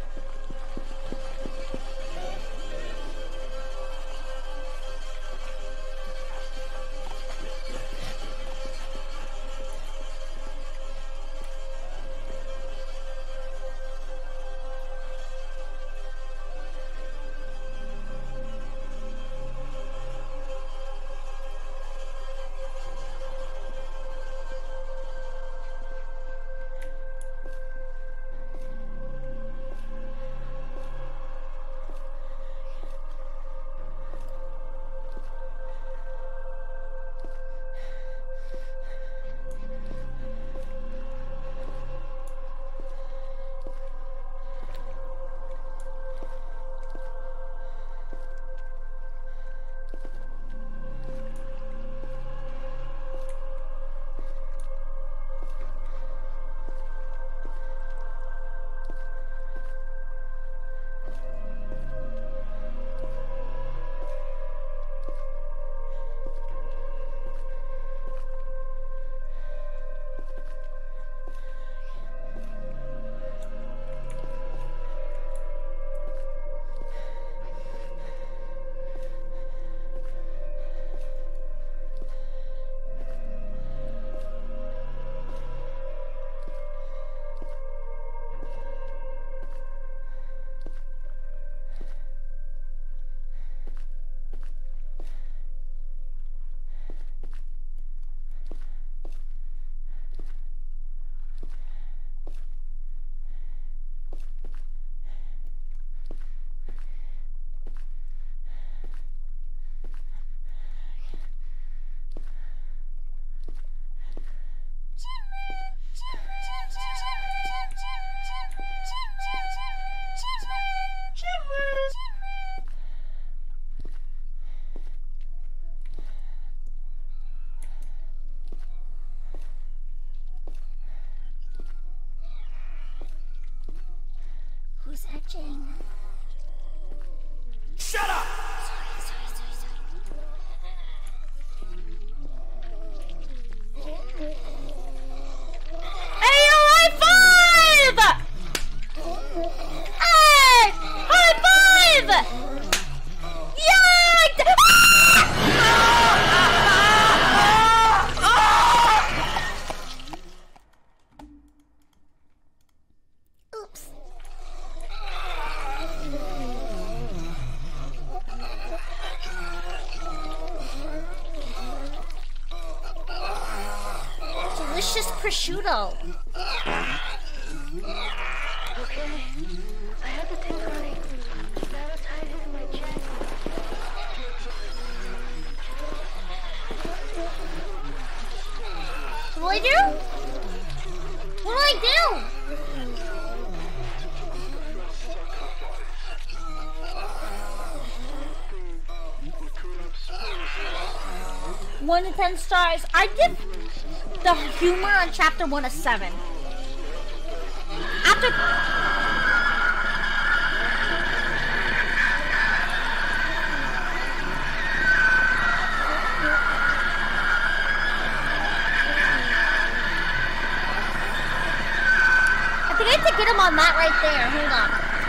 Who's etching? Shut up! Sorry, sorry, sorry, sorry. Hey, yo, high five! Hey! High five! Yeah! Oops. Delicious prosciutto. Okay. I have the thing running. Now it's tied into my chest. What do I do? What do I do? one to ten stars. I'd give the humor on chapter one a seven. After... I think I have to get him on that right there. Hold on.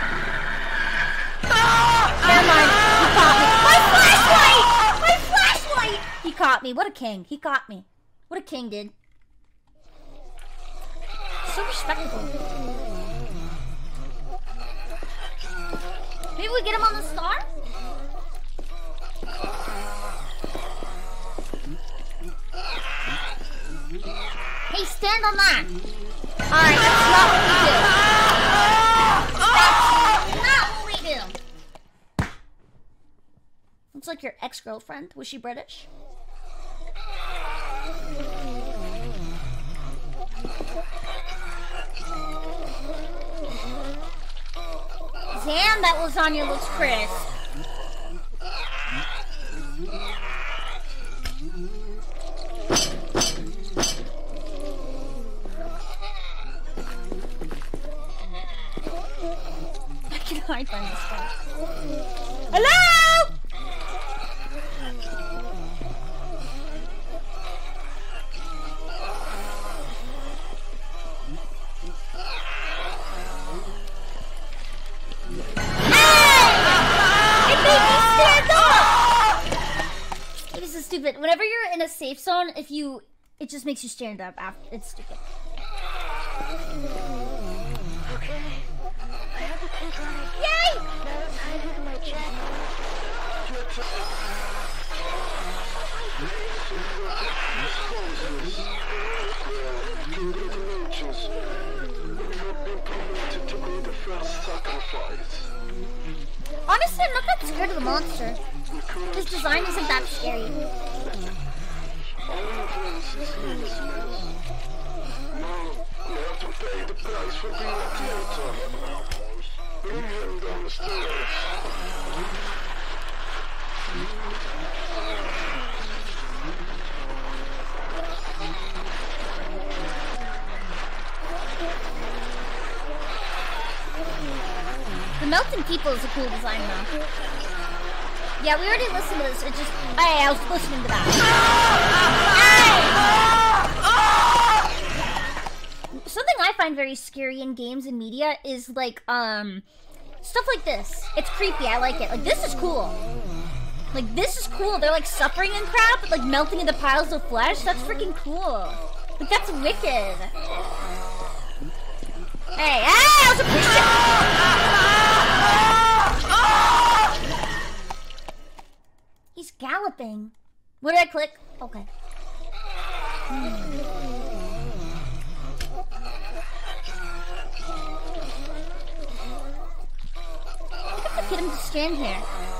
Never mind. He caught me. My flashlight! My flashlight! He caught me. What a king. He caught me. What a king did. So respectable. Maybe we get him on the star? Hey, stand on that. Alright, that's not what we do. That's not what we do. Looks like your ex-girlfriend. Was she British? Damn, that lasagna looks crisp. I can hide behind this guy. Hello? This is stupid. Whenever you're in a safe zone, if you, it just makes you stand up after. It's stupid. Okay. I have the tape right. Yay! Now it's hiding in my Honestly, I'm not that scared of the monster. His design isn't that scary. The melting people is a cool design though. Yeah, we already listened to this. It just... Hey, I was listening to that. Hey! Something I find very scary in games and media is like, um... stuff like this. It's creepy. I like it. Like, this is cool. Like, this is cool. They're like suffering and crap, like melting into piles of flesh. That's freaking cool. Like, that's wicked. Hey, hey! I was appreciating... He's galloping. What did I click? Okay. Hmm. I have to get him to stand here.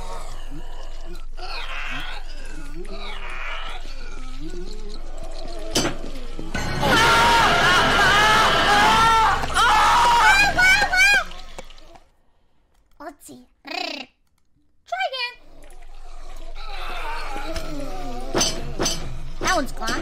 Let's see. Try again. That one's gone.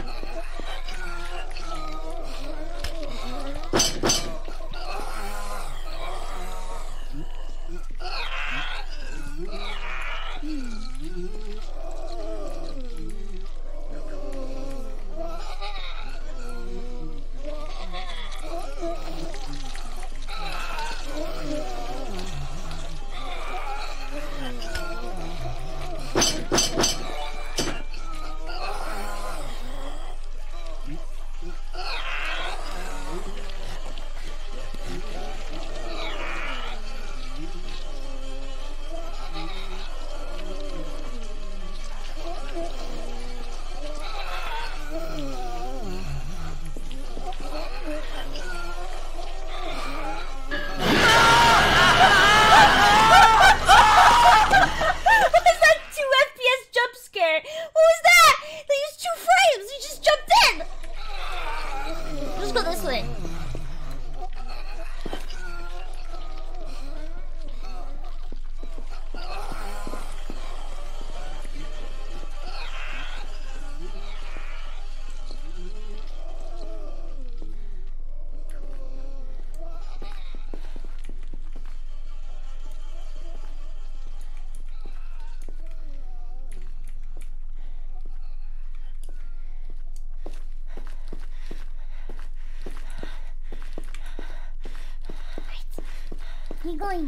Keep going.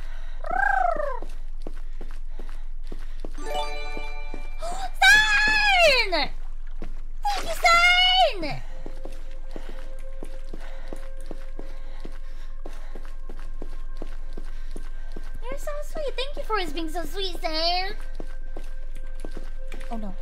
Sign! Thank you, Sign! You're so sweet. Thank you for always being so sweet, Sign. Oh no.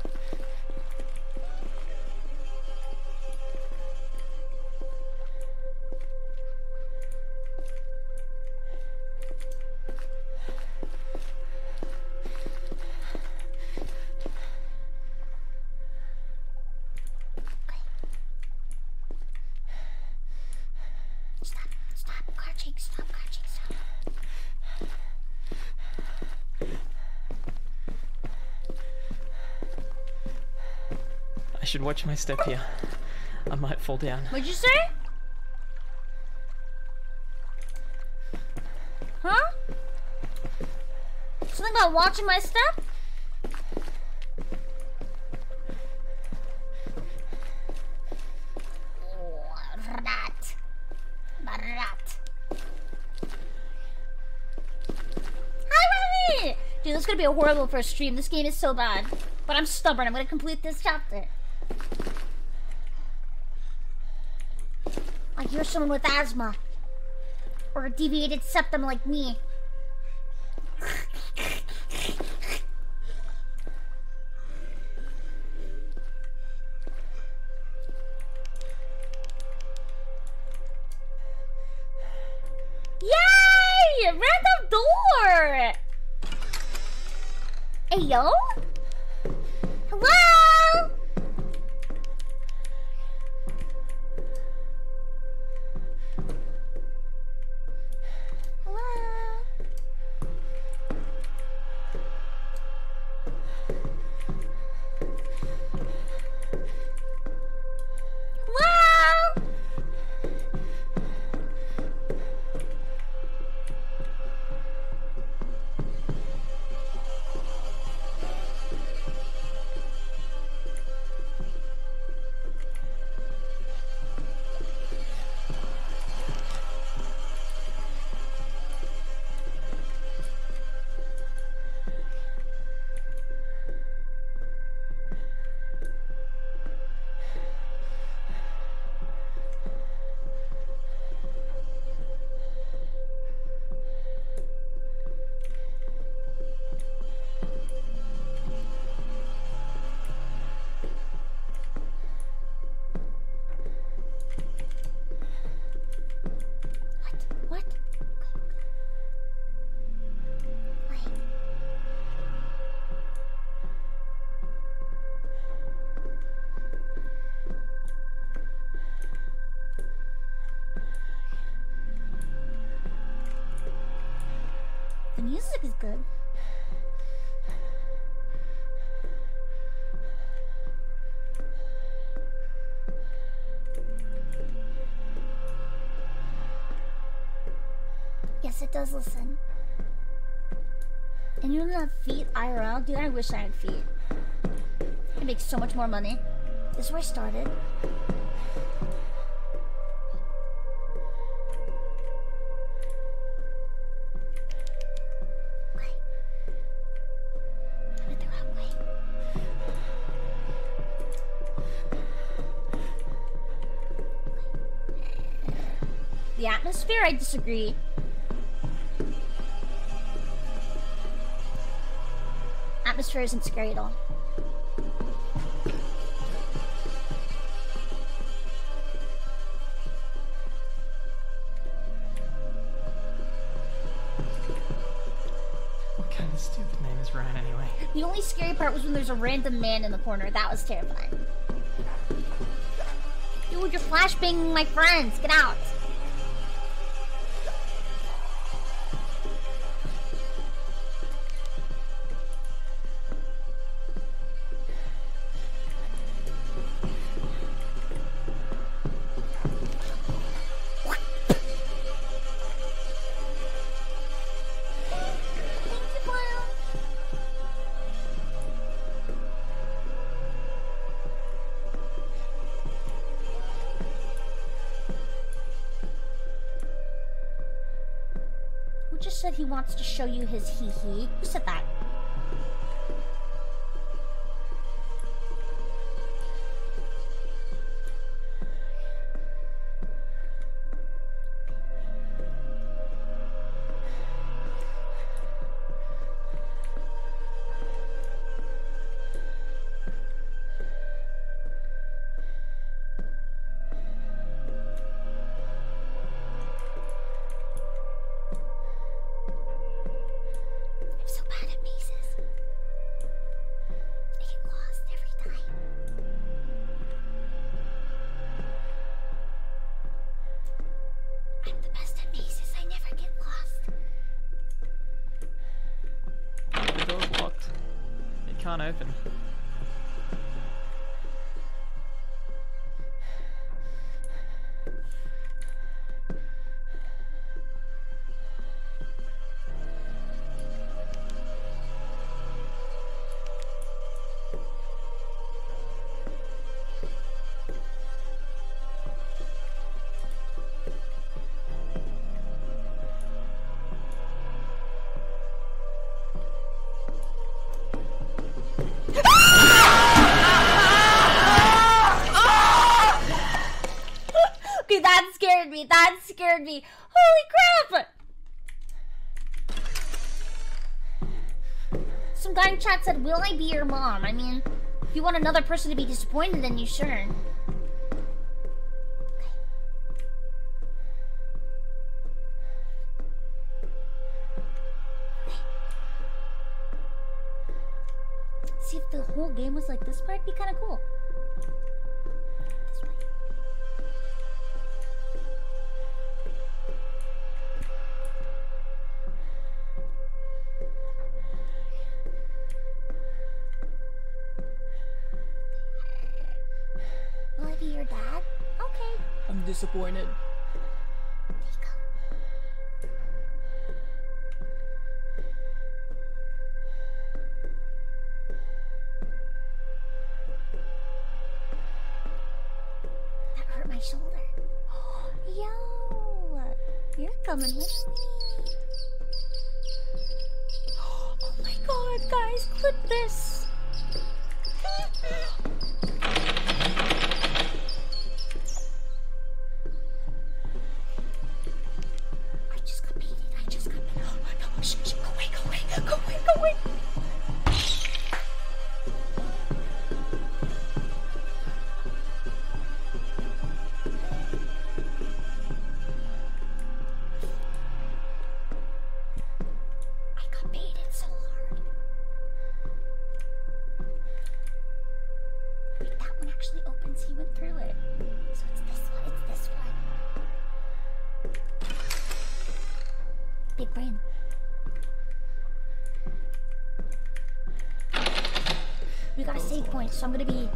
Stop, stop, crouching, stop, crouching, stop. I should watch my step here. I might fall down. What'd you say? Huh? Something about watching my step? Rat. Rat. Hi, Remy! Dude, this is gonna be a horrible first stream. This game is so bad. But I'm stubborn. I'm gonna complete this chapter. Like you're someone with asthma. Or a deviated septum like me. Yay! Random door! Hey, yo? Hello? Hello? Hello? What? Wait. The music is good. Yes, it does listen. And you don't have feet I R L? Dude, I wish I had feet. I make so much more money. This is where I started. Okay. I went the wrong way. The atmosphere, I disagree. Atmosphere isn't scary at all. What kind of stupid name is Ryan anyway? The only scary part was when there's a random man in the corner. That was terrifying. Dude, you're flashbanging my friends. Get out. said he wants to show you his hee-hee? Who said that? Can't open. Okay, that scared me. That scared me. Holy crap! Some guy in chat said, "Will I be your mom?" I mean, if you want another person to be disappointed, then you sure. See, if the whole game was like this part, it'd be kind of cool. Will I be your dad? Okay. I'm disappointed. That hurt my shoulder. Yo, you're coming with me. Oh my god, guys, clip this. I just got beaten. I just got beaten. Oh no, shh, shh, go away, go away, go away, go away. I got baited so hard. Wait, that one actually opens. He went through it. So it's this one. It's this one. Big brain. We got a save point, so I'm gonna be.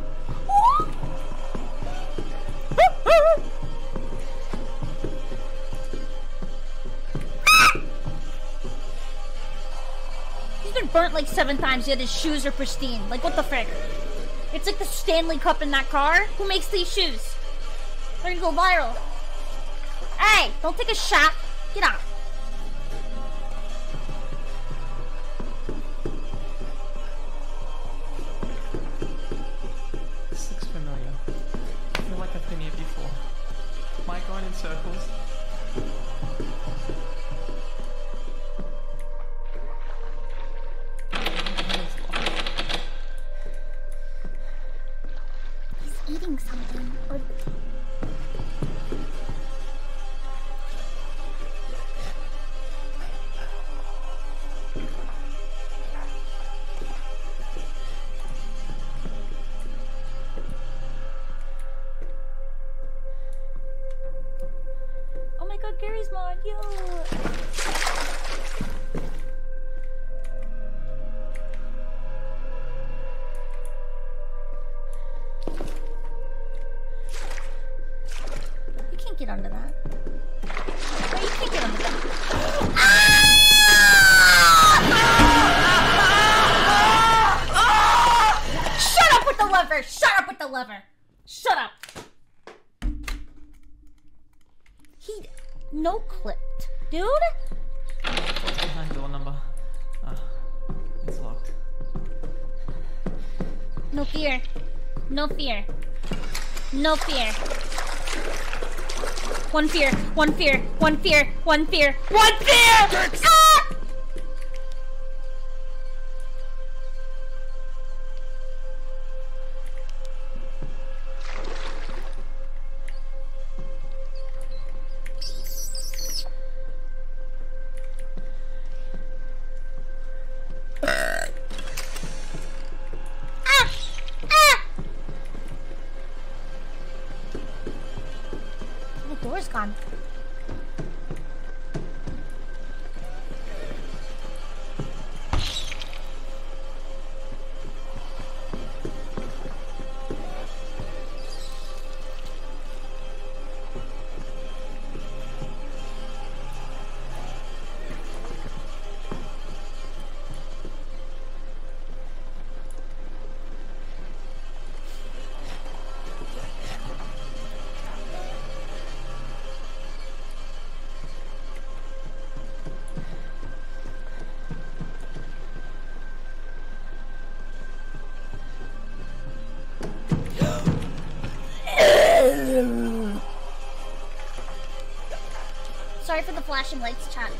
He's been burnt like seven times, yet his shoes are pristine. Like, what the frick? It's like the Stanley Cup in that car. Who makes these shoes? They're gonna go viral. Hey, don't take a shot. Get out. This looks familiar. I feel like I've been here before. Am I going in circles? He's eating something. Or... Oh my god, Gary's mod, yo! You can't get under that. No, you can't get under that. Shut up with the lever! Shut up with the lever! Shut up! He no clipped, dude. behind door number. Ah, it's locked. No fear. No fear. No fear. One fear. One fear. One fear. One fear. One fear! Ah! The door's gone. Sorry for the flashing lights, chat.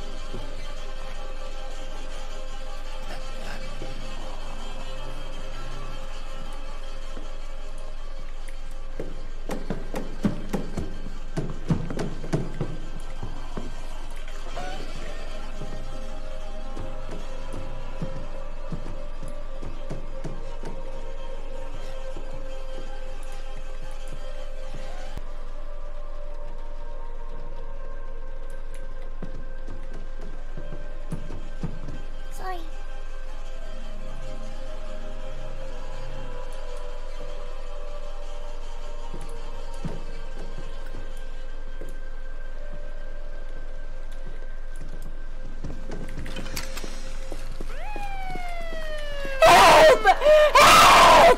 Sorry. Help! Help!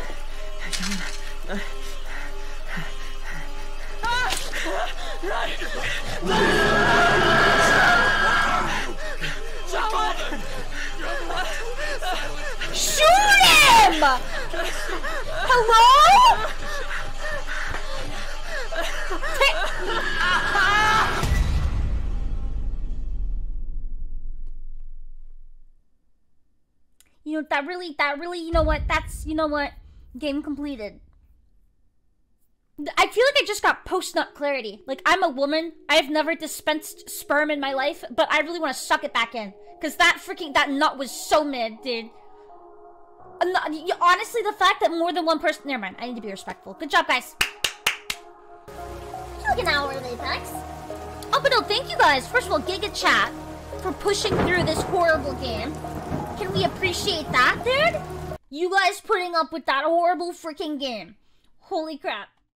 Shoot him! Hello? You know, that really, that really, you know what, that's, you know what, game completed. I feel like I just got post-nut clarity. Like, I'm a woman, I've never dispensed sperm in my life, but I really want to suck it back in. Because that freaking, that nut was so mid, dude. Honestly, the fact that more than one person, never mind, I need to be respectful. Good job, guys. It's like an hour of Apex. Oh, but no, thank you guys. First of all, Giga Chat for pushing through this horrible game. Can we appreciate that, dude? You guys putting up with that horrible freaking game. Holy crap.